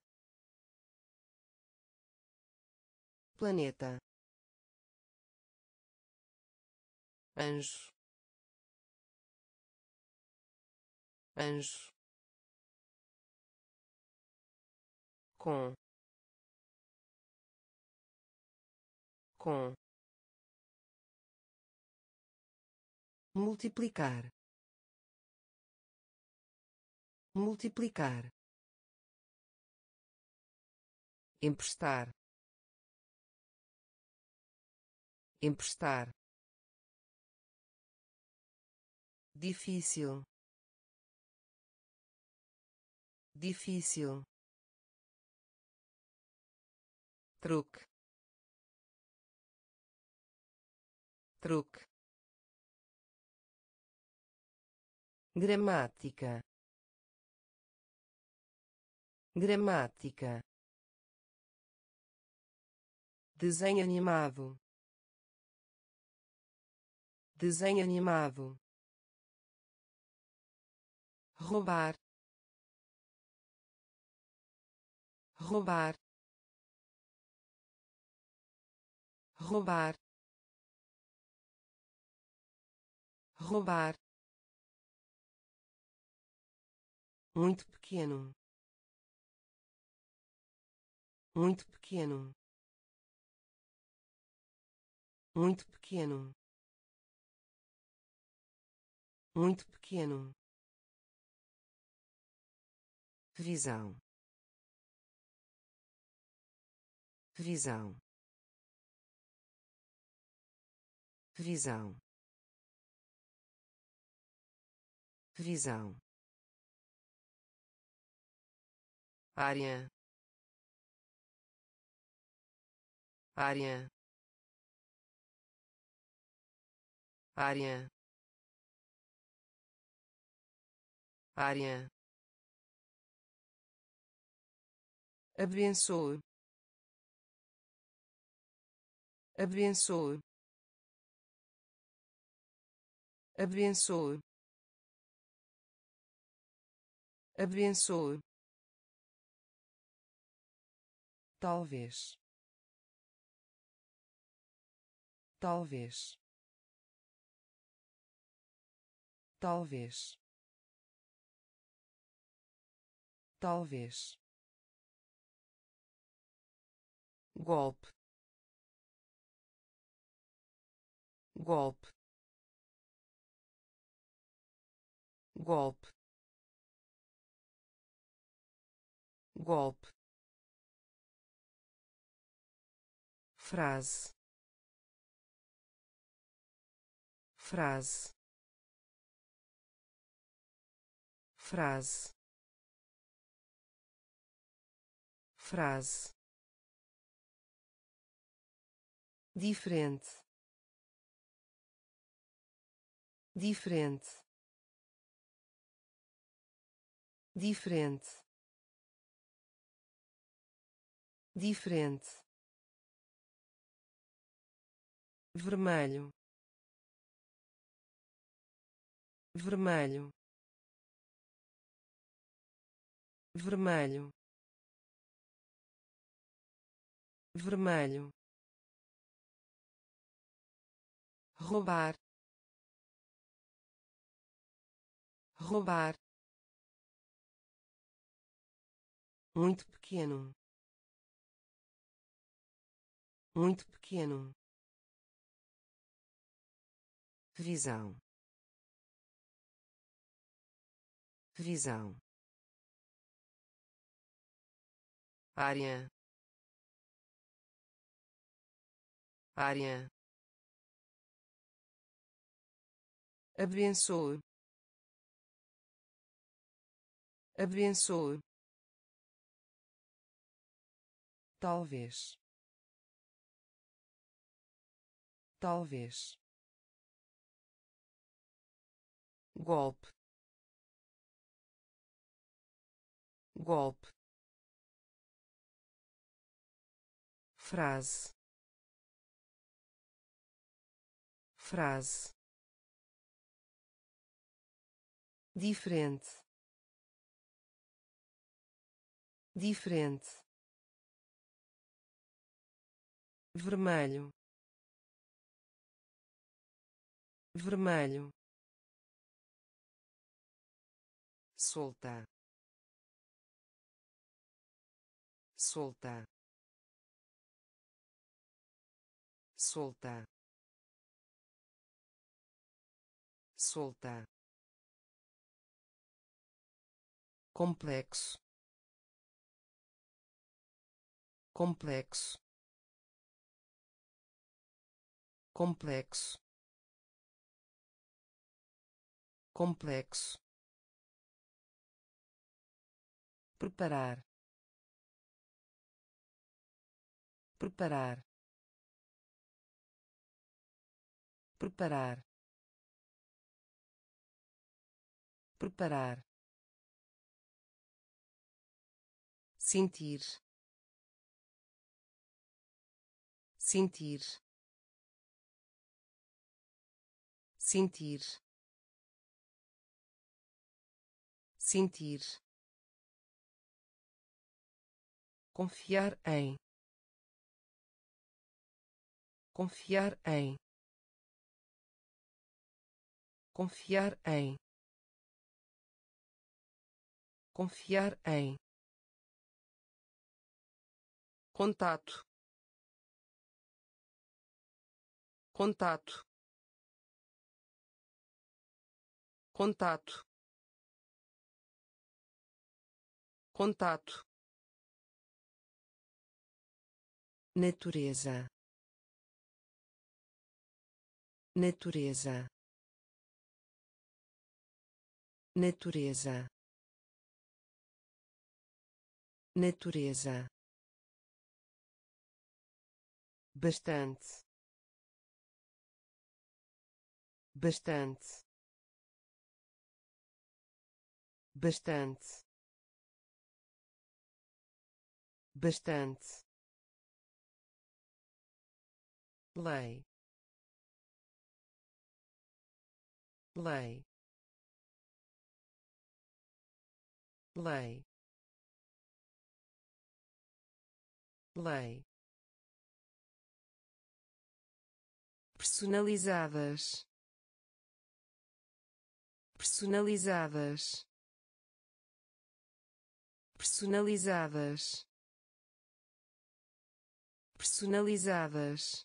planeta, anjo, anjo, com, multiplicar, multiplicar, emprestar, emprestar, difícil, difícil, truque, truque, gramática, gramática, desenho animado, desenho animado, roubar, roubar, roubar, roubar, muito pequeno, muito pequeno, muito pequeno, muito pequeno, visão, visão, visão, visão, área, área, área, área, abençoe, abençoe, abençoe, abençoe, talvez, talvez, talvez, talvez, golpe, golpe, golpe, golpe, frase, frase, frase, frase, diferente, diferente, diferente, diferente, vermelho, vermelho, vermelho, vermelho, roubar, roubar, muito pequeno, muito pequeno, visão, visão, área, área, abençoe, abençoe, talvez, talvez, golpe, golpe, frase, frase, diferente, diferente, vermelho, vermelho, solta, solta, solta, solta, complexo, complexo, complexo, complexo, preparar, preparar, preparar, preparar, sentir, sentir, sentir, sentir, confiar em, confiar em, confiar em, confiar em, contato, contato, contato, contato, natureza, natureza, natureza, natureza, bastante, bastante, bastante, bastante, lei, lei, lei, lei, personalizadas, personalizadas, personalizadas, personalizadas,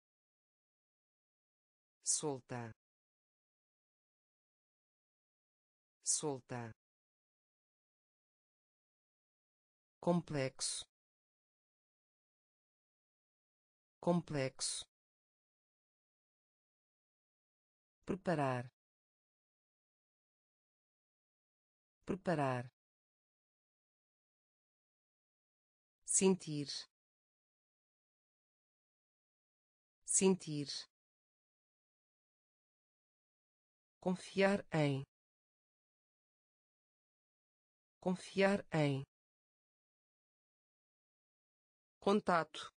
solta, solta, complexo, complexo, preparar, preparar, sentir, sentir, confiar em, confiar em, contato,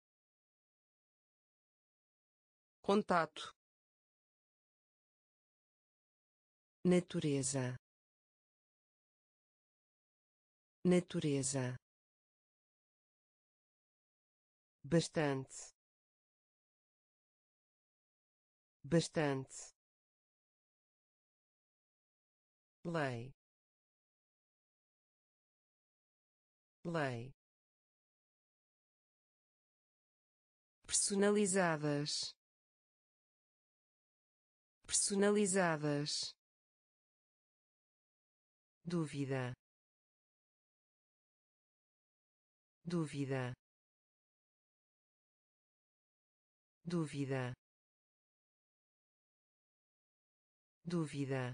contato, natureza, natureza, bastante, bastante, lei, lei, personalizadas, personalizadas, dúvida, dúvida, dúvida, dúvida,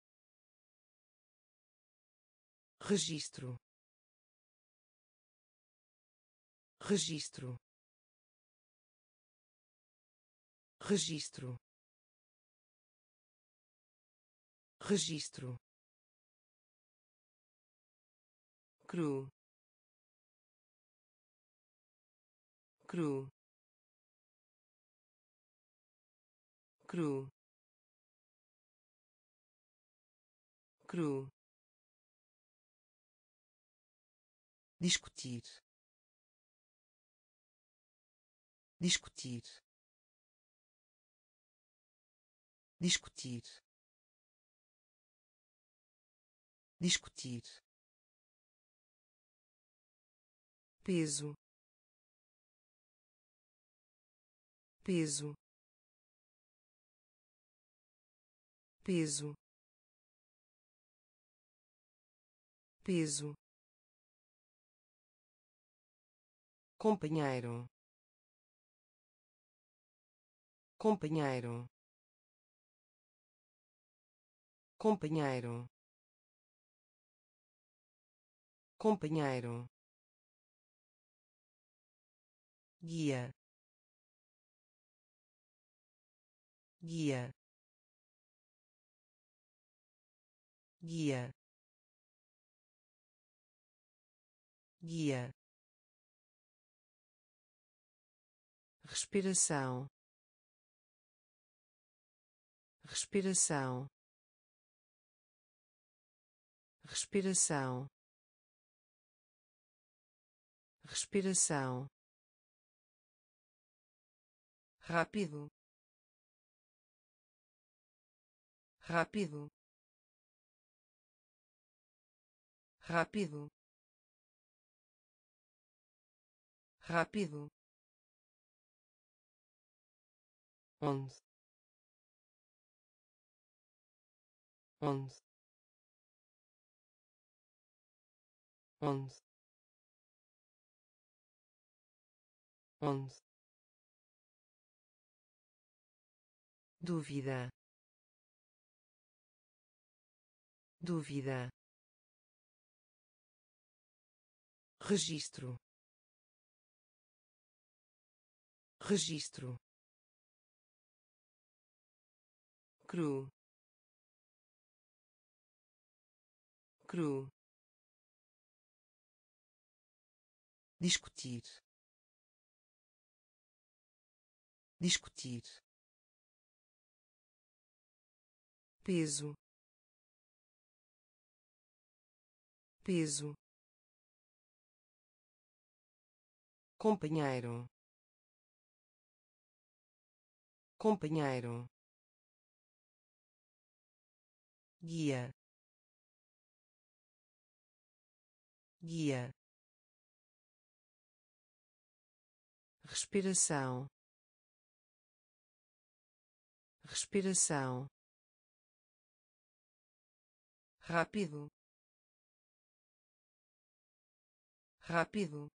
registro, registro, registro, registro, cru, cru, cru, cru, discutir, discutir, discutir, discutir, peso, peso, peso, peso, companheiro, companheiro, companheiro, companheiro, guia, guia, guia, guia, respiração, respiração, respiração, respiração, rápido, rápido, rápido, rápido, onde, onde, onde, onde, dúvida, dúvida, registro, registro, cru, cru, discutir, discutir, peso, peso, companheiro, companheiro, guia, guia, respiração, respiração, rápido, rápido,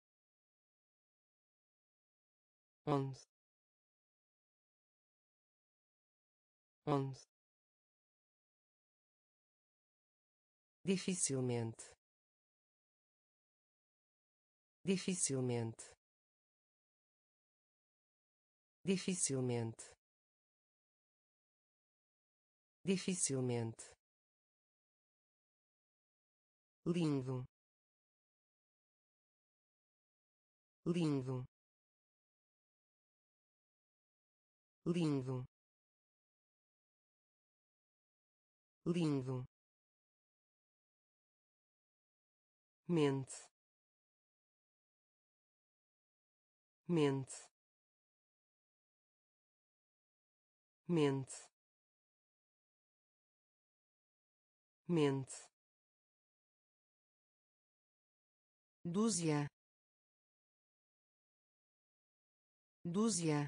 onde, onde, dificilmente, dificilmente, dificilmente, dificilmente, lindo, lindo, lindo, lindo, mente, mente, mente, mente, dúzia, dúzia,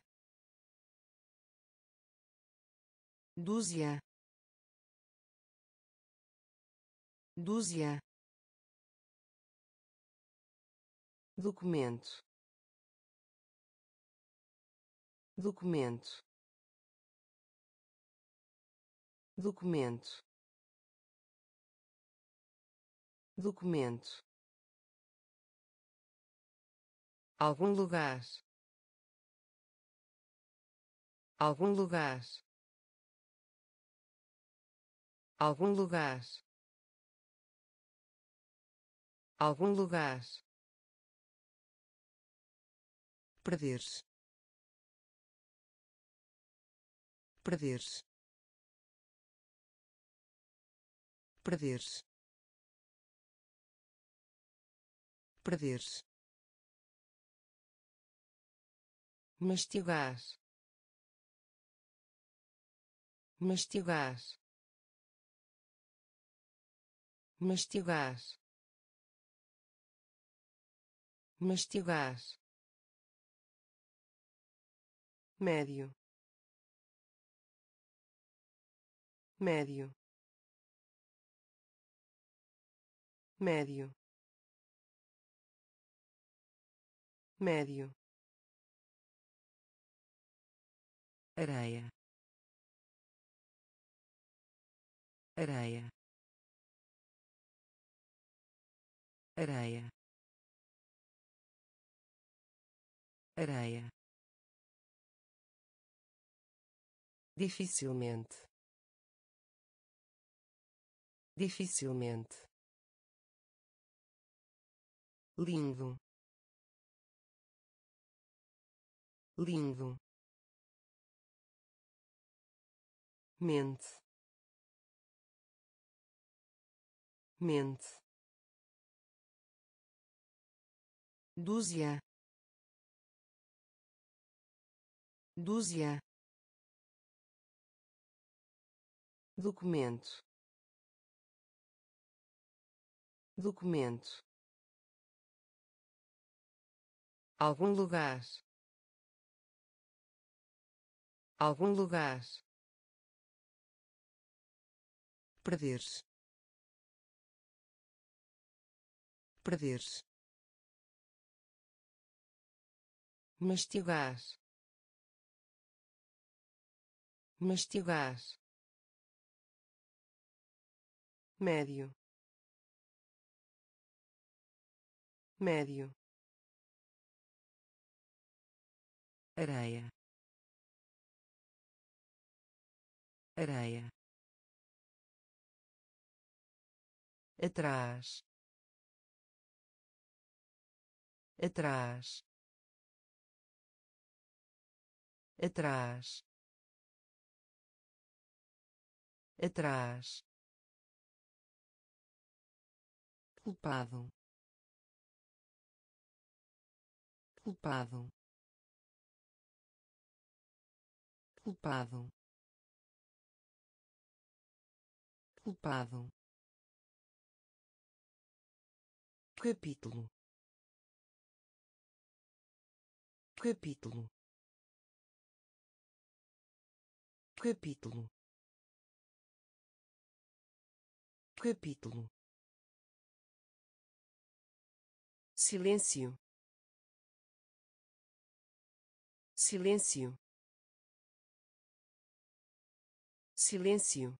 dúzia, dúzia, documento, documento, documento, documento, algum lugar, algum lugar, algum lugar, algum lugar, perder-se, perder-se, perder-se, perder-se, mastigar, mastigar, mastigar, mastigar, médio, médio, médio, médio, areia, areia, areia, areia, dificilmente, dificilmente, lindo, lindo, mente, mente, dúzia, dúzia, documento, documento, algum lugar, algum lugar, perder-se, perder-se, mastigar, mastigar, médio, médio, areia, areia, atrás, atrás, atrás, atrás, culpado, culpado, culpado, culpado, capítulo, capítulo, capítulo, capítulo, silêncio, silêncio, silêncio,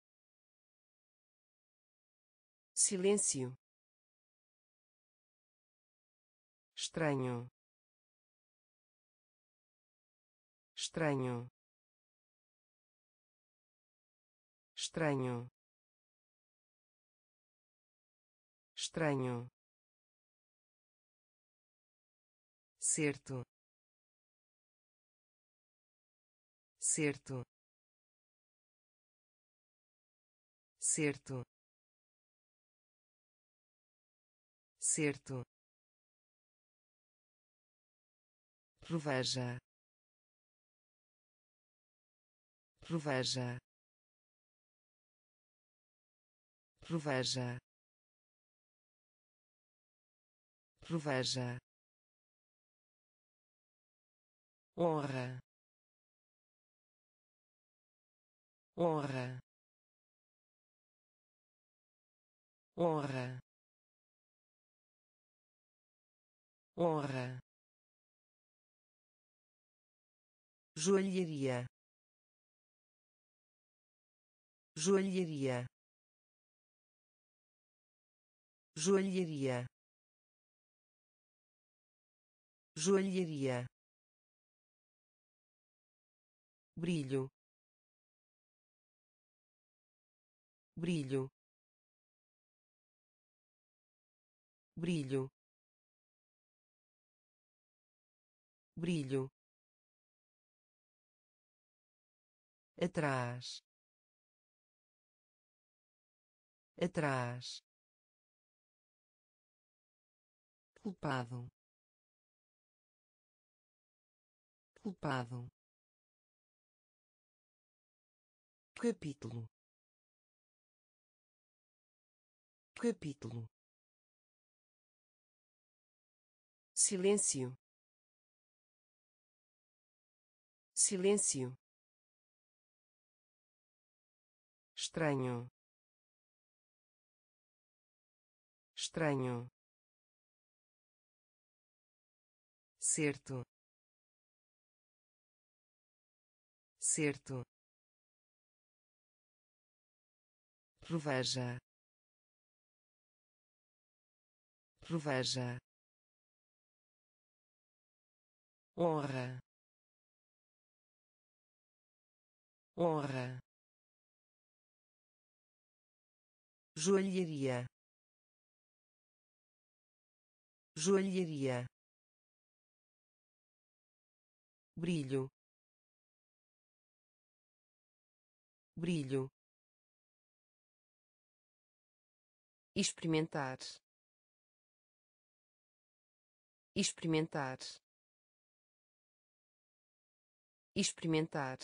silêncio, estranho, estranho, estranho, estranho, certo, certo, certo, certo, proveja, proveja, proveja, proveja, honra, honra, honra, honra, joalheria, joalheria, joalheria, joalheria, brilho, brilho, brilho, brilho, atrás, atrás, culpado, culpado, capítulo, capítulo, silêncio, silêncio, estranho, estranho, certo, certo, proveja, proveja, honra, honra, joalheria, joalheria, brilho, brilho, experimentar, experimentar, experimentar,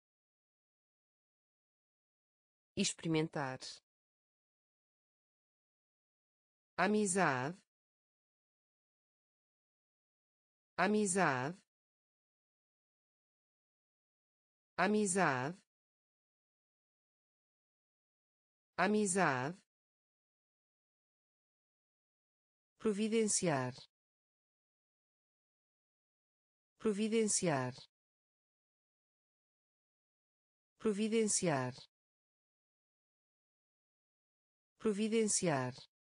experimentar, amizade, amizade, amizade, amizade, providenciar, providenciar, providenciar, providenciar,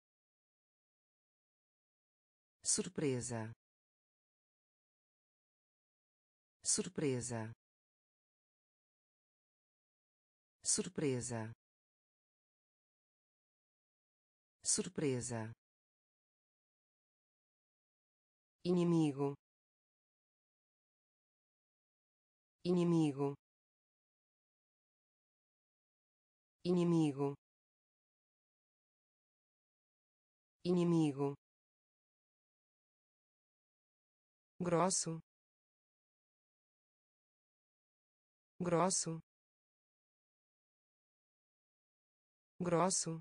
surpresa, surpresa, surpresa, surpresa, inimigo, inimigo, inimigo, inimigo, grosso, grosso, grosso,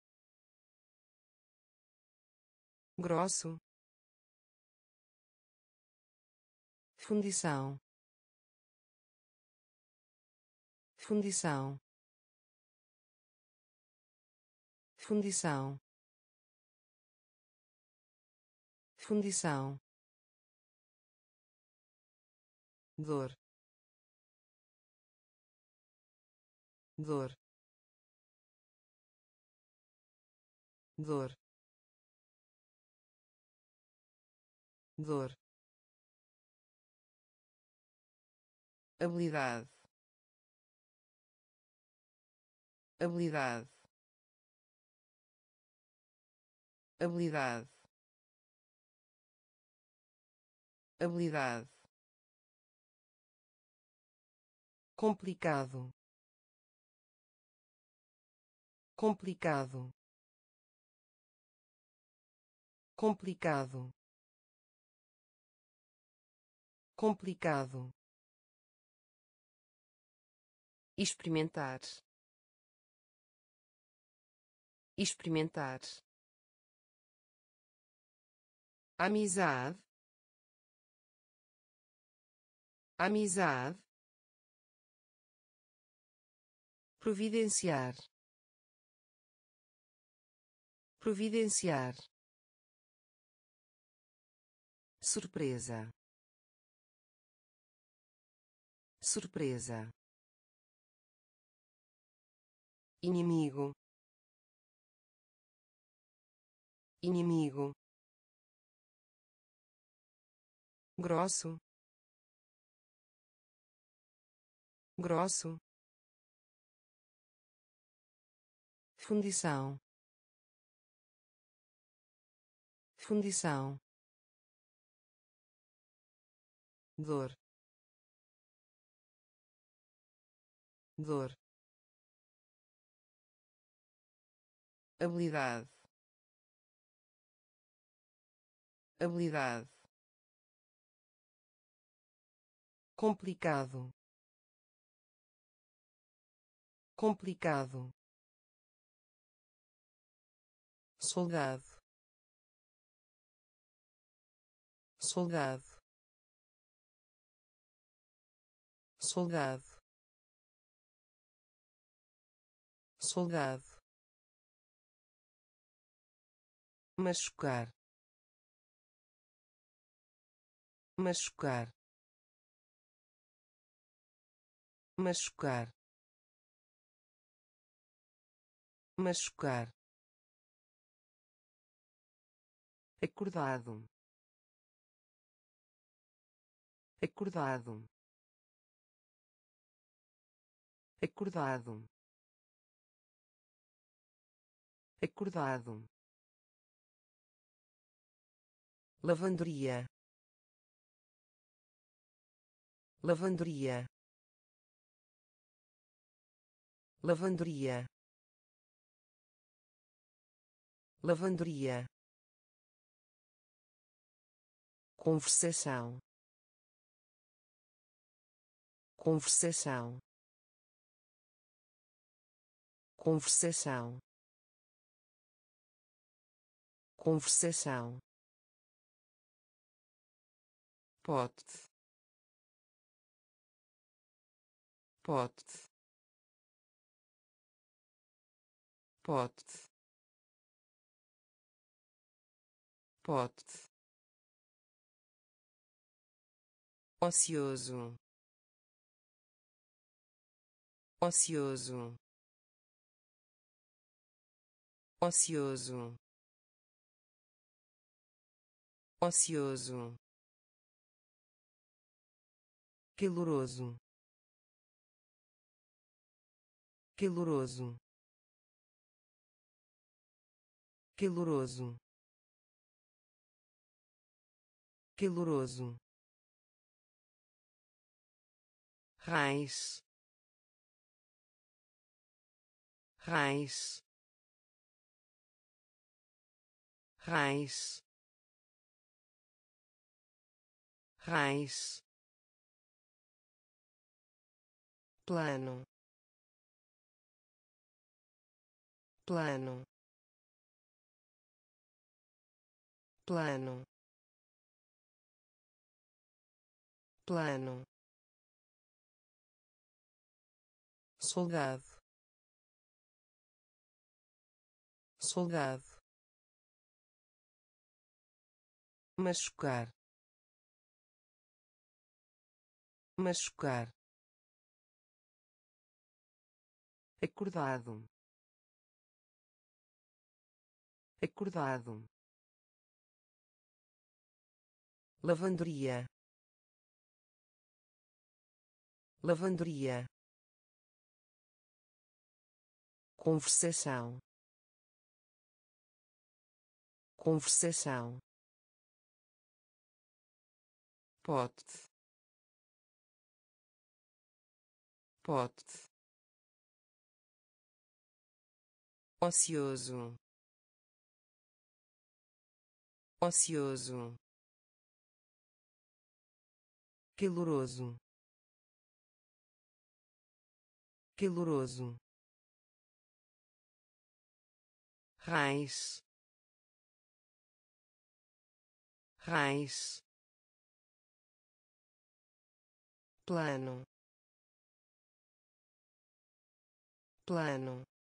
grosso, fundição, fundição, fundição, fundição, dor, dor, dor, dor, habilidade, habilidade, habilidade, habilidade, complicado, complicado, complicado, complicado, experimentar, experimentar, amizade, amizade, providenciar, providenciar, surpresa, surpresa, inimigo, inimigo, grosso, grosso, fundição, fundição, dor, dor, habilidade, habilidade, complicado, complicado, soldado, soldado, soldado, soldado, machucar, machucar, machucar, machucar, acordado, acordado, acordado, acordado, lavanderia, lavanderia, lavanderia, lavanderia, conversação, conversação, conversação, conversação, pote, pote, pote, pote, ocioso, ocioso, ocioso, ocioso, caloroso, caloroso, caloroso, caloroso, raiz, raiz, raiz, raiz, plano, plano, plano, plano, soldado, soldado, machucar, machucar, acordado, acordado, lavanderia, lavanderia, conversação, conversação, pote, pote, ocioso, ocioso, caloroso, caloroso, raiz, raiz, plano, plano,